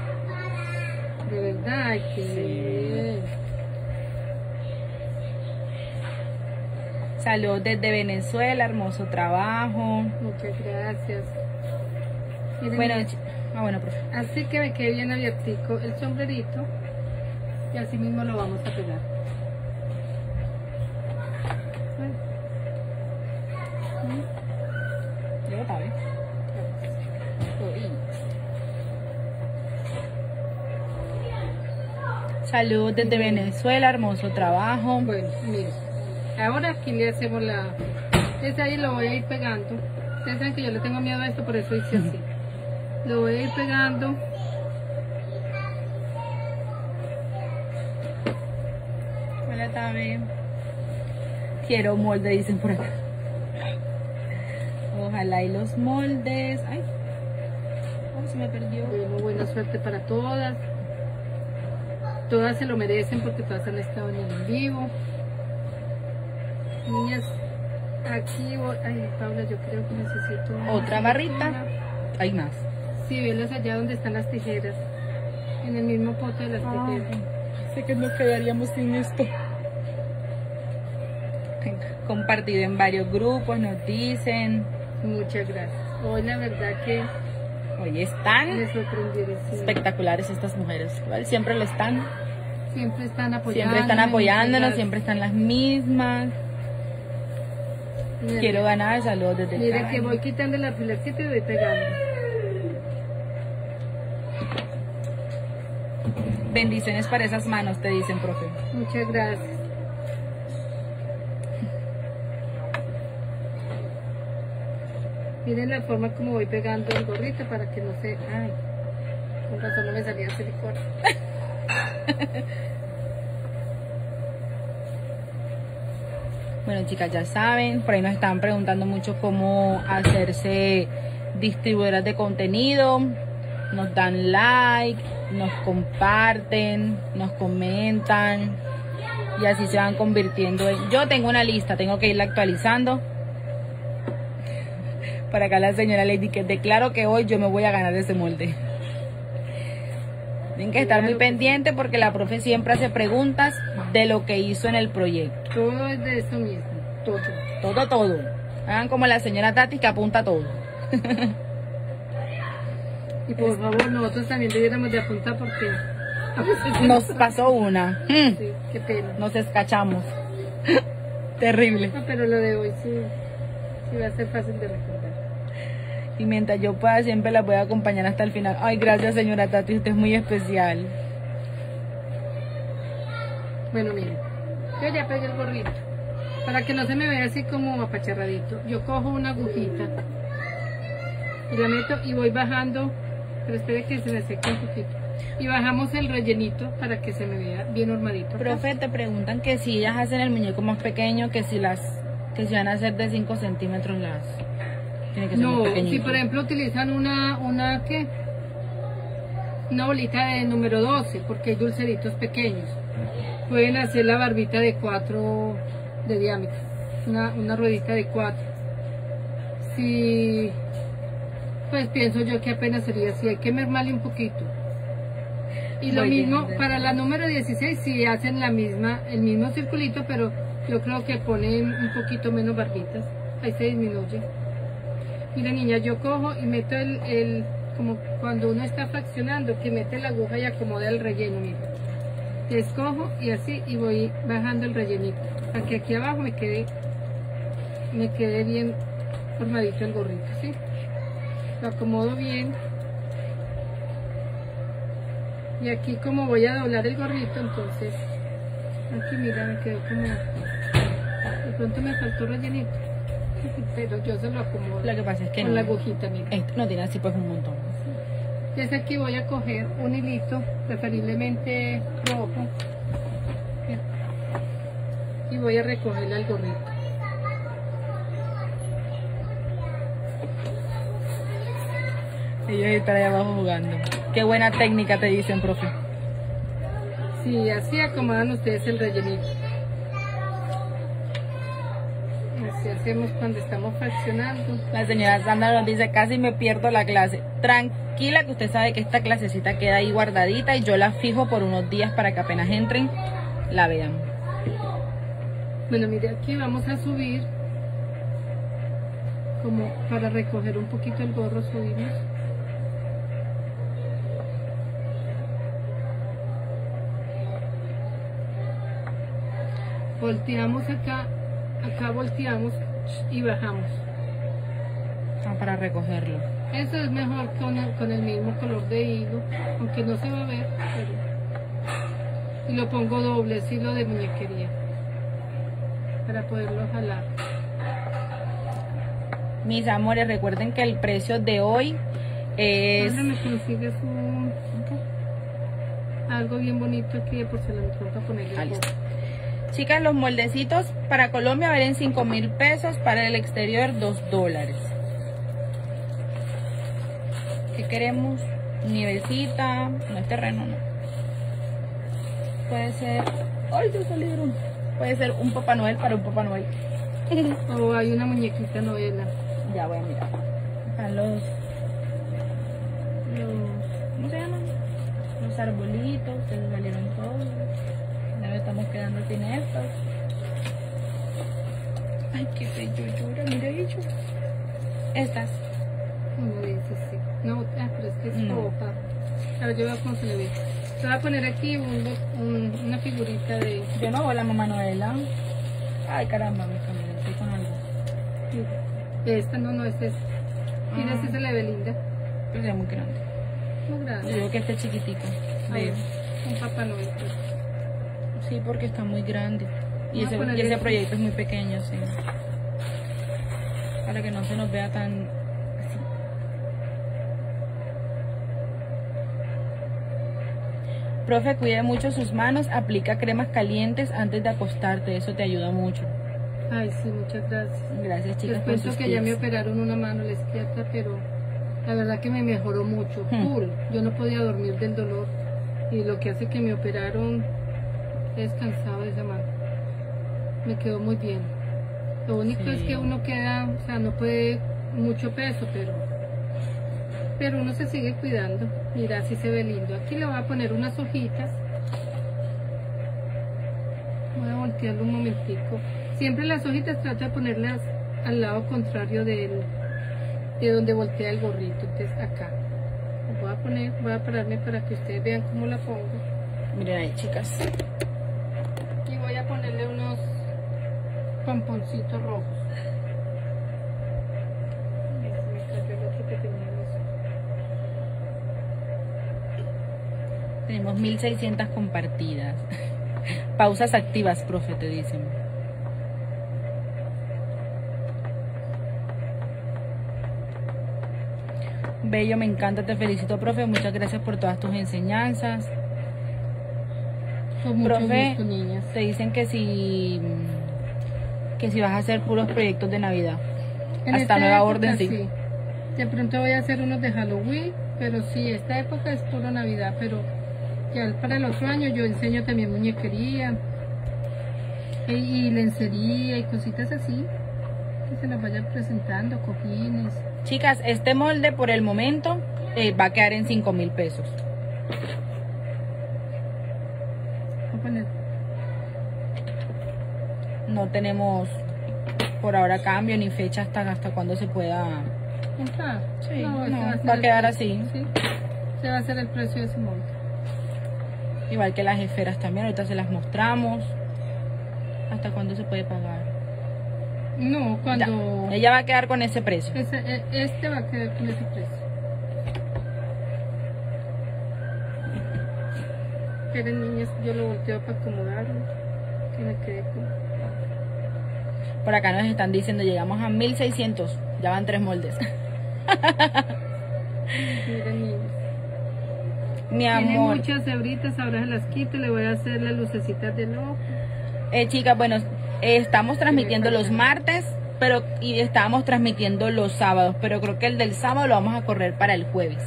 De verdad, que sí. Saludos desde Venezuela, hermoso trabajo. Muchas gracias. Miren, bueno, ah, bueno, profe. Así que me quede bien abiertico el sombrerito y así mismo lo vamos a pegar. Yo tal vez. Saludos desde Venezuela, hermoso trabajo. Bueno, miren, ahora aquí le hacemos la... Desde ahí lo voy a ir pegando. Ustedes saben que yo le tengo miedo a esto, por eso hice así. Lo voy a ir pegando. Hola, Tabe. Quiero molde, dicen por acá. Ojalá y los moldes. Ay, oh, se me perdió. Bueno, buena suerte para todas. Todas se lo merecen porque todas han estado en el en vivo. Niñas, aquí voy. Ay, Paula, yo creo que necesito otra barrita. Hay más. Sí, velas allá donde están las tijeras. En el mismo pote de las tijeras. Ay, sé que nos quedaríamos sin esto. Compartido en varios grupos, nos dicen. Muchas gracias. Hoy la verdad que hoy están me sorprendieron, sí. Espectaculares estas mujeres. Igual siempre lo están. Siempre están apoyándonos. Siempre están apoyándonos, siempre están las mismas. Mira, quiero ganar, saludos desde mira Cali. Que voy quitando la filecita y voy pegando. Bendiciones para esas manos, te dicen, profe. Muchas gracias. Miren la forma como voy pegando el gorrito para que no se... Ay, con razón no me salía silicona. Bueno, chicas, ya saben, por ahí nos estaban preguntando mucho cómo hacerse distribuidoras de contenido. Nos dan like, nos comparten, nos comentan y así se van convirtiendo en... Yo tengo una lista, tengo que irla actualizando. Para acá la señora Lady que declaro que hoy yo me voy a ganar ese molde. Tienen que estar muy pendientes porque la profe siempre hace preguntas de lo que hizo en el proyecto. Todo es de eso mismo, todo. Todo, todo. Hagan como la señora Tati que apunta todo. Y por favor, nosotros también debiéramos de apuntar porque a veces nos pasó una. Sí, qué pena. Nos escachamos. Terrible. No, pero lo de hoy sí, sí va a ser fácil de recordar. Y mientras yo pueda siempre las voy a acompañar hasta el final. Ay, gracias señora Tati, usted es muy especial. Bueno, miren, yo ya pegué el gorrito. Para que no se me vea así como apacharradito, yo cojo una agujita y la meto y voy bajando, pero espere que se me seque un poquito. Y bajamos el rellenito para que se me vea bien armadito. Profe, te preguntan que si ellas hacen el muñeco más pequeño, que si las que si van a hacer de cinco centímetros las... Tiene que ser No, más pequeñito. si por ejemplo utilizan una, una, ¿qué? Una bolita de número doce, porque hay dulceritos pequeños. Pueden hacer la barbita de cuatro de diámetro, una, una ruedita de cuatro. Si, pues pienso yo que apenas sería así, hay que mermarle un poquito. Y lo Muy bien, mismo bien. para la número dieciséis, si hacen la misma, el mismo circulito, pero yo creo que ponen un poquito menos barbitas, ahí se disminuye. Mira niña, yo cojo y meto el, el, como cuando uno está fraccionando, que mete la aguja y acomoda el relleno, mira. Escojo y así, y voy bajando el rellenito, para que aquí abajo me quede, me quede bien formadito el gorrito, ¿sí? Lo acomodo bien. Y aquí como voy a doblar el gorrito, entonces, aquí mira, me quedó como, de pronto me faltó rellenito, pero yo se lo acomodo. Lo que pasa es que con no, la agujita, mira. este no tiene así pues un montón. Entonces aquí voy a coger un hilito, preferiblemente rojo, y voy a recogerle al gorrito. Ellos están ahí abajo jugando. Qué buena técnica te dicen, profe. Sí, así acomodan ustedes el rellenito. Así hacemos cuando estamos fraccionando. La señora Sandra nos dice, casi me pierdo la clase. Tranquila, que usted sabe que esta clasecita queda ahí guardadita y yo la fijo por unos días para que apenas entren, la vean. Bueno, mire, aquí vamos a subir, como para recoger un poquito el gorro, subimos. Volteamos acá, acá volteamos y bajamos. Ah, para recogerlo. Eso es mejor con el, con el mismo color de hilo, aunque no se va a ver, pero... Y lo pongo doble, es hilo de muñequería, para poderlo jalar. Mis amores, recuerden que el precio de hoy es... ¿Dónde me consigues un... algo bien bonito aquí de porcelana para ponerle? Ah, listo. Chicas, los moldecitos para Colombia valen cinco mil pesos, para el exterior dos dólares. ¿Qué queremos? Nievecita, no es terreno, no. Puede ser... ¡Ay, se salieron! Puede ser un Papá Noel para un Papá Noel. O hay una muñequita novela. Ya voy a mirar. Están los... los... ¿cómo se llaman? Los arbolitos, que se salieron todos. Ya nos estamos quedando sin estos. Ay, qué bello llora, mira ello. Estas. Uno dice sí. No, ah, pero es que es No. roja. Ahora yo voy a cómo se le ve. Te voy a poner aquí un, un- una figurita de... Yo no hago la mamá Noela. Ay, caramba, mi familia, estoy con algo. Esta no, no es esta. Mira, Ah. si se le ve linda. Pero es muy grande. Muy Yo grande. digo que este chiquitico. A Ve. ver, un Papá Noel. pues. Sí, porque está muy grande. Y Voy a ese, ponerle y ese este. proyecto es muy pequeño, sí. Para que no se nos vea tan así. Profe, cuide mucho sus manos, aplica cremas calientes antes de acostarte, eso te ayuda mucho. Ay, sí, muchas gracias. Gracias, chicas, Les por cuento sus que ya me tips. operaron una mano, la izquierda, pero la verdad que me mejoró mucho. Hmm. Full. Yo no podía dormir del dolor. Y lo que hace que me operaron, he descansado de esa mano. Me quedó muy bien. Lo único Sí. es que uno queda, o sea, no puede mucho peso, pero pero uno se sigue cuidando. Mira, así se ve lindo. Aquí le voy a poner unas hojitas. Voy a voltearlo un momentico. Siempre las hojitas trato de ponerlas al lado contrario del, de donde voltea el gorrito. Entonces acá. Lo voy a poner, voy a pararme para que ustedes vean cómo la pongo. Miren ahí, chicas. Y voy a ponerle unos pomponcitos rojos. Mira, se me cayó el otro que teníamos. Tenemos mil seiscientas compartidas. Pausas activas, profe, te dicen. Bello, me encanta, te felicito, profe. Muchas gracias por todas tus enseñanzas. Con mucho Profe, gusto, niñas. te dicen que si que si vas a hacer puros proyectos de Navidad. En hasta esta nueva época, orden, sí. De pronto voy a hacer unos de Halloween, pero sí, esta época es puro Navidad, pero ya para el otro año yo enseño también muñequería y, y lencería y cositas así, que se las vayan presentando, cojines. Chicas, este molde por el momento eh, va a quedar en cinco mil pesos. Voy a poner, No tenemos por ahora cambio ni fecha hasta, hasta cuando se pueda. ¿comprar? Sí, No, no, este ser va a el quedar precio, así. ¿sí? Ese va a ser el precio de ese molde. Igual que las esferas también, ahorita se las mostramos. ¿Hasta cuándo se puede pagar? No, cuando... Ya, ella va a quedar con ese precio. Ese, e- este va a quedar con ese precio. Esperen, niñas, yo lo volteo para acomodarlo. Que me quede con... Por acá nos están diciendo, llegamos a mil seiscientos. Ya van tres moldes. Miren, niñas. Mi Tiene amor. muchas hebritas, ahora se las quito. Le voy a hacer las lucecitas del ojo. Eh, chicas, bueno, eh, estamos transmitiendo los martes, pero y estábamos transmitiendo los sábados, pero creo que el del sábado lo vamos a correr para el jueves.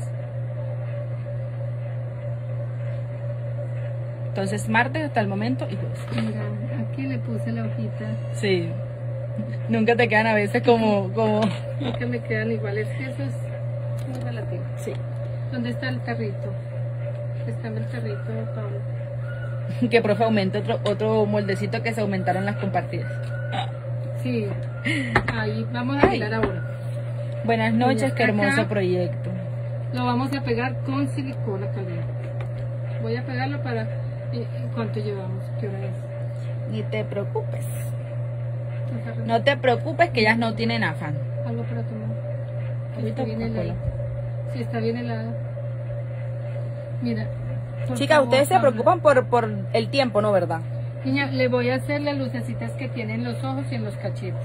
Entonces, martes hasta el momento y jueves. Mira, aquí le puse la hojita. Sí. Nunca te quedan a veces como... como... Nunca me quedan iguales, que eso es muy relativo. Sí. ¿Dónde está el tarrito? Está en el tarrito, Pablo. Que profe aumente otro, otro moldecito que se aumentaron las compartidas. Sí, ahí vamos a Ay. pegar ahora. Buenas noches, qué hermoso Acá. proyecto. Lo vamos a pegar con silicona caliente. Voy a pegarlo para... eh, ¿Cuánto llevamos? ¿Qué hora es? Ni te preocupes. Acá, No te preocupes que ellas no tienen afán. algo para tomar. Ahorita Está bien Coca-Cola. helado. Sí, está bien helado. Mira. por Chicas, favor, ustedes se Paula. preocupan por, por el tiempo, ¿no, verdad? Niña, le voy a hacer las lucecitas que tienen los ojos y en los cachetes.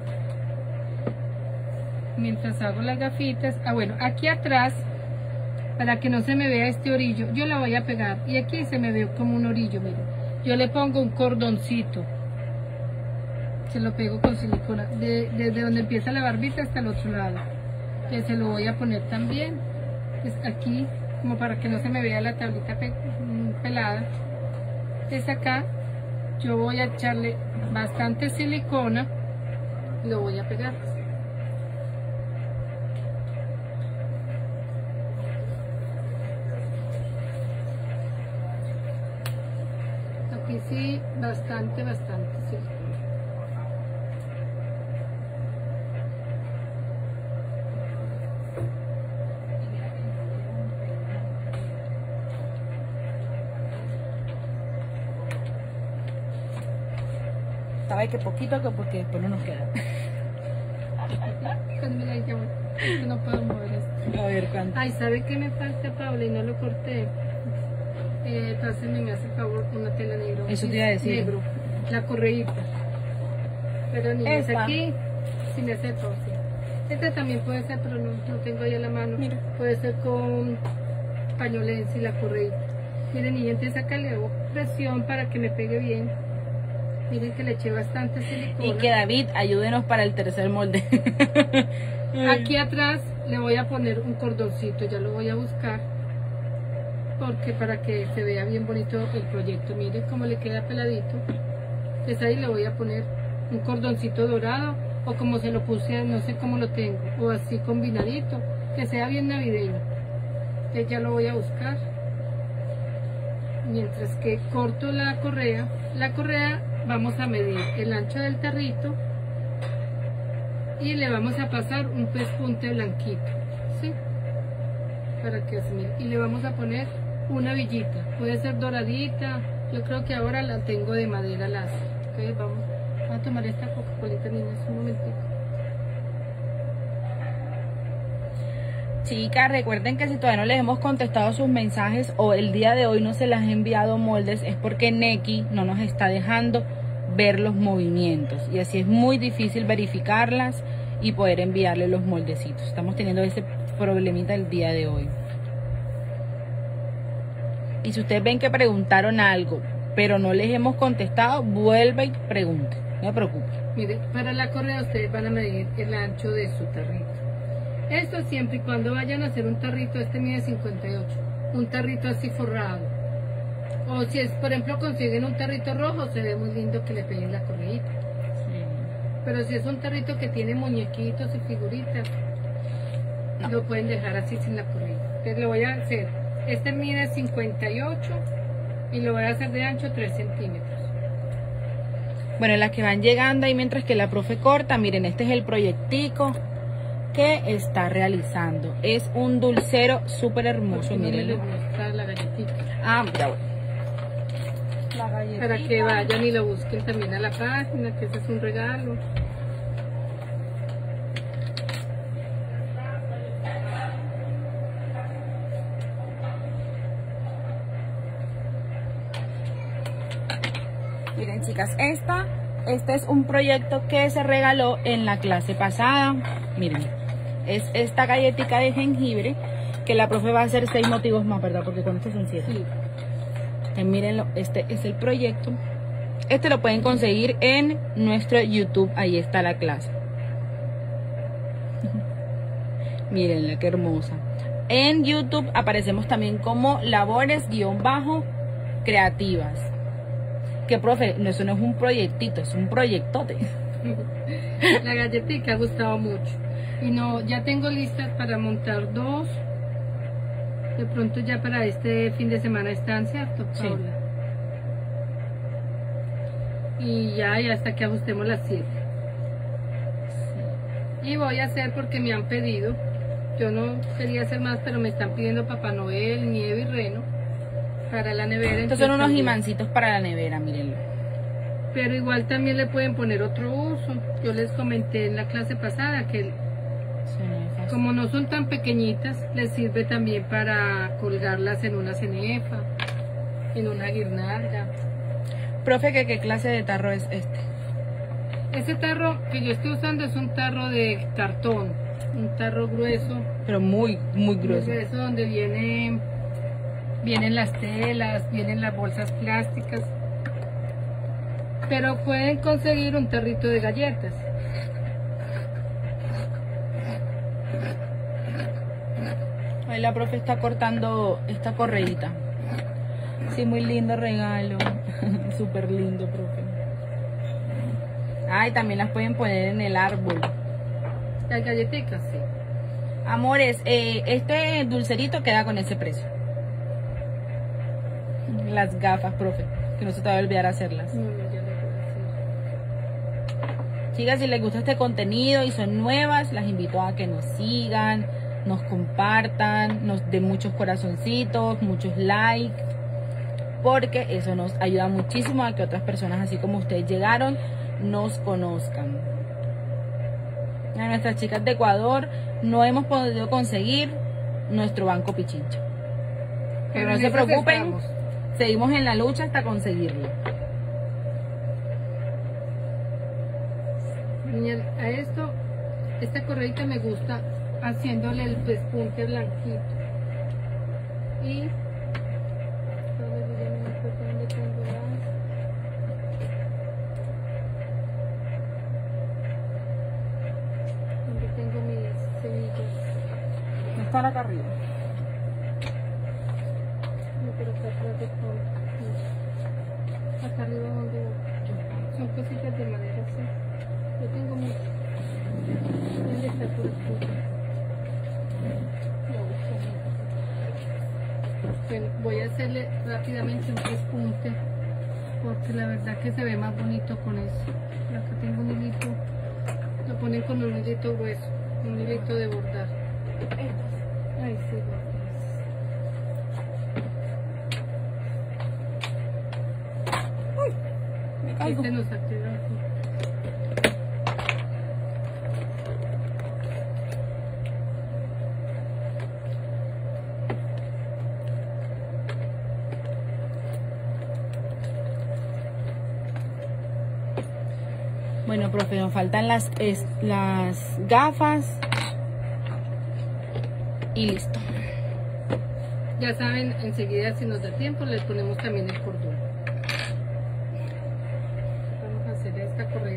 Mientras hago las gafitas. Ah, bueno, aquí atrás, para que no se me vea este orillo, yo la voy a pegar. Y aquí se me ve como un orillo, miren. Yo le pongo un cordoncito. Se lo pego con silicona. De- desde donde empieza la barbita hasta el otro lado. Que se lo voy a poner también. Pues aquí, como para que no se me vea la tablita pe- mm, pelada. Es acá. Yo voy a echarle bastante silicona y lo voy a pegar. Aquí sí, bastante, bastante silicona. Sabe que poquito, que porque después no nos queda. Cuando me la llevo, es que no puedo mover esto. A ver cuánto. Ay, ¿sabe qué me falta, Paula? Y no lo corté. Eh, pásenme, me hace favor, una tela negro. Eso te iba a decir. Negro, la correíta. Pero ni es Esta. aquí, si me hace fácil. Este también puede ser, pero no, no tengo ahí a la mano. Mira. Puede ser con pañolense y la correíta. Miren, y entonces acá le hago presión para que me pegue bien. Miren que le eché bastante silicona. Y que David, ayúdenos para el tercer molde. Aquí atrás le voy a poner un cordoncito, ya lo voy a buscar, porque para que se vea bien bonito el proyecto. Miren cómo le queda peladito. Pues ahí le voy a poner un cordoncito dorado, o como se lo puse, no sé cómo lo tengo, o así combinadito, que sea bien navideño. Entonces ya lo voy a buscar. Mientras que corto la correa, la correa vamos a medir el ancho del tarrito y le vamos a pasar un pespunte blanquito, ¿sí? Para que se mire. Y le vamos a poner una villita, puede ser doradita, yo creo que ahora la tengo de madera láser. Entonces vamos a tomar esta Coca-Colita, niñas, un momentito. Chicas, recuerden que si todavía no les hemos contestado sus mensajes o el día de hoy no se les ha enviado moldes, es porque Neki no nos está dejando ver los movimientos y así es muy difícil verificarlas y poder enviarle los moldecitos. Estamos teniendo ese problemita el día de hoy. Y si ustedes ven que preguntaron algo pero no les hemos contestado, vuelva y pregunte. No me preocupe. Mire, para la correa ustedes van a medir el ancho de su tarrito. Esto siempre y cuando vayan a hacer un tarrito, este mide cincuenta y ocho. Un tarrito así forrado. O si es, por ejemplo, consiguen un tarrito rojo, se ve muy lindo que le peguen la correita. Sí. Pero si es un tarrito que tiene muñequitos y figuritas, no. Lo pueden dejar así sin la correita. Entonces lo voy a hacer. Este mide cincuenta y ocho y lo voy a hacer de ancho tres centímetros. Bueno, las que van llegando ahí mientras que la profe corta, miren, este es el proyectico que está realizando. Es un dulcero súper hermoso, No miren. les gusta la galletita. Ah, ya voy. La galletita. Para que vayan y lo busquen también a la página, que ese es un regalo. Miren, chicas, esta, este es un proyecto que se regaló en la clase pasada. Miren, es esta galletita de jengibre que la profe va a hacer seis motivos más, ¿verdad? Porque con esto son siete. Sí. Eh, mírenlo, este es el proyecto. Este lo pueden conseguir en nuestro YouTube, ahí está la clase. Mírenla, qué hermosa. En YouTube aparecemos también como labores-creativas. Que profe, no, eso no es un proyectito, es un proyectote. La galletita ha gustado mucho. Y no, ya tengo listas para montar dos. De pronto ya para este fin de semana están, ¿cierto, Paula? Sí. Y ya, y hasta que ajustemos las siete. Sí. Y voy a hacer porque me han pedido. Yo no quería hacer más, pero me están pidiendo Papá Noel, nieve y reno para la nevera. Estos son unos imancitos para la nevera, mírenlo. Pero igual también le pueden poner otro uso. Yo les comenté en la clase pasada que como no son tan pequeñitas, les sirve también para colgarlas en una cenefa, en una guirnalda. Profe, ¿qué, qué clase de tarro es este? Este tarro que yo estoy usando es un tarro de cartón, un tarro grueso. Pero muy, muy grueso. Muy grueso, donde viene, vienen las telas, vienen las bolsas plásticas. Pero pueden conseguir un tarrito de galletas. Ahí la profe está cortando esta correíta. Sí, muy lindo regalo. Súper lindo, profe. Ay, también las pueden poner en el árbol. Las galletitas, sí. Amores, eh, este dulcerito queda con ese precio. Las gafas, profe, que no se te va a olvidar hacerlas. No, no, ya lo voy a hacer. Chicas, si les gusta este contenido y son nuevas, las invito a que nos sigan, nos compartan, nos den muchos corazoncitos, muchos likes, porque eso nos ayuda muchísimo a que otras personas así como ustedes llegaron nos conozcan. A nuestras chicas de Ecuador no hemos podido conseguir nuestro banco Pichincha, pero no se preocupen, seguimos en la lucha hasta conseguirlo. A esto, esta correita me gusta haciéndole el pespunte blanquito. Y ¿dónde tengo mis semillas? No están acá arriba. No, pero acá atrás de todo. Acá arriba donde son cositas de madera así. Yo tengo mucho. ¿Dónde está por aquí? Bueno, voy a hacerle rápidamente un pespunte porque la verdad que se ve más bonito con eso. Acá tengo un hilito, lo ponen con un hilito grueso, un hilito de bordar. Ay, sí, gracias. Este nos activa aquí. Bueno, profe, nos faltan las, es, las gafas y listo. Ya saben, enseguida si nos da tiempo les ponemos también el cordón. Vamos a hacer esta correa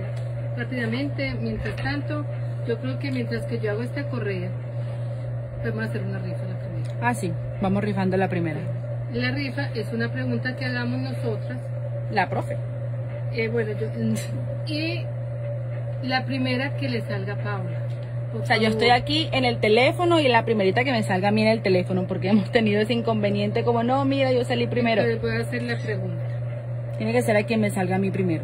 rápidamente. Mientras tanto, yo creo que mientras que yo hago esta correa, vamos a hacer una rifa la primera. Ah, sí, vamos rifando la primera. La rifa es una pregunta que hagamos nosotras. La profe. Eh, bueno, yo... Y la primera que le salga a Paula. O sea, yo estoy aquí en el teléfono y la primerita que me salga a mí en el teléfono, porque hemos tenido ese inconveniente como, no, mira, yo salí primero. Entonces voy a hacer la pregunta. Tiene que ser a quien me salga a mí primero.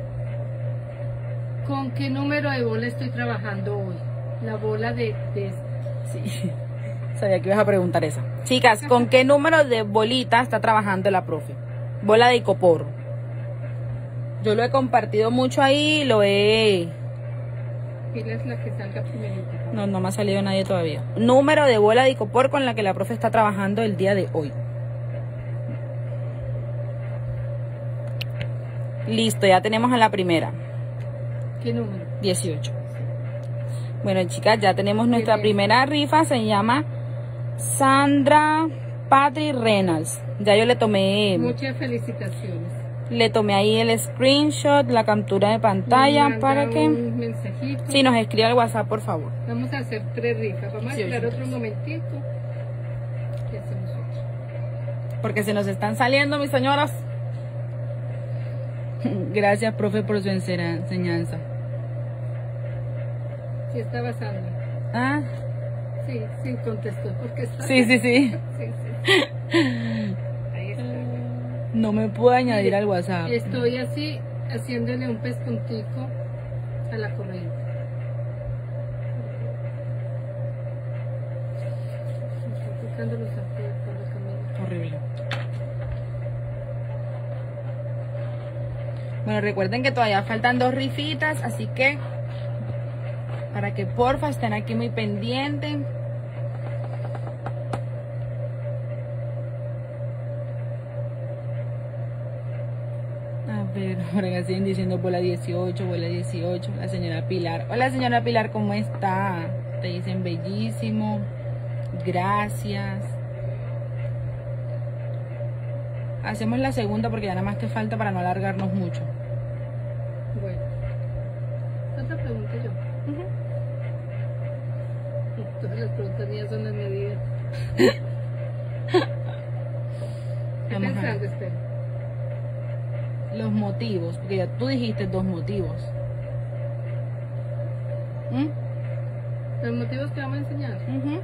¿Con qué número de bola estoy trabajando hoy? La bola de... de... Sí, sabía que ibas a preguntar esa. Chicas, ¿con qué número de bolita está trabajando la profe? Bola de icopor. Yo lo he compartido mucho ahí, lo he... ¿Quién es la que salga primero? No, no me ha salido nadie todavía. Número de bola de icopor con la que la profe está trabajando el día de hoy. Listo, ya tenemos a la primera. ¿Qué número? dieciocho. Bueno, chicas, ya tenemos nuestra primera rifa. Se llama Sandra Patri Reynolds. Ya yo le tomé... Muchas felicitaciones. Le tomé ahí el screenshot, la captura de pantalla para que... un mensajito. Sí, nos escriba al WhatsApp, por favor. Vamos a hacer tres rifas. Vamos a Sí, esperar oye, otro momentito. ¿Qué hacemos otro? Porque se nos están saliendo, mis señoras. Gracias, profe, por su ensera- enseñanza. Sí, estaba Sandra. Ah, Sí, sí, contestó. Porque está... sí, sí, sí. Sí, sí. Ahí está. No me puedo añadir Mire, al WhatsApp. Estoy así, haciéndole un pespuntico a la corriente. Me estoy tocando los arcos con la camisa. Horrible. Bueno, recuerden que todavía faltan dos rifitas, así que para que porfa estén aquí muy pendientes. A ver, por acá siguen diciendo bola dieciocho, bola dieciocho, la señora Pilar. Hola señora Pilar, ¿cómo está? Te dicen bellísimo, gracias. Hacemos la segunda porque ya nada más que falta para no alargarnos mucho. Bueno, otra pregunta yo. Ujú. Todas las preguntas mías son las medidas. ¿Qué Vamos a ver. pensando, Esther? Los motivos, porque ya tú dijiste dos motivos. ¿Mm? Los motivos que vamos a enseñar. Ujú.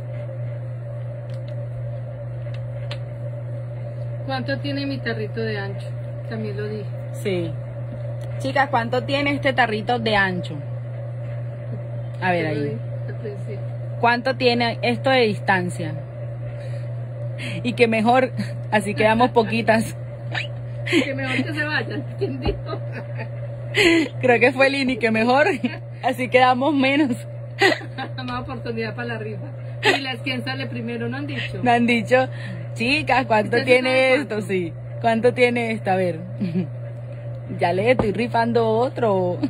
¿Cuánto tiene mi tarrito de ancho? También lo dije. Sí. Chicas, ¿cuánto tiene este tarrito de ancho? A ver Lo ahí. dije al principio. ¿Cuánto tiene esto de distancia? Y que mejor, así quedamos poquitas. Que mejor que se vayan. ¿Quién dijo? Creo que fue Lini, que mejor, así quedamos menos. Más oportunidad para la rifa. Y las quién sale primero, ¿no han dicho? Me han dicho, chicas, ¿cuánto ¿Usted tiene sabe esto? cuánto? Sí. ¿Cuánto tiene esto? A ver. Ya le estoy rifando otro.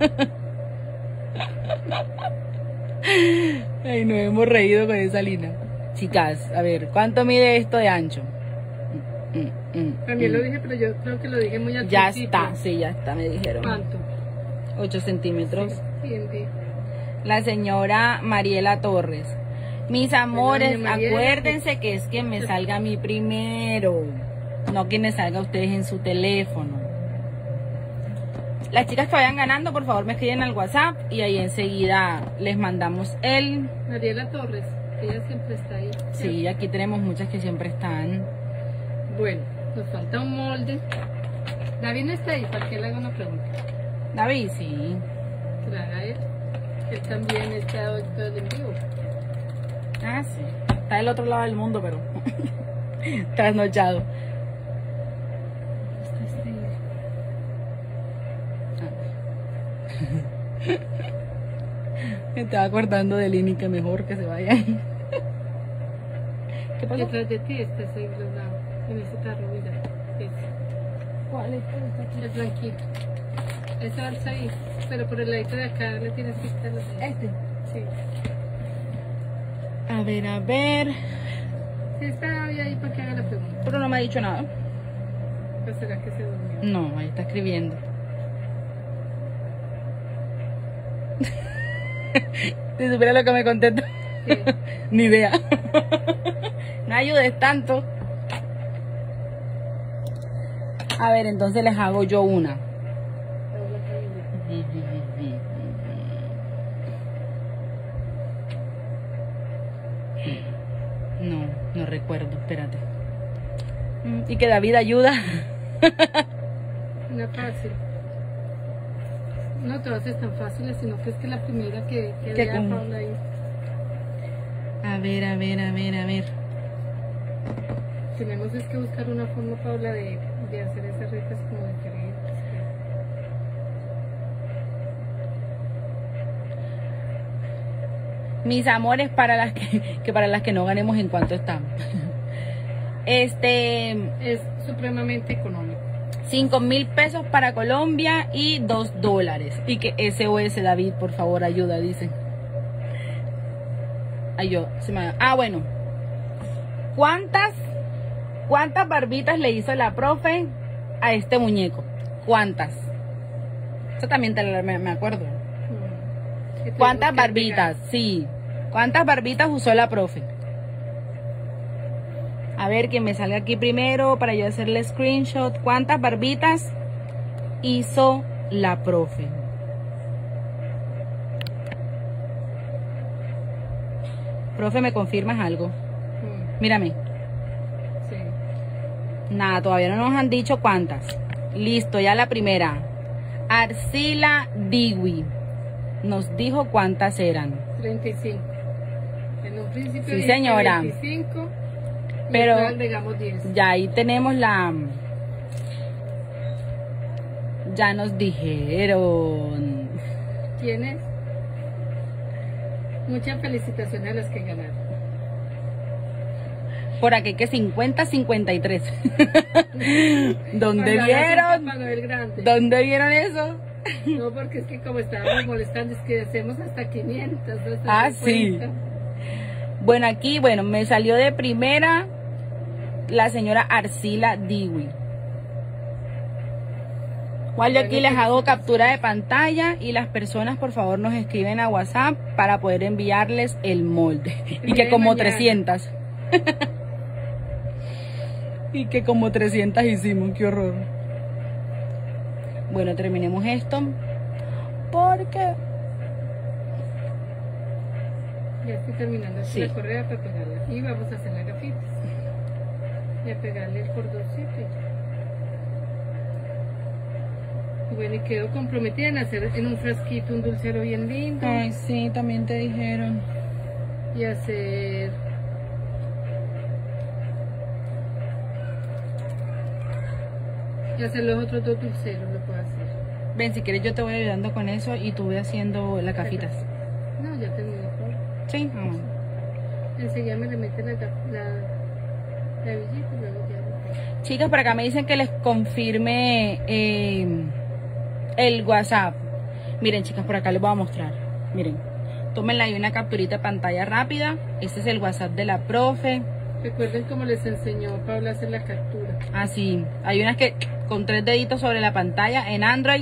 Ay, nos hemos reído con esa lina. Chicas, a ver, ¿cuánto mide esto de ancho? Mm, mm, También mm. lo dije, pero yo creo que lo dije muy al Ya principio. está, sí, ya está, me dijeron. ¿Cuánto? ocho centímetros. ¿Quién dijo? La señora Mariela Torres. Mis amores, doña Mariela. acuérdense que es que me salga a mí primero, no que me salga a ustedes en su teléfono. Las chicas que vayan ganando, por favor me escriben al WhatsApp y ahí enseguida les mandamos el... Mariela Torres, ella siempre está ahí. Sí, aquí tenemos muchas que siempre están. Bueno, nos falta un molde. David no está ahí, para que le haga una pregunta. David, sí. Que la haga él. Él también está hoy todo el en vivo. Ah, sí. Está del otro lado del mundo, pero trasnochado. Me estaba acordando de Lini, que mejor que se vaya. ¿Qué pasó? Detrás de ti está ese globado, en ese carro, mira. Ese. ¿Cuál es? El blanquito. Ese alza ahí, pero por el ladito de acá le tienes que quitar los dedos. Este. Sí. A ver, a ver. Sí está ahí para que haga la pregunta. Pero no me ha dicho nada. ¿O será que se durmió? No, ahí está escribiendo. Si supiera lo que me contesta. ¿Qué? Ni idea. No ayudes tanto. A ver, entonces les hago yo una. No, no recuerdo, espérate. Y que David ayuda. Una fácil. No todas están fáciles, sino que es que la primera que, que ¿Qué vea con- Paula ahí. A ver, a ver, a ver, a ver. Tenemos es que buscar una forma, Paula, de, de hacer esas recetas como diferentes. Mis amores, para las que, que para las que no ganemos, ¿en cuánto estamos? Este, Es supremamente económico. cinco mil pesos para Colombia y dos dólares. Y que S O S, David, por favor, ayuda, dice. Ay, yo, se me... Ah, bueno. ¿Cuántas, cuántas barbitas le hizo la profe a este muñeco? ¿Cuántas? Eso también te lo- me, me acuerdo. Mm. Que ¿Cuántas tenemos que barbitas? Sí. ¿Cuántas barbitas usó la profe? A ver, que me salga aquí primero para yo hacerle screenshot. ¿Cuántas barbitas hizo la profe? Profe, ¿me confirmas algo? agregar. Mm. Mírame. Sí. Nada, todavía no nos han dicho cuántas. Listo, ya la primera. Arcila Diwi nos dijo cuántas eran. treinta y cinco. En un principio Sí, dije señora. veinticinco, y Pero- después agregamos diez. Ya ahí tenemos la... Ya nos dijeron. ¿Quién es? Muchas felicitaciones a los que ganaron. Por aquí que cincuenta, cincuenta y tres. ¿Dónde Cuando hagas un vieron? Papá Noel grande. ¿Dónde vieron eso? No, porque es que como estábamos molestando, es que hacemos hasta quinientos. Hasta Ah, sí. cincuenta. Bueno, aquí, bueno, me salió de primera la señora Arcila Diwi. Igual yo aquí les hago captura de pantalla y las personas por favor nos escriben a WhatsApp para poder enviarles el molde. Y que como Mañana. trescientas. Y que como trescientas hicimos, qué horror. Bueno, terminemos esto. Porque... Ya estoy terminando aquí Sí. la correa para pegarla. Y vamos a hacer las gafitas. Y a pegarle el cordoncito. Y bueno, y quedo comprometida en hacer en un frasquito un dulcero bien lindo. Ay, sí, también te dijeron. Y hacer... Y hacer los otros dos dulceros, lo puedo hacer. Ven, si quieres yo te voy ayudando con eso y tú voy haciendo las gafitas. No, ya terminé todo. Sí. Ah, bueno. Enseguida me le mete la, gaf- la, la villita y luego ya. Chicas, por acá me dicen que les confirme eh, el WhatsApp. Miren, chicas, por acá les voy a mostrar. Miren, tómenla ahí una capturita de pantalla rápida. Este es el WhatsApp de la profe. Recuerden cómo les enseñó Paula a hacer la captura. Ah, sí. Hay unas que con tres deditos sobre la pantalla en Android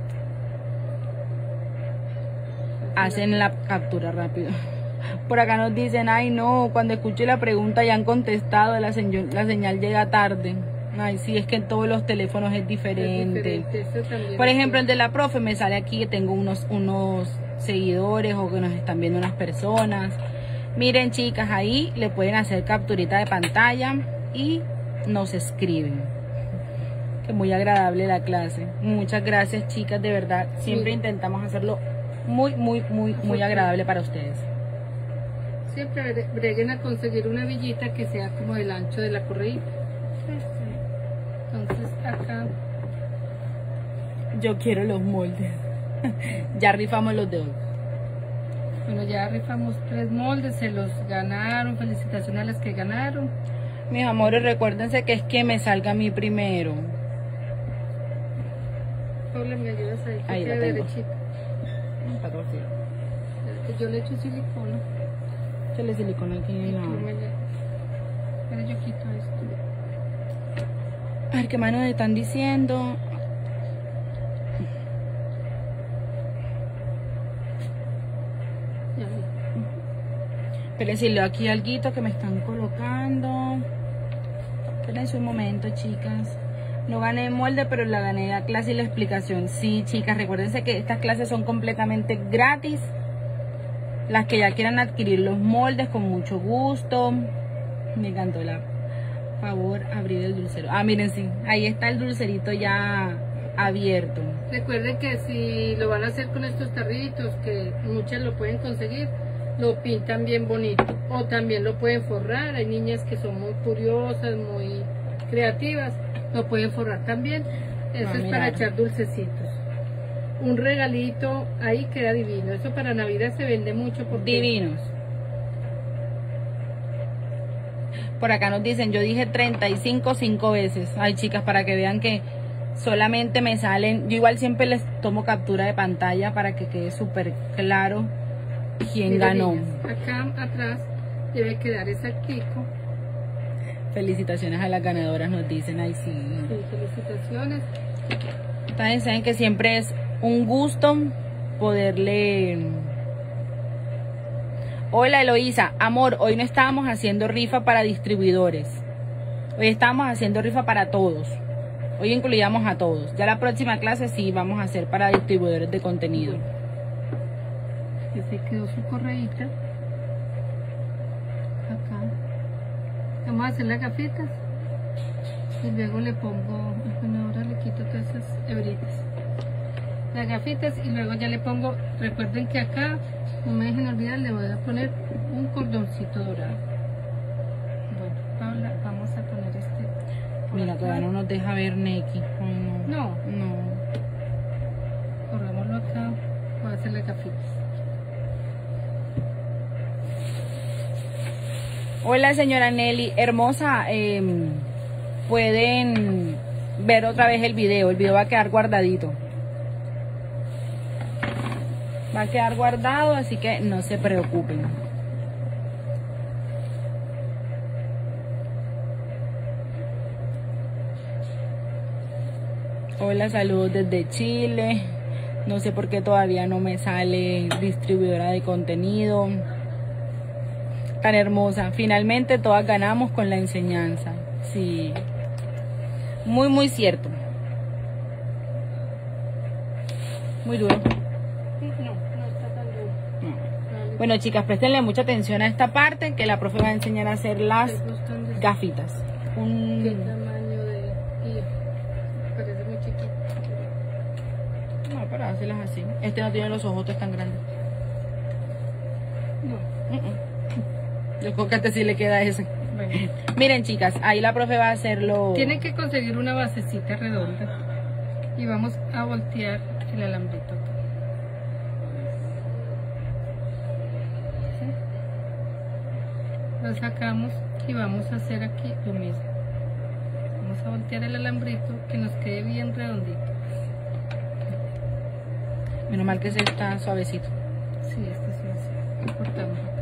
hacen la captura rápido. Por acá nos dicen, ay no, cuando escuché la pregunta ya han contestado, la, señal, la señal llega tarde. Ay, sí, es que en todos los teléfonos es diferente. Es diferente, eso también Por es ejemplo, el cierto. de la profe me sale aquí que tengo unos, unos seguidores o que nos están viendo unas personas. Miren, chicas, ahí le pueden hacer capturita de pantalla y nos escriben. Que muy agradable la clase. Muchas gracias, chicas, de verdad. Siempre Sí. intentamos hacerlo muy, muy, muy, muy agradable para ustedes. Siempre bre- breguen a conseguir una villita que sea como del ancho de la correíta. Entonces acá, Yo quiero los moldes. Ya rifamos los de hoy. bueno, ya rifamos tres moldes, se los ganaron. Felicitaciones a las que ganaron. Mis amores, recuérdense que es que me salga a mí primero. Paula, ¿me ayudas ahí? Que Ahí la quede tengo. derechito. Yo le echo silicona. Échale silicona aquí en la... Pero yo quito esto. A ver, ¿qué manos están diciendo? Espérense, leo aquí alguito que me están colocando. Espérense un momento, chicas. No gané molde, pero la gané la clase y la explicación. Sí, chicas, recuérdense que estas clases son completamente gratis. Las que ya quieran adquirir los moldes, con mucho gusto. Me encantó la... Favor, abrir el dulcero. Ah, miren, sí, ahí está el dulcerito ya abierto. Recuerden que si lo van a hacer con estos tarritos, que muchas lo pueden conseguir, lo pintan bien bonito. O también lo pueden forrar. Hay niñas que son muy curiosas, muy creativas. Lo pueden forrar también. Eso Ah, es mira. para echar dulcecitos. Un regalito, ahí queda divino. Eso para Navidad se vende mucho porque Divinos. Por acá nos dicen, yo dije treinta y cinco cinco veces. Ay, chicas, para que vean que solamente me salen, yo igual siempre les tomo captura de pantalla para que quede súper claro quién Miren, ganó. niñas, acá atrás debe quedar ese Kiko. Felicitaciones a las ganadoras, nos dicen. Ay, sí. Sí, felicitaciones. También saben que siempre es un gusto poderle... Hola Eloísa, amor, hoy no estábamos haciendo rifa para distribuidores. Hoy estábamos haciendo rifa para todos. Hoy incluíamos a todos. Ya la próxima clase sí vamos a hacer para distribuidores de contenido. Ese quedó su correíta. Acá. Vamos a hacer las gafitas. Y luego le pongo, bueno, ahora le quito todas esas hebritas. Las gafitas y luego ya le pongo, recuerden que acá, no me dejen olvidar, le voy a poner un cordoncito dorado. Bueno, Paula, vamos a poner este. por Mira, acá. todavía no nos deja ver Neki. Ay, no. No. No. Corrémoslo acá, voy a hacer las gafitas. Hola señora Nelly, hermosa, eh, pueden ver otra vez el video, el video va a quedar guardadito. Va a quedar guardado, así que no se preocupen. Hola, saludos desde Chile. No sé por qué todavía no me sale distribuidora de contenido. Tan hermosa. Finalmente todas ganamos con la enseñanza. Sí. Muy, muy cierto. Muy duro. No, no está tan duro. No. Bueno, chicas, préstenle mucha atención a esta parte que la profe va a enseñar a hacer las ¿Te gustan de gafitas. qué Un... tamaño de guía? Parece muy chiquito. No, para hacerlas así. Este no tiene los ojos tan grandes. No. Mm, mm. Yo creo que a este sí le queda ese. Bueno. Miren, chicas, ahí la profe va a hacerlo. Tienen que conseguir una basecita redonda y vamos a voltear el alambrito acá. ¿Sí? Lo sacamos y vamos a hacer aquí lo mismo. Vamos a voltear el alambrito que nos quede bien redondito. Menos mal que ese está suavecito. Sí, este sí es. Lo cortamos acá.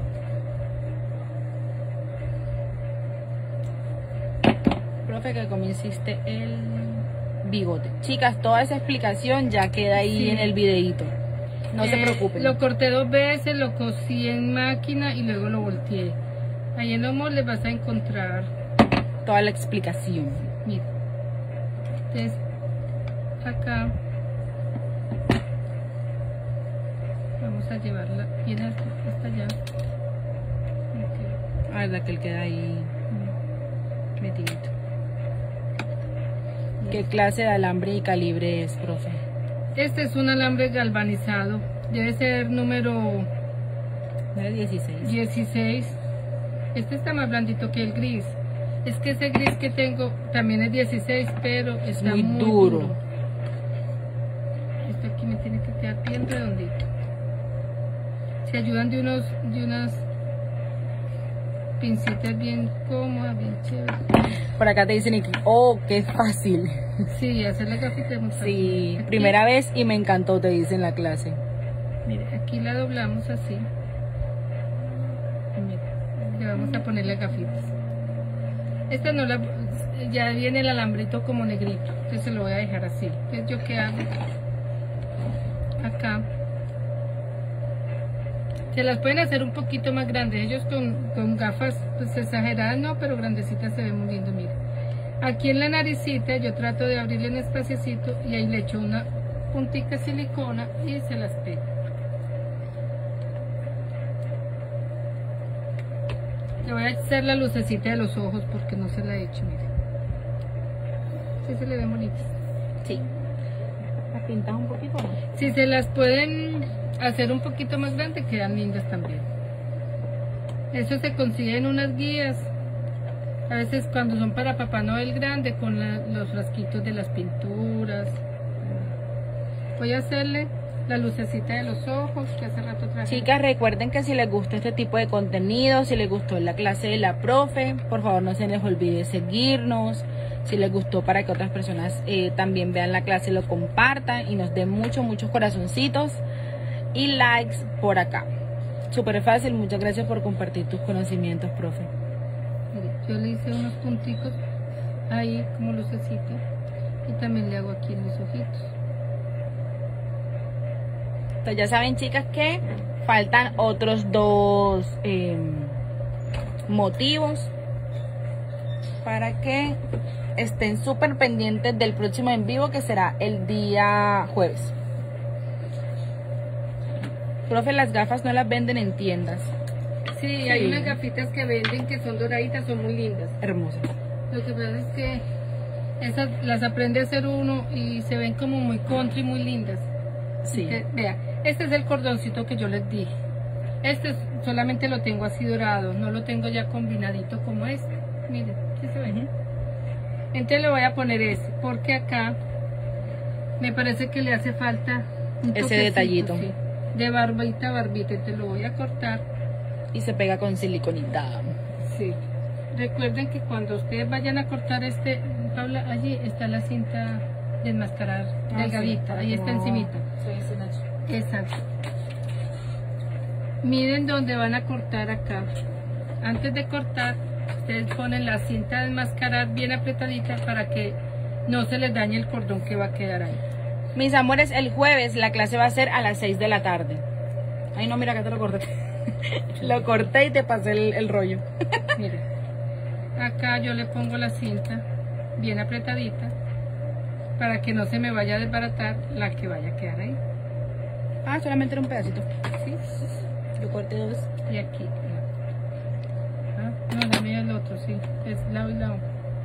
Profe, que como hiciste el bigote. Chicas, toda esa explicación ya queda ahí Sí. en el videíto. No se Eh, preocupen. Lo corté dos veces, lo cosí en máquina y luego lo volteé. Ahí en los moldes vas a encontrar, Toda la explicación. mira, entonces acá vamos a llevarla bien hasta, hasta allá. Ok. La verdad que él queda ahí metidito. ¿Qué clase de alambre y calibre es, profe? Este es un alambre galvanizado, debe ser número ¿No es dieciséis? dieciséis. Este está más blandito que el gris. Es que ese gris que tengo también es dieciséis, pero está muy muy, duro. duro. Esto aquí me tiene que quedar bien redondito. Se ayudan de unos, de unas pincitas bien cómodas, bien chéveres. Por acá te dicen, Iki, oh, qué fácil. Sí, hacer la gafita es muy fácil. Sí, Aquí, primera vez y me encantó, te dice en la clase. Mire, aquí la doblamos así. Y mire, le vamos a poner las gafitas. Esta no la, ya viene el alambrito como negrito, entonces se lo voy a dejar así. Entonces yo qué hago, acá Se las pueden hacer un poquito más grandes. Ellos con, con gafas pues exageradas no, pero grandecitas se ven muy lindo, miren. Aquí en la naricita yo trato de abrirle un espaciocito y ahí le echo una puntica de silicona y se las pego. Le voy a hacer la lucecita de los ojos porque no se la he hecho, miren. Sí se le ven bonitas. Sí. ¿Las pintas un poquito más? Si se las pueden hacer un poquito más grandes, quedan lindas también. Eso se consigue en unas guías. A veces cuando son para Papá Noel grande, con la, los frasquitos de las pinturas. Voy a hacerle la lucecita de los ojos que hace rato traje. Chicas, recuerden que si les gusta este tipo de contenido, si les gustó la clase de la profe, por favor no se les olvide seguirnos. Si les gustó, para que otras personas eh, también vean la clase, lo compartan y nos den muchos, muchos corazoncitos y likes por acá. Súper fácil. Muchas gracias por compartir tus conocimientos, profe. Mire, yo le hice unos punticos ahí como lucecita y también le hago aquí en mis ojitos. Entonces ya saben, chicas, que faltan otros dos eh, motivos para que estén súper pendientes del próximo en vivo, que será el día jueves. Profe, las gafas no las venden en tiendas. Sí, hay unas gafitas que venden que son doraditas, son muy lindas. Hermosas. Lo que pasa es que esas las aprende a hacer uno y se ven como muy country, muy lindas. Sí. Que, vea, este es el cordoncito que yo les dije. Este es, solamente lo tengo así dorado, no lo tengo ya combinadito como este. Miren, ¿sí se ve? Uh-huh. Entonces le voy a poner ese, porque acá me parece que le hace falta un ese toquecito, detallito. Sí, de barbita a barbita. Entonces lo voy a cortar. Y se pega con siliconita. Sí. Recuerden que cuando ustedes vayan a cortar este, Paula, allí está la cinta de enmascarar Ah, delgadita, sí, ahí está no. encimita. Sí, sí, Nacho. Exacto. Miren dónde van a cortar acá. Antes de cortar, ustedes ponen la cinta de enmascarar bien apretadita para que no se les dañe el cordón que va a quedar ahí. Mis amores, el jueves la clase va a ser a las seis de la tarde. Ay, no, mira que te lo corté. Lo corté y te pasé el, el rollo. Miren, acá yo le pongo la cinta bien apretadita para que no se me vaya a desbaratar la que vaya a quedar ahí. Ah, solamente era un pedacito. ¿Sí? Yo corté dos. Y aquí. Ah, no, la mía es el otro, sí. Es lado y lado.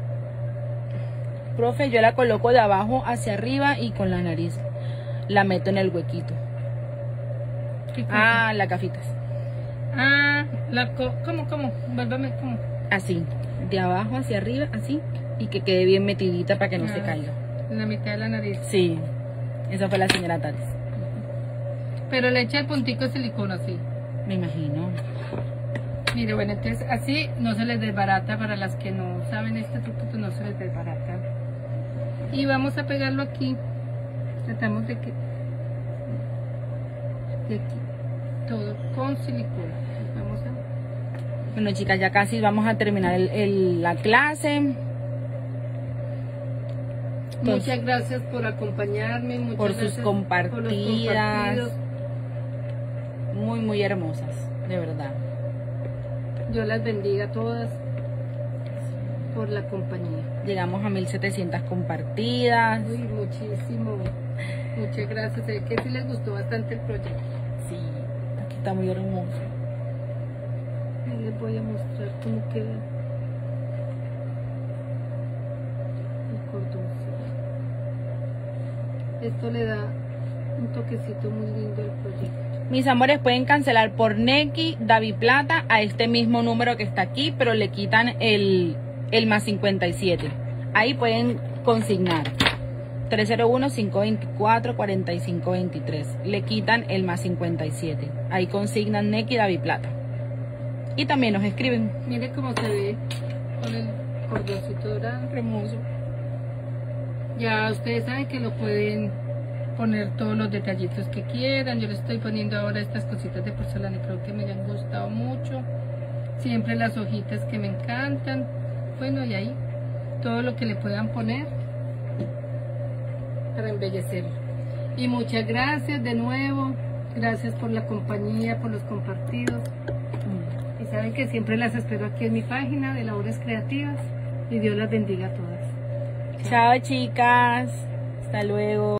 Profe, yo la coloco de abajo hacia arriba y con la nariz la meto en el huequito. ¿Qué cosa? Ah, las gafitas. Ah, la co ¿cómo, cómo? Vuélvame, ¿cómo? Así, de abajo hacia arriba, así. Y que quede bien metidita para que no Ah, se caiga. En la mitad de la nariz. Sí, esa fue la señora Tatis. Pero le echa el puntico de silicona, sí. Me imagino. Mire, bueno, entonces así no se les desbarata. Para las que no saben este truquito, no se les desbarata. Y vamos a pegarlo aquí. Tratamos de que... de aquí. Todo con silicona. Vamos a... Bueno, chicas, ya casi vamos a terminar el, el, la clase. Entonces, muchas gracias por acompañarme. Muchas por sus gracias compartidas. por los compartidos. Muy, muy hermosas, de verdad. Dios las bendiga a todas por la compañía. Llegamos a mil setecientas compartidas. Uy, muchísimo. Muchas gracias. Sé que sí les gustó bastante el proyecto. Sí, aquí está muy hermoso. Ahí les voy a mostrar cómo queda el cordoncito. Esto le da un toquecito muy lindo al proyecto. Mis amores, pueden cancelar por Neki, David Plata a este mismo número que está aquí, pero le quitan el, el más cincuenta y siete. Ahí pueden consignar tres cero uno, cinco dos cuatro, cuatro cinco dos tres. Le quitan el más cincuenta y siete. Ahí consignan Neki, David Plata. Y también nos escriben. Mire cómo se ve con el cordoncito dorado. Hermoso. Ya ustedes saben que lo pueden poner todos los detallitos que quieran. Yo les estoy poniendo ahora estas cositas de porcelana y creo que me han gustado mucho. Siempre las hojitas que me encantan. Bueno, y ahí todo lo que le puedan poner para embellecerlo. Y muchas gracias de nuevo Gracias por la compañía, por los compartidos. Y saben que siempre las espero aquí en mi página de Labores Creativas. Y Dios las bendiga a todas. Chao, chicas. Hasta luego.